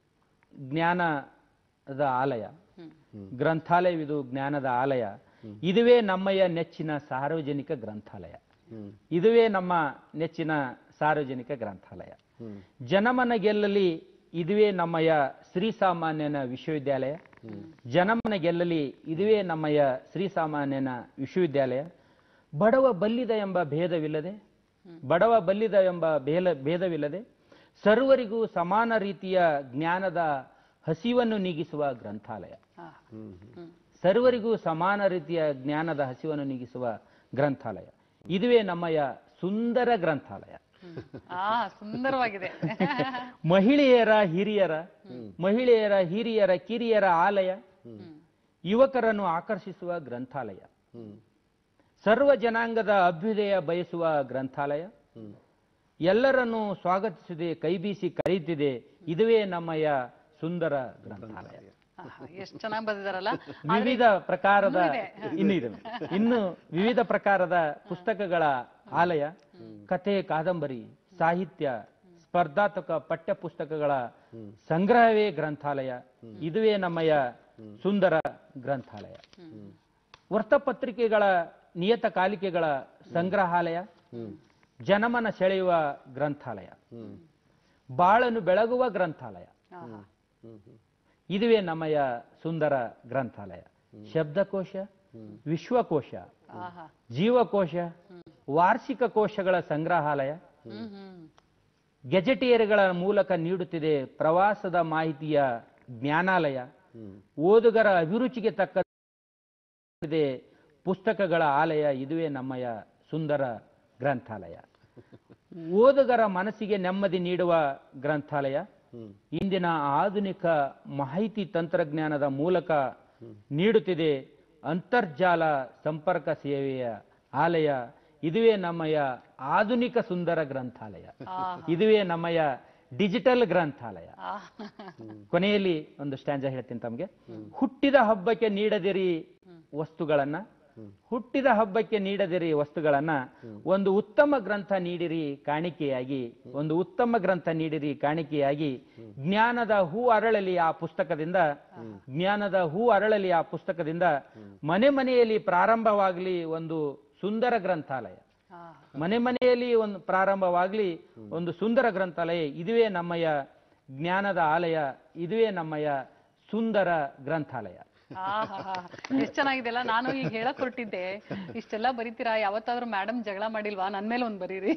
ಜ್ಞಾನದ ಆಲಯ, ಗ್ರಂಥಾಲಯವಿದು ಜ್ಞಾನದ ಆಲಯ, ಇದುವೇ ನಮ್ಮಯ ನೆಚ್ಚಿನ ಸಾರ್ವಜನಿಕ ಗ್ರಂಥಾಲಯ, ಇದುವೇ ನಮ್ಮ ನೆಚ್ಚಿನ ಸಾರ್ವಜನಿಕ ಗ್ರಂಥಾಲಯ. ಜನಮನ ಗೆಲ್ಲಲಿ ಇದುವೇ ನಮ್ಮಯ ಶ್ರೀಸಾಮಾನ್ಯನ ವಿಶ್ವವಿದ್ಯಾಲಯ, ಜನಮನ ಗೆಲ್ಲಲಿ ಇದುವೇ ನಮ್ಮಯ ಶ್ರೀಸಾಮಾನ್ಯನ ವಿಶ್ವವಿದ್ಯಾಲಯ. ಬಡವ ಬಲ್ಲಿದ ಎಂಬ ಭೇದವಿಲ್ಲದೆ ಬಡವ ಬಲ್ಲಿದ ಎಂಬ ಬೇಲ ಭೇದವಿಲ್ಲದೆ ಸರ್ವರಿಗೂ ಸಮಾನ ರೀತಿಯ ಜ್ಞಾನದ ಹಸಿವನ್ನು ನೀಗಿಸುವ ಗ್ರಂಥಾಲಯ, ಸರ್ವರಿಗೂ ಸಮಾನ ರೀತಿಯ ಜ್ಞಾನದ ಹಸಿವನ್ನು ನೀಗಿಸುವ ಗ್ರಂಥಾಲಯ, ಇದುವೇ ನಮ್ಮಯ ಸುಂದರ ಗ್ರಂಥಾಲಯ. ಸುಂದರವಾಗಿದೆ. ಮಹಿಳೆಯರ ಹಿರಿಯರ ಮಹಿಳೆಯರ ಹಿರಿಯರ ಕಿರಿಯರ ಆಲಯ, ಯುವಕರನ್ನು ಆಕರ್ಷಿಸುವ ಗ್ರಂಥಾಲಯ, ಸರ್ವ ಜನಾಂಗದ ಅಭ್ಯುದಯ ಬಯಸುವ ಗ್ರಂಥಾಲಯ, ಎಲ್ಲರನ್ನೂ ಸ್ವಾಗತಿಸಿದೆ ಕೈಬೀಸಿ ಕರೆಯುತ್ತಿದೆ, ಇದುವೇ ನಮ್ಮಯ ಸುಂದರ ಗ್ರಂಥಾಲಯ. ಎಷ್ಟು ಚೆನ್ನಾಗಿ ಬರೆದಿದ್ದಾರಲ್ಲ. ವಿವಿಧ ಪ್ರಕಾರದ ಇನ್ನು ಇದೆ ಇನ್ನು ವಿವಿಧ ಪ್ರಕಾರದ ಪುಸ್ತಕಗಳ ಆಲಯ, ಕಥೆ, ಕಾದಂಬರಿ, ಸಾಹಿತ್ಯ, ಸ್ಪರ್ಧಾತ್ಮಕ ಪಠ್ಯ ಪುಸ್ತಕಗಳ ಸಂಗ್ರಹವೇ ಗ್ರಂಥಾಲಯ, ಇದುವೇ ನಮ್ಮಯ ಸುಂದರ ಗ್ರಂಥಾಲಯ. ವೃತ್ತಪತ್ರಿಕೆಗಳ ನಿಯತಕಾಲಿಕೆಗಳ ಸಂಗ್ರಹಾಲಯ, ಜನಮನ ಸೆಳೆಯುವ ಗ್ರಂಥಾಲಯ, ಬಾಳನ್ನು ಬೆಳಗುವ ಗ್ರಂಥಾಲಯ, ಇದುವೇ ನಮ್ಮಯ ಸುಂದರ ಗ್ರಂಥಾಲಯ. ಶಬ್ದಕೋಶ, ವಿಶ್ವಕೋಶ, ಜೀವಕೋಶ, ವಾರ್ಷಿಕ ಕೋಶಗಳ ಸಂಗ್ರಹಾಲಯ, ಗೆಜೆಟಿಯರ್ಗಳ ಮೂಲಕ ನೀಡುತ್ತಿದೆ ಪ್ರವಾಸದ ಮಾಹಿತಿಯ ಜ್ಞಾನಾಲಯ, ಓದುಗರ ಅಭಿರುಚಿಗೆ ತಕ್ಕ ಪುಸ್ತಕಗಳ ಆಲಯ, ಇದುವೇ ನಮ್ಮಯ ಸುಂದರ ಗ್ರಂಥಾಲಯ. ಓದುಗರ ಮನಸ್ಸಿಗೆ ನೆಮ್ಮದಿ ನೀಡುವ ಗ್ರಂಥಾಲಯ, ಇಂದಿನ ಆಧುನಿಕ ಮಾಹಿತಿ ತಂತ್ರಜ್ಞಾನದ ಮೂಲಕ ನೀಡುತ್ತಿದೆ ಅಂತರ್ಜಾಲ ಸಂಪರ್ಕ ಸೇವೆಯ ಆಲಯ, ಇದುವೇ ನಮ್ಮಯ ಆಧುನಿಕ ಸುಂದರ ಗ್ರಂಥಾಲಯ, ಇದುವೇ ನಮ್ಮಯ ಡಿಜಿಟಲ್ ಗ್ರಂಥಾಲಯ. ಕೊನೆಯಲ್ಲಿ ಒಂದು ಸ್ಟ್ಯಾಂಜ ಹೇಳ್ತೀನಿ ತಮಗೆ. ಹುಟ್ಟಿದ ಹಬ್ಬಕ್ಕೆ ನೀಡದಿರಿ ವಸ್ತುಗಳನ್ನ ಹುಟ್ಟಿದ ಹಬ್ಬಕ್ಕೆ ನೀಡದಿರಿ ವಸ್ತುಗಳನ್ನ ಒಂದು ಉತ್ತಮ ಗ್ರಂಥ ನೀಡಿರಿ ಕಾಣಿಕೆಯಾಗಿ, ಒಂದು ಉತ್ತಮ ಗ್ರಂಥ ನೀಡಿರಿ ಕಾಣಿಕೆಯಾಗಿ, ಜ್ಞಾನದ ಹೂ ಅರಳಲಿ ಆ ಪುಸ್ತಕದಿಂದ, ಜ್ಞಾನದ ಹೂ ಅರಳಲಿ ಆ ಪುಸ್ತಕದಿಂದ, ಮನೆ ಮನೆಯಲ್ಲಿ ಪ್ರಾರಂಭವಾಗಲಿ ಒಂದು ಸುಂದರ ಗ್ರಂಥಾಲಯ, ಮನೆ ಮನೆಯಲ್ಲಿ ಒಂದು ಪ್ರಾರಂಭವಾಗಲಿ ಒಂದು ಸುಂದರ ಗ್ರಂಥಾಲಯ, ಇದುವೇ ನಮ್ಮಯ ಜ್ಞಾನದ ಆಲಯ, ಇದುವೇ ನಮ್ಮಯ ಸುಂದರ ಗ್ರಂಥಾಲಯ. ಎಷ್ಟ್ ಚೆನ್ನಾಗಿದೆಲ್ಲ. ನಾನು ಈಗ ಹೇಳಕ್ ಹೊರಟಿದ್ದೆ, ಇಷ್ಟೆಲ್ಲ ಬರೀತೀರಾ, ಯಾವತ್ತಾದ್ರೂ ಮೇಡಮ್ ಜಗಳ ಮಾಡಿಲ್ವಾ, ನನ್ ಮೇಲೆ ಒಂದ್ ಬರೀರಿ,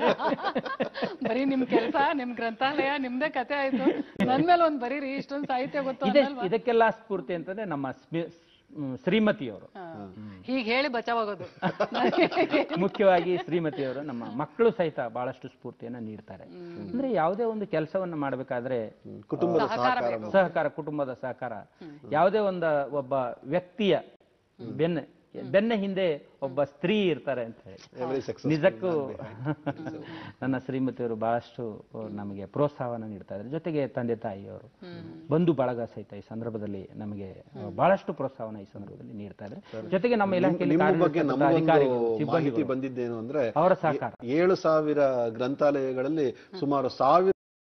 ಬರೀ ನಿಮ್ ಕೆಲಸ ನಿಮ್ ಗ್ರಂಥಾಲಯ ನಿಮ್ದೇ ಕತೆ ಆಯ್ತು, ನನ್ ಮೇಲೆ ಒಂದ್ ಬರೀರಿ, ಇಷ್ಟೊಂದು ಸಾಹಿತ್ಯ ಗೊತ್ತು. ಇದಕ್ಕೆಲ್ಲ ಸ್ಫೂರ್ತಿ ಅಂತಂದ್ರೆ ನಮ್ಮ ಶ್ರೀಮತಿಯವರು, ಹೀಗೆ ಹೇಳಿ ಬಚಾವಾಗೋದು. ಮುಖ್ಯವಾಗಿ ಶ್ರೀಮತಿಯವರು ನಮ್ಮ ಮಕ್ಕಳು ಸಹಿತ ಬಹಳಷ್ಟು ಸ್ಫೂರ್ತಿಯನ್ನ ನೀಡ್ತಾರೆ. ಅಂದ್ರೆ ಯಾವುದೇ ಒಂದು ಕೆಲಸವನ್ನ ಮಾಡಬೇಕಾದ್ರೆ ಕುಟುಂಬದ ಸಹಕಾರ, ಕುಟುಂಬದ ಸಹಕಾರ, ಯಾವುದೇ ಒಂದು ಒಬ್ಬ ವ್ಯಕ್ತಿಯ ಬೆನ್ನ ಬೆನ್ನ ಹಿಂದೆ ಒಬ್ಬ ಸ್ತ್ರೀ ಇರ್ತಾರೆ ಅಂತ ಹೇಳಿ ನಿಜಕ್ಕೂ ನನ್ನ ಶ್ರೀಮತಿಯವರು ಬಹಳಷ್ಟು ನಮಗೆ ಪ್ರೋತ್ಸಾಹವನ್ನು ನೀಡ್ತಾ ಇದ್ದಾರೆ. ಜೊತೆಗೆ ತಂದೆ ತಾಯಿಯವರು, ಬಂಧು ಬಳಗ ಸಹಿತ ಈ ಸಂದರ್ಭದಲ್ಲಿ ನಮಗೆ ಬಹಳಷ್ಟು ಪ್ರೋತ್ಸಾಹವನ್ನು ಈ ಸಂದರ್ಭದಲ್ಲಿ ನೀಡ್ತಾ ಇದ್ದಾರೆ. ಜೊತೆಗೆ ನಮ್ಮ ಇಲಾಖೆಯಲ್ಲಿ ಮಾಹಿತಿ ಬಂದಿದ್ದೇನು ಅಂದ್ರೆ ಅವರ ಸಹಕಾರ. ಏಳು ಸಾವಿರ ಗ್ರಂಥಾಲಯಗಳಲ್ಲಿ ಸುಮಾರು ಸಾವಿರ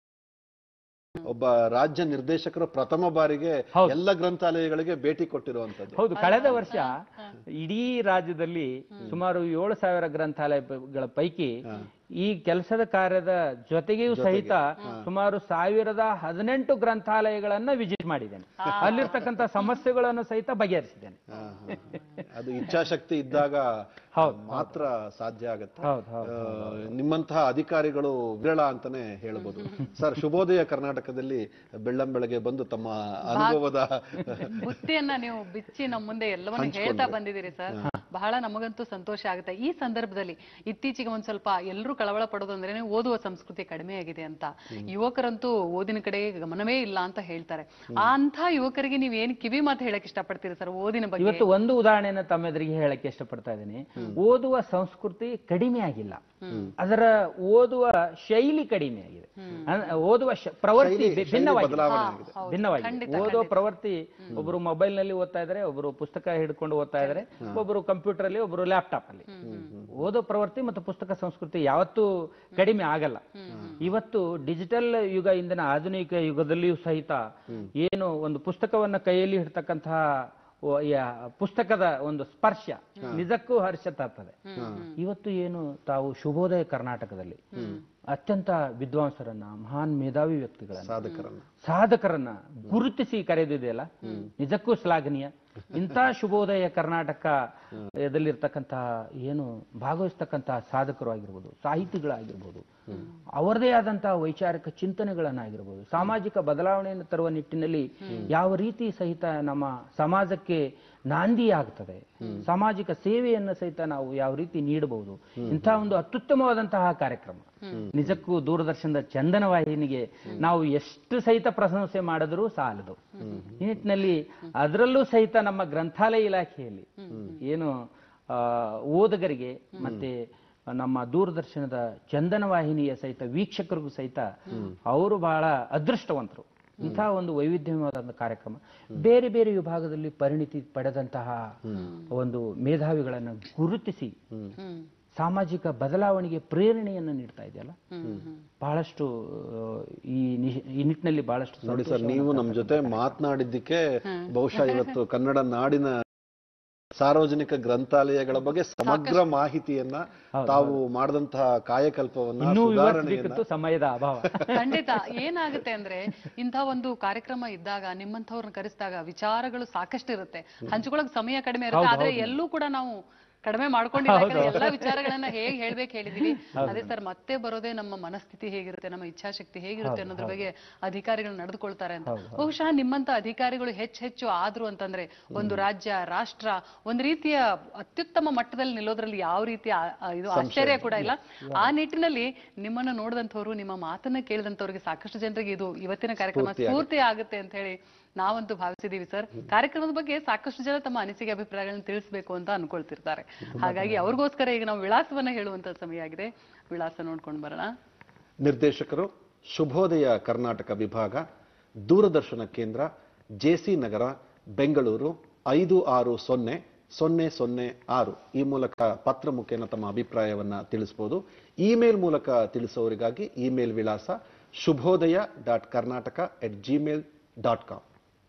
ಒಬ್ಬ ರಾಜ್ಯ ನಿರ್ದೇಶಕರು ಪ್ರಥಮ ಬಾರಿಗೆ ಎಲ್ಲ ಗ್ರಂಥಾಲಯಗಳಿಗೆ ಭೇಟಿ ಕೊಟ್ಟಿರುವಂತದ್ದು. ಹೌದು, ಕಳೆದ ವರ್ಷ ಇಡೀ ರಾಜ್ಯದಲ್ಲಿ ಸುಮಾರು ಏಳು ಸಾವಿರ ಗ್ರಂಥಾಲಯಗಳ ಪೈಕಿ ಈ ಕೆಲಸದ ಕಾರ್ಯದ ಜೊತೆಗೆಯೂ ಸಹಿತ ಸುಮಾರು ಸಾವಿರದ ಹದಿನೆಂಟು ಗ್ರಂಥಾಲಯಗಳನ್ನ ವಿಸಿಟ್ ಮಾಡಿದ್ದೇನೆ. ಅಲ್ಲಿರ್ತಕ್ಕಂಥ ಸಮಸ್ಯೆಗಳನ್ನು ಸಹಿತ ಬಗೆಹರಿಸಿದ್ದೇನೆ. ಅದು ಇಚ್ಛಾಶಕ್ತಿ ಇದ್ದಾಗ ಮಾತ್ರ ಸಾಧ್ಯ ಆಗುತ್ತೆ. ನಿಮ್ಮಂತಹ ಅಧಿಕಾರಿಗಳು ವಿರಳ ಅಂತಾನೆ ಹೇಳ್ಬೋದು. ಸರ್, ಶುಭೋದಯ ಕರ್ನಾಟಕದಲ್ಲಿ ಬೆಳ್ಳಂಬೆಳಗ್ಗೆ ಬಂದು ತಮ್ಮ ಅನುಭವದ ಬುತ್ತಿಯನ್ನ ನೀವು ಬಿಚ್ಚಿ ನಮ್ಮ ಮುಂದೆ ಎಲ್ಲವನ್ನ ಹೇಳ್ತಾ ಬಂದಿದ್ದೀರಿ ಸರ್. ಬಹಳ ನಮಗಂತೂ ಸಂತೋಷ ಆಗುತ್ತೆ. ಈ ಸಂದರ್ಭದಲ್ಲಿ ಇತ್ತೀಚೆಗೆ ಒಂದ್ ಸ್ವಲ್ಪ ಎಲ್ಲರೂ ಕಳವಳ ಪಡೋದು ಅಂದ್ರೆ ಓದುವ ಸಂಸ್ಕೃತಿ ಕಡಿಮೆ ಆಗಿದೆ ಅಂತ. ಯುವಕರಂತೂ ಓದಿನ ಕಡೆ ಗಮನವೇ ಇಲ್ಲ ಅಂತ ಹೇಳ್ತಾರೆ. ಆ ಅಂತ ಯುವಕರಿಗೆ ನೀವ್ ಏನ್ ಕಿವಿ ಮಾತು ಹೇಳಕ್ ಇಷ್ಟಪಡ್ತೀರಿ ಸರ್ ಓದಿನ ಬಗ್ಗೆ? ಇವತ್ತು ಒಂದು ಉದಾಹರಣೆನ ತಮ್ಮೆದುರಿಗೆ ಹೇಳಕ್ಕೆ ಇಷ್ಟಪಡ್ತಾ ಇದ್ದೀನಿ. ಓದುವ ಸಂಸ್ಕೃತಿ ಕಡಿಮೆ ಆಗಿಲ್ಲ, ಅದರ ಓದುವ ಶೈಲಿ ಕಡಿಮೆ ಆಗಿದೆ. ಓದುವ ಪ್ರವೃತ್ತಿ ಭಿನ್ನವಾಗಿದೆ ಭಿನ್ನವಾಗಿದೆ ಓದುವ ಪ್ರವೃತ್ತಿ. ಒಬ್ರು ಮೊಬೈಲ್ ನಲ್ಲಿ ಓದ್ತಾ ಇದ್ದಾರೆ, ಒಬ್ರು ಪುಸ್ತಕ ಹಿಡ್ಕೊಂಡು ಓದ್ತಾ ಇದ್ದಾರೆ, ಒಬ್ರು ಕಂಪ್ಯೂಟರ್ ಅಲ್ಲಿ, ಒಬ್ರು ಲ್ಯಾಪ್ಟಾಪ್ ಅಲ್ಲಿ. ಓದೋ ಪ್ರವೃತ್ತಿ ಮತ್ತು ಪುಸ್ತಕ ಸಂಸ್ಕೃತಿ ಯಾವತ್ತೂ ಕಡಿಮೆ ಆಗಲ್ಲ. ಇವತ್ತು ಡಿಜಿಟಲ್ ಯುಗ, ಇಂದಿನ ಆಧುನಿಕ ಯುಗದಲ್ಲಿಯೂ ಸಹಿತ ಏನು ಒಂದು ಪುಸ್ತಕವನ್ನ ಕೈಯಲ್ಲಿ ಹಿಡ್ತಕ್ಕಂತಹ ಪುಸ್ತಕದ ಒಂದು ಸ್ಪರ್ಶ ನಿಜಕ್ಕೂ ಹರ್ಷ ತರ್ತದೆ. ಇವತ್ತು ಏನು ತಾವು ಶುಭೋದಯ ಕರ್ನಾಟಕದಲ್ಲಿ ಅತ್ಯಂತ ವಿದ್ವಾಂಸರನ್ನ, ಮಹಾನ್ ಮೇಧಾವಿ ವ್ಯಕ್ತಿಗಳನ್ನ, ಸಾಧಕರನ್ನ ಸಾಧಕರನ್ನ ಗುರುತಿಸಿ ಕರೆದಿದೆಯಲ್ಲ, ನಿಜಕ್ಕೂ ಶ್ಲಾಘನೀಯ. ಇಂಥ ಶುಭೋದಯ ಕರ್ನಾಟಕ ಇದಲ್ಲಿರ್ತಕ್ಕಂತಹ ಏನು ಭಾಗವಹಿಸ್ತಕ್ಕಂತಹ ಸಾಧಕರು ಆಗಿರ್ಬೋದು, ಸಾಹಿತಿಗಳಾಗಿರ್ಬೋದು, ಅವರದೇ ಆದಂತಹ ವೈಚಾರಿಕ ಚಿಂತನೆಗಳನ್ನಾಗಿರ್ಬೋದು, ಸಾಮಾಜಿಕ ಬದಲಾವಣೆಯನ್ನು ತರುವ ನಿಟ್ಟಿನಲ್ಲಿ ಯಾವ ರೀತಿ ಸಹಿತ ನಮ್ಮ ಸಮಾಜಕ್ಕೆ ನಾಂದಿ ಆಗ್ತದೆ, ಸಾಮಾಜಿಕ ಸೇವೆಯನ್ನು ಸಹಿತ ನಾವು ಯಾವ ರೀತಿ ನೀಡಬಹುದು, ಇಂಥ ಒಂದು ಅತ್ಯುತ್ತಮವಾದಂತಹ ಕಾರ್ಯಕ್ರಮ. ನಿಜಕ್ಕೂ ದೂರದರ್ಶನದ ಚಂದನ ವಾಹಿನಿಗೆ ನಾವು ಎಷ್ಟು ಸಹಿತ ಪ್ರಶಂಸೆ ಮಾಡಿದ್ರೂ ಸಾಲದು. ಈ ನಿಟ್ಟಿನಲ್ಲಿ ಅದರಲ್ಲೂ ಸಹಿತ ನಮ್ಮ ಗ್ರಂಥಾಲಯ ಇಲಾಖೆಯಲ್ಲಿ ಏನು ಓದುಗರಿಗೆ ಮತ್ತೆ ನಮ್ಮ ದೂರದರ್ಶನದ ಚಂದನ ವಾಹಿನಿಯ ಸಹಿತ ವೀಕ್ಷಕರಿಗೂ ಸಹಿತ ಅವರು ಬಹಳ ಅದೃಷ್ಟವಂತರು. ಇಂಥ ಒಂದು ವೈವಿಧ್ಯಮಯವಾದ ಕಾರ್ಯಕ್ರಮ, ಬೇರೆ ಬೇರೆ ವಿಭಾಗದಲ್ಲಿ ಪರಿಣಿತಿ ಪಡೆದಂತಹ ಒಂದು ಮೇಧಾವಿಗಳನ್ನು ಗುರುತಿಸಿ ಸಾಮಾಜಿಕ ಬದಲಾವಣೆಗೆ ಪ್ರೇರಣೆಯನ್ನು ನೀಡ್ತಾ ಇದೆಯಲ್ಲ, ಬಹಳಷ್ಟು ಈ ಈ ನಿಟ್ಟಿನಲ್ಲಿ ಬಹಳಷ್ಟು ನೋಡಿ ಸರ್, ನೀವು ನಮ್ಮ ಜೊತೆ ಮಾತನಾಡಿದ್ದಕ್ಕೆ ಬಹುಶಃ ಇವತ್ತು ಕನ್ನಡ ನಾಡಿನ ಸಾರ್ವಜನಿಕ ಗ್ರಂಥಾಲಯಗಳ ಬಗ್ಗೆ ಸಮಗ್ರ ಮಾಹಿತಿಯನ್ನ, ತಾವು ಮಾಡಿದಂತಹ ಕಾಯಕಲ್ಪವನ್ನ, ಸಮಯದ ಅಭಾವ ಖಂಡಿತ ಏನಾಗುತ್ತೆ ಅಂದ್ರೆ ಇಂಥ ಒಂದು ಕಾರ್ಯಕ್ರಮ ಇದ್ದಾಗ ನಿಮ್ಮಂಥವ್ರನ್ನ ಕರೆಸಿದಾಗ ವಿಚಾರಗಳು ಸಾಕಷ್ಟು ಇರುತ್ತೆ, ಹಂಚ್ಕೊಳಕ್ ಸಮಯ ಕಡಿಮೆ ಇರುತ್ತೆ. ಆದ್ರೆ ಎಲ್ಲೂ ಕೂಡ ನಾವು ಕಡಿಮೆ ಮಾಡ್ಕೊಂಡಿಲ್ಲ, ಎಲ್ಲಾ ವಿಚಾರಗಳನ್ನ ಹೇಗೆ ಹೇಳ್ಬೇಕು ಹೇಳಿದೀವಿ. ಅದೇ ಸರ್, ಮತ್ತೆ ಬರೋದೇ ನಮ್ಮ ಮನಸ್ಥಿತಿ ಹೇಗಿರುತ್ತೆ, ನಮ್ಮ ಇಚ್ಛಾಶಕ್ತಿ ಹೇಗಿರುತ್ತೆ ಅನ್ನೋದ್ರ ಬಗ್ಗೆ ಅಧಿಕಾರಿಗಳು ನಡೆದುಕೊಳ್ತಾರೆ ಅಂತ. ಬಹುಶಃ ನಿಮ್ಮಂತ ಅಧಿಕಾರಿಗಳು ಹೆಚ್ಚು ಹೆಚ್ಚು ಆದ್ರು ಅಂತಂದ್ರೆ ಒಂದು ರಾಜ್ಯ, ರಾಷ್ಟ್ರ ಒಂದ್ ರೀತಿಯ ಅತ್ಯುತ್ತಮ ಮಟ್ಟದಲ್ಲಿ ನಿಲ್ಲೋದ್ರಲ್ಲಿ ಯಾವ ರೀತಿ ಇದು ಆಶ್ಚರ್ಯ ಕೂಡ ಇಲ್ಲ. ಆ ನಿಟ್ಟಿನಲ್ಲಿ ನಿಮ್ಮನ್ನ ನೋಡಿದಂಥವ್ರು, ನಿಮ್ಮ ಮಾತನ್ನ ಕೇಳಿದಂಥವ್ರಿಗೆ ಸಾಕಷ್ಟು ಜನರಿಗೆ ಇದು ಇವತ್ತಿನ ಕಾರ್ಯಕ್ರಮ ಸ್ಫೂರ್ತಿ ಆಗುತ್ತೆ ಅಂತ ಹೇಳಿ ನಾವಂತೂ ಭಾವಿಸಿದೀವಿ ಸರ್. ಕಾರ್ಯಕ್ರಮದ ಬಗ್ಗೆ ಸಾಕಷ್ಟು ಜನ ತಮ್ಮ ಅನಿಸಿಕೆ ಅಭಿಪ್ರಾಯಗಳನ್ನ ತಿಳಿಸ್ಬೇಕು ಅಂತ ಅನ್ಕೊಳ್ತಿರ್ತಾರೆ. ಹಾಗಾಗಿ ಅವ್ರಿಗೋಸ್ಕರ ಈಗ ನಾವು ವಿಳಾಸವನ್ನ ಹೇಳುವಂತ ಸಮಯ ಆಗಿದೆ. ವಿಳಾಸ ನೋಡ್ಕೊಂಡು ಬರೋಣ. ನಿರ್ದೇಶಕರು ಶುಭೋದಯ ಕರ್ನಾಟಕ ವಿಭಾಗ, ದೂರದರ್ಶನ ಕೇಂದ್ರ, ಜೆಸಿ ನಗರ, ಬೆಂಗಳೂರು ಐದು ಆರು ಸೊನ್ನೆ ಸೊನ್ನೆ ಸೊನ್ನೆ ಆರು. ಈ ಮೂಲಕ ಪತ್ರ ಮುಖೇನ ತಮ್ಮ ಅಭಿಪ್ರಾಯವನ್ನ ತಿಳಿಸಬಹುದು. ಇಮೇಲ್ ಮೂಲಕ ತಿಳಿಸೋರಿಗಾಗಿ ಇಮೇಲ್ ವಿಳಾಸ Shubhodaya dot Karnataka at Gmail dot com.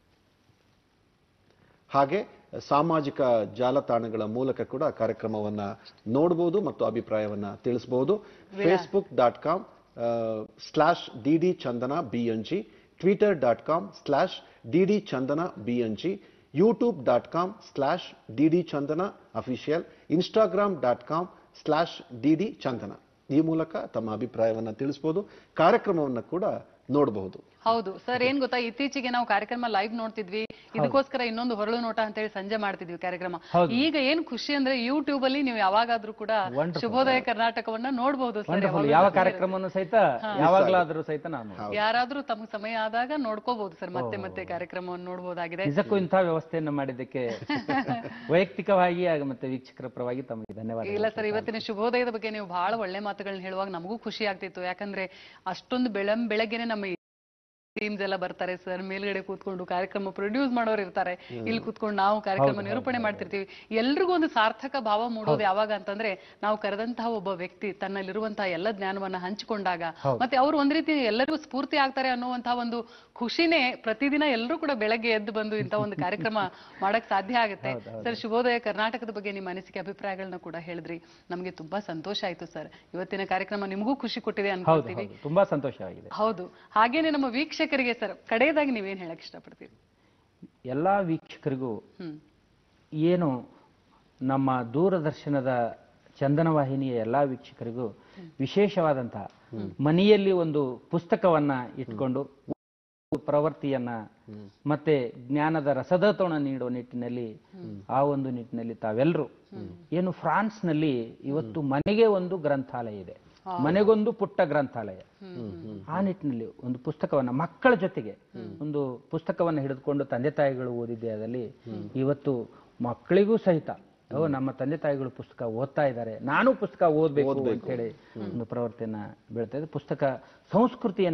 ಹಾಗೆ ಸಾಮಾಜಿಕ ಜಾಲತಾಣಗಳ ಮೂಲಕ ಕೂಡ ಕಾರ್ಯಕ್ರಮವನ್ನ ನೋಡಬಹುದು ಮತ್ತು ಅಭಿಪ್ರಾಯವನ್ನ ತಿಳಿಸಬಹುದು. Facebook dot com slash D D Chandana B N G, Twitter dot com slash D D Chandana B N G, YouTube dot com slash D D Chandana official, Instagram dot com slash D D Chandana. ಈ ಮೂಲಕ ತಮ್ಮ ಅಭಿಪ್ರಾಯವನ್ನ ತಿಳಿಸಬಹುದು, ಕಾರ್ಯಕ್ರಮವನ್ನ ಕೂಡ ನೋಡಬಹುದು. ಹೌದು sir, ಏನ್ ಗೊತ್ತಾ, ಇತ್ತೀಚೆಗೆ ನಾವು ಕಾರ್ಯಕ್ರಮ ಲೈವ್ ನೋಡ್ತಿದ್ವಿ, ಇದಕ್ಕೋಸ್ಕರ ಇನ್ನೊಂದು ಹೊರಳು ನೋಟ ಅಂತ ಹೇಳಿ ಸಂಜೆ ಮಾಡ್ತಿದ್ವಿ ಕಾರ್ಯಕ್ರಮ. ಈಗ ಏನ್ ಖುಷಿ ಅಂದ್ರೆ ಯೂಟ್ಯೂಬ್ ಅಲ್ಲಿ ನೀವು ಯಾವಾಗಾದ್ರೂ ಕೂಡ ಶುಭೋದಯ ಕರ್ನಾಟಕವನ್ನ ನೋಡಬಹುದು ಸರ್. ಯಾವ ಕಾರ್ಯಕ್ರಮವನ್ನು ಸಹಿತ ಯಾವಾಗ್ಲಾದ್ರೂ ಸಹಿತ ನಾನು ಯಾರಾದ್ರೂ ತಮ್ಮ ಸಮಯ ಆದಾಗ ನೋಡ್ಕೋಬಹುದು ಸರ್, ಮತ್ತೆ ಮತ್ತೆ ಕಾರ್ಯಕ್ರಮವನ್ನು ನೋಡಬಹುದಾಗಿದೆ. ನಿಜಕ್ಕೂ ಇಂತಹ ವ್ಯವಸ್ಥೆಯನ್ನು ಮಾಡಿದ್ದಕ್ಕೆ ವೈಯಕ್ತಿಕವಾಗಿ ಮತ್ತೆ ವೀಕ್ಷಕರ ಪರವಾಗಿ ತಮಗೆ ಧನ್ಯವಾದ. ಇಲ್ಲ ಸರ್, ಇವತ್ತಿನ ಶುಭೋದಯದ ಬಗ್ಗೆ ನೀವು ಬಹಳ ಒಳ್ಳೆ ಮಾತುಗಳನ್ನ ಹೇಳುವಾಗ ನಮಗೂ ಖುಷಿ ಆಗ್ತಿತ್ತು. ಯಾಕಂದ್ರೆ ಅಷ್ಟೊಂದು ಬೆಳಂ ಬೆಳಗ್ಗೆನೆ ನಮ್ಮ ಟೀಮ್ಸ್ ಎಲ್ಲ ಬರ್ತಾರೆ ಸರ್, ಮೇಲ್ಗಡೆ ಕೂತ್ಕೊಂಡು ಕಾರ್ಯಕ್ರಮ ಪ್ರೊಡ್ಯೂಸ್ ಮಾಡೋರು ಇರ್ತಾರೆ, ಇಲ್ಲಿ ಕೂತ್ಕೊಂಡು ನಾವು ಕಾರ್ಯಕ್ರಮ ನಿರೂಪಣೆ ಮಾಡ್ತಿರ್ತೀವಿ. ಎಲ್ರಿಗೂ ಒಂದು ಸಾರ್ಥಕ ಭಾವ ಮೂಡೋದು ಯಾವಾಗ ಅಂತಂದ್ರೆ ನಾವು ಕರೆದಂತಹ ಒಬ್ಬ ವ್ಯಕ್ತಿ ತನ್ನಲ್ಲಿರುವಂತಹ ಎಲ್ಲ ಜ್ಞಾನವನ್ನ ಹಂಚಿಕೊಂಡಾಗ, ಮತ್ತೆ ಅವ್ರು ಒಂದ್ ರೀತಿ ಎಲ್ಲರಿಗೂ ಸ್ಫೂರ್ತಿ ಆಗ್ತಾರೆ ಅನ್ನುವಂತಹ ಒಂದು ಖುಷಿನೇ ಪ್ರತಿದಿನ ಎಲ್ಲರೂ ಕೂಡ ಬೆಳಗ್ಗೆ ಎದ್ದು ಬಂದು ಇಂಥ ಒಂದು ಕಾರ್ಯಕ್ರಮ ಮಾಡಕ್ ಸಾಧ್ಯ ಆಗುತ್ತೆ. ಸರ್, ಶುಭೋದಯ ಕರ್ನಾಟಕದ ಬಗ್ಗೆ ನಿಮ್ಮ ಅನಿಸಿಕೆ ಅಭಿಪ್ರಾಯಗಳನ್ನ ಕೂಡ ಹೇಳಿದ್ರಿ, ನಮಗೆ ತುಂಬಾ ಸಂತೋಷ ಆಯ್ತು ಸರ್. ಇವತ್ತಿನ ಕಾರ್ಯಕ್ರಮ ನಿಮಗೂ ಖುಷಿ ಕೊಟ್ಟಿದೆ ಅನ್ಕೊಳ್ತೀವಿ. ತುಂಬಾ ಸಂತೋಷವಾಗಿದೆ. ಹೌದು, ಹಾಗೇನೆ ನಮ್ಮ ವೀಕ್ಷಕರಿಗೆ ಸರ್ ಕಡೆಯದಾಗಿ ನೀವೇನ್ ಹೇಳಕ್ ಇಷ್ಟಪಡ್ತೀರಿ? ಎಲ್ಲಾ ವೀಕ್ಷಕರಿಗೂ ಏನು ನಮ್ಮ ದೂರದರ್ಶನದ ಚಂದನ ವಾಹಿನಿಯ ಎಲ್ಲಾ ವೀಕ್ಷಕರಿಗೂ ವಿಶೇಷವಾದಂತಹ ಮನೆಯಲ್ಲಿ ಒಂದು ಪುಸ್ತಕವನ್ನ ಇಟ್ಕೊಂಡು ಪ್ರವೃತ್ತಿಯನ್ನ ಮತ್ತೆ ಜ್ಞಾನದ ರಸದತೋಣ ನೀಡುವ ನಿಟ್ಟಿನಲ್ಲಿ ಆ ಒಂದು ನಿಟ್ಟಿನಲ್ಲಿ ತಾವೆಲ್ಲರೂ ಏನು ಫ್ರಾನ್ಸ್ ನಲ್ಲಿ ಇವತ್ತು ಮನೆಗೆ ಒಂದು ಗ್ರಂಥಾಲಯ ಇದೆ, ಮನೆಗೊಂದು ಪುಟ್ಟ ಗ್ರಂಥಾಲಯ, ಆ ನಿಟ್ಟಿನಲ್ಲಿ ಒಂದು ಪುಸ್ತಕವನ್ನ ಮಕ್ಕಳ ಜೊತೆಗೆ ಒಂದು ಪುಸ್ತಕವನ್ನ ಹಿಡಿದುಕೊಂಡು ತಂದೆ ತಾಯಿಗಳು ಓದಿದ್ದೆ ಅದಲ್ಲಿ ಇವತ್ತು ಮಕ್ಕಳಿಗೂ ಸಹಿತ ನಮ್ಮ ತಂದೆ ತಾಯಿಗಳು ಪುಸ್ತಕ ಓದ್ತಾ ಇದ್ದಾರೆ, ನಾನು ಪುಸ್ತಕ ಓದ್ಬೇಕು ಅಂತ ಹೇಳಿ ಒಂದು ಪ್ರವೃತ್ತಿಯನ್ನ ಬೀಳ್ತಾ ಇದೆ. ಪುಸ್ತಕ ಸಂಸ್ಕೃತಿಯನ್ನು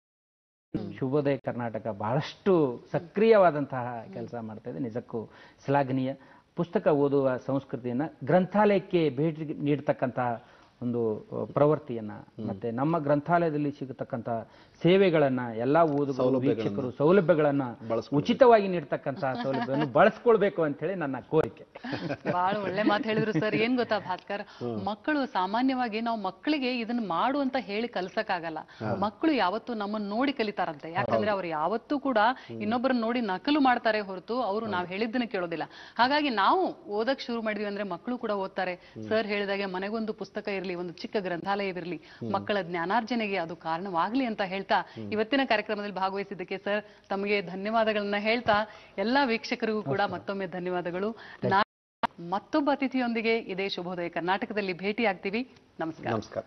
ಶುಭೋದಯ ಕರ್ನಾಟಕ ಬಹಳಷ್ಟು ಸಕ್ರಿಯವಾದಂತಹ ಕೆಲಸ ಮಾಡ್ತಾ ಇದೆ, ನಿಜಕ್ಕೂ ಶ್ಲಾಘನೀಯ. ಪುಸ್ತಕ ಓದುವ ಸಂಸ್ಕೃತಿಯನ್ನ ಗ್ರಂಥಾಲಯಕ್ಕೆ ಭೇಟಿ ನೀಡತಕ್ಕಂತಹ ಒಂದು ಪ್ರವೃತ್ತಿಯನ್ನ ಮತ್ತೆ ನಮ್ಮ ಗ್ರಂಥಾಲಯದಲ್ಲಿ ಸಿಗತಕ್ಕಂತ ಸೇವೆಗಳನ್ನ ಎಲ್ಲಾ ಓದುಗರು ವೀಕ್ಷಕರು ಸೌಲಭ್ಯಗಳನ್ನ ಉಚಿತವಾಗಿ ನೀಡತಕ್ಕಂತಹ ಸೌಲಭ್ಯವನ್ನು ಬಳಸ್ಕೊಳ್ಬೇಕು ಅಂತ ಹೇಳಿ ನನ್ನ ಕೋರಿಕೆ. ಬಹಳ ಒಳ್ಳೆ ಮಾತು ಹೇಳಿದ್ರು ಸರ್. ಏನ್ ಗೊತ್ತಾ ಭಾಸ್ಕರ್, ಮಕ್ಕಳು ಸಾಮಾನ್ಯವಾಗಿ ನಾವು ಮಕ್ಕಳಿಗೆ ಇದನ್ನ ಮಾಡು ಅಂತ ಹೇಳಿ ಕಲ್ಸಕ್ಕಾಗಲ್ಲ. ಮಕ್ಕಳು ಯಾವತ್ತೂ ನಮ್ಮನ್ನ ನೋಡಿ ಕಲಿತಾರಂತೆ. ಯಾಕಂದ್ರೆ ಅವ್ರು ಯಾವತ್ತೂ ಕೂಡ ಇನ್ನೊಬ್ಬರನ್ನ ನೋಡಿ ನಕಲು ಮಾಡ್ತಾರೆ ಹೊರತು ಅವರು ನಾವ್ ಹೇಳಿದ್ದನ್ನ ಕೇಳೋದಿಲ್ಲ. ಹಾಗಾಗಿ ನಾವು ಓದಕ್ ಶುರು ಮಾಡಿದ್ವಿ ಅಂದ್ರೆ ಮಕ್ಕಳು ಕೂಡ ಓದ್ತಾರೆ. ಸರ್ ಹೇಳಿದಾಗೆ ಮನೆಗೊಂದು ಪುಸ್ತಕ ಇರಲಿ, ಒಂದು ಚಿಕ್ಕ ಗ್ರಂಥಾಲಯವಿರಲಿ, ಮಕ್ಕಳ ಜ್ಞಾನಾರ್ಜನೆಗೆ ಅದು ಕಾರಣವಾಗ್ಲಿ ಅಂತ ಹೇಳ್ತಾ ಇವತ್ತಿನ ಕಾರ್ಯಕ್ರಮದಲ್ಲಿ ಭಾಗವಹಿಸಿದ್ದಕ್ಕೆ ಸರ್ ತಮಗೆ ಧನ್ಯವಾದಗಳನ್ನ ಹೇಳ್ತಾ ಎಲ್ಲಾ ವೀಕ್ಷಕರಿಗೂ ಕೂಡ ಮತ್ತೊಮ್ಮೆ ಧನ್ಯವಾದಗಳು. ಮತ್ತೊಬ್ಬ ಅತಿಥಿಯೊಂದಿಗೆ ಇದೇ ಶುಭೋದಯ ಕರ್ನಾಟಕದಲ್ಲಿ ಭೇಟಿ ಆಗ್ತೀವಿ. ನಮಸ್ಕಾರ. ನಮಸ್ಕಾರ.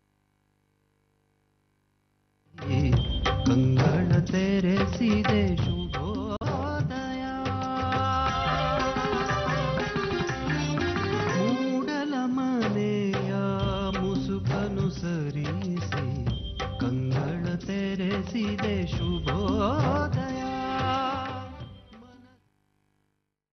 ಕಂಗಳ ತೆರೆಸಿದೆ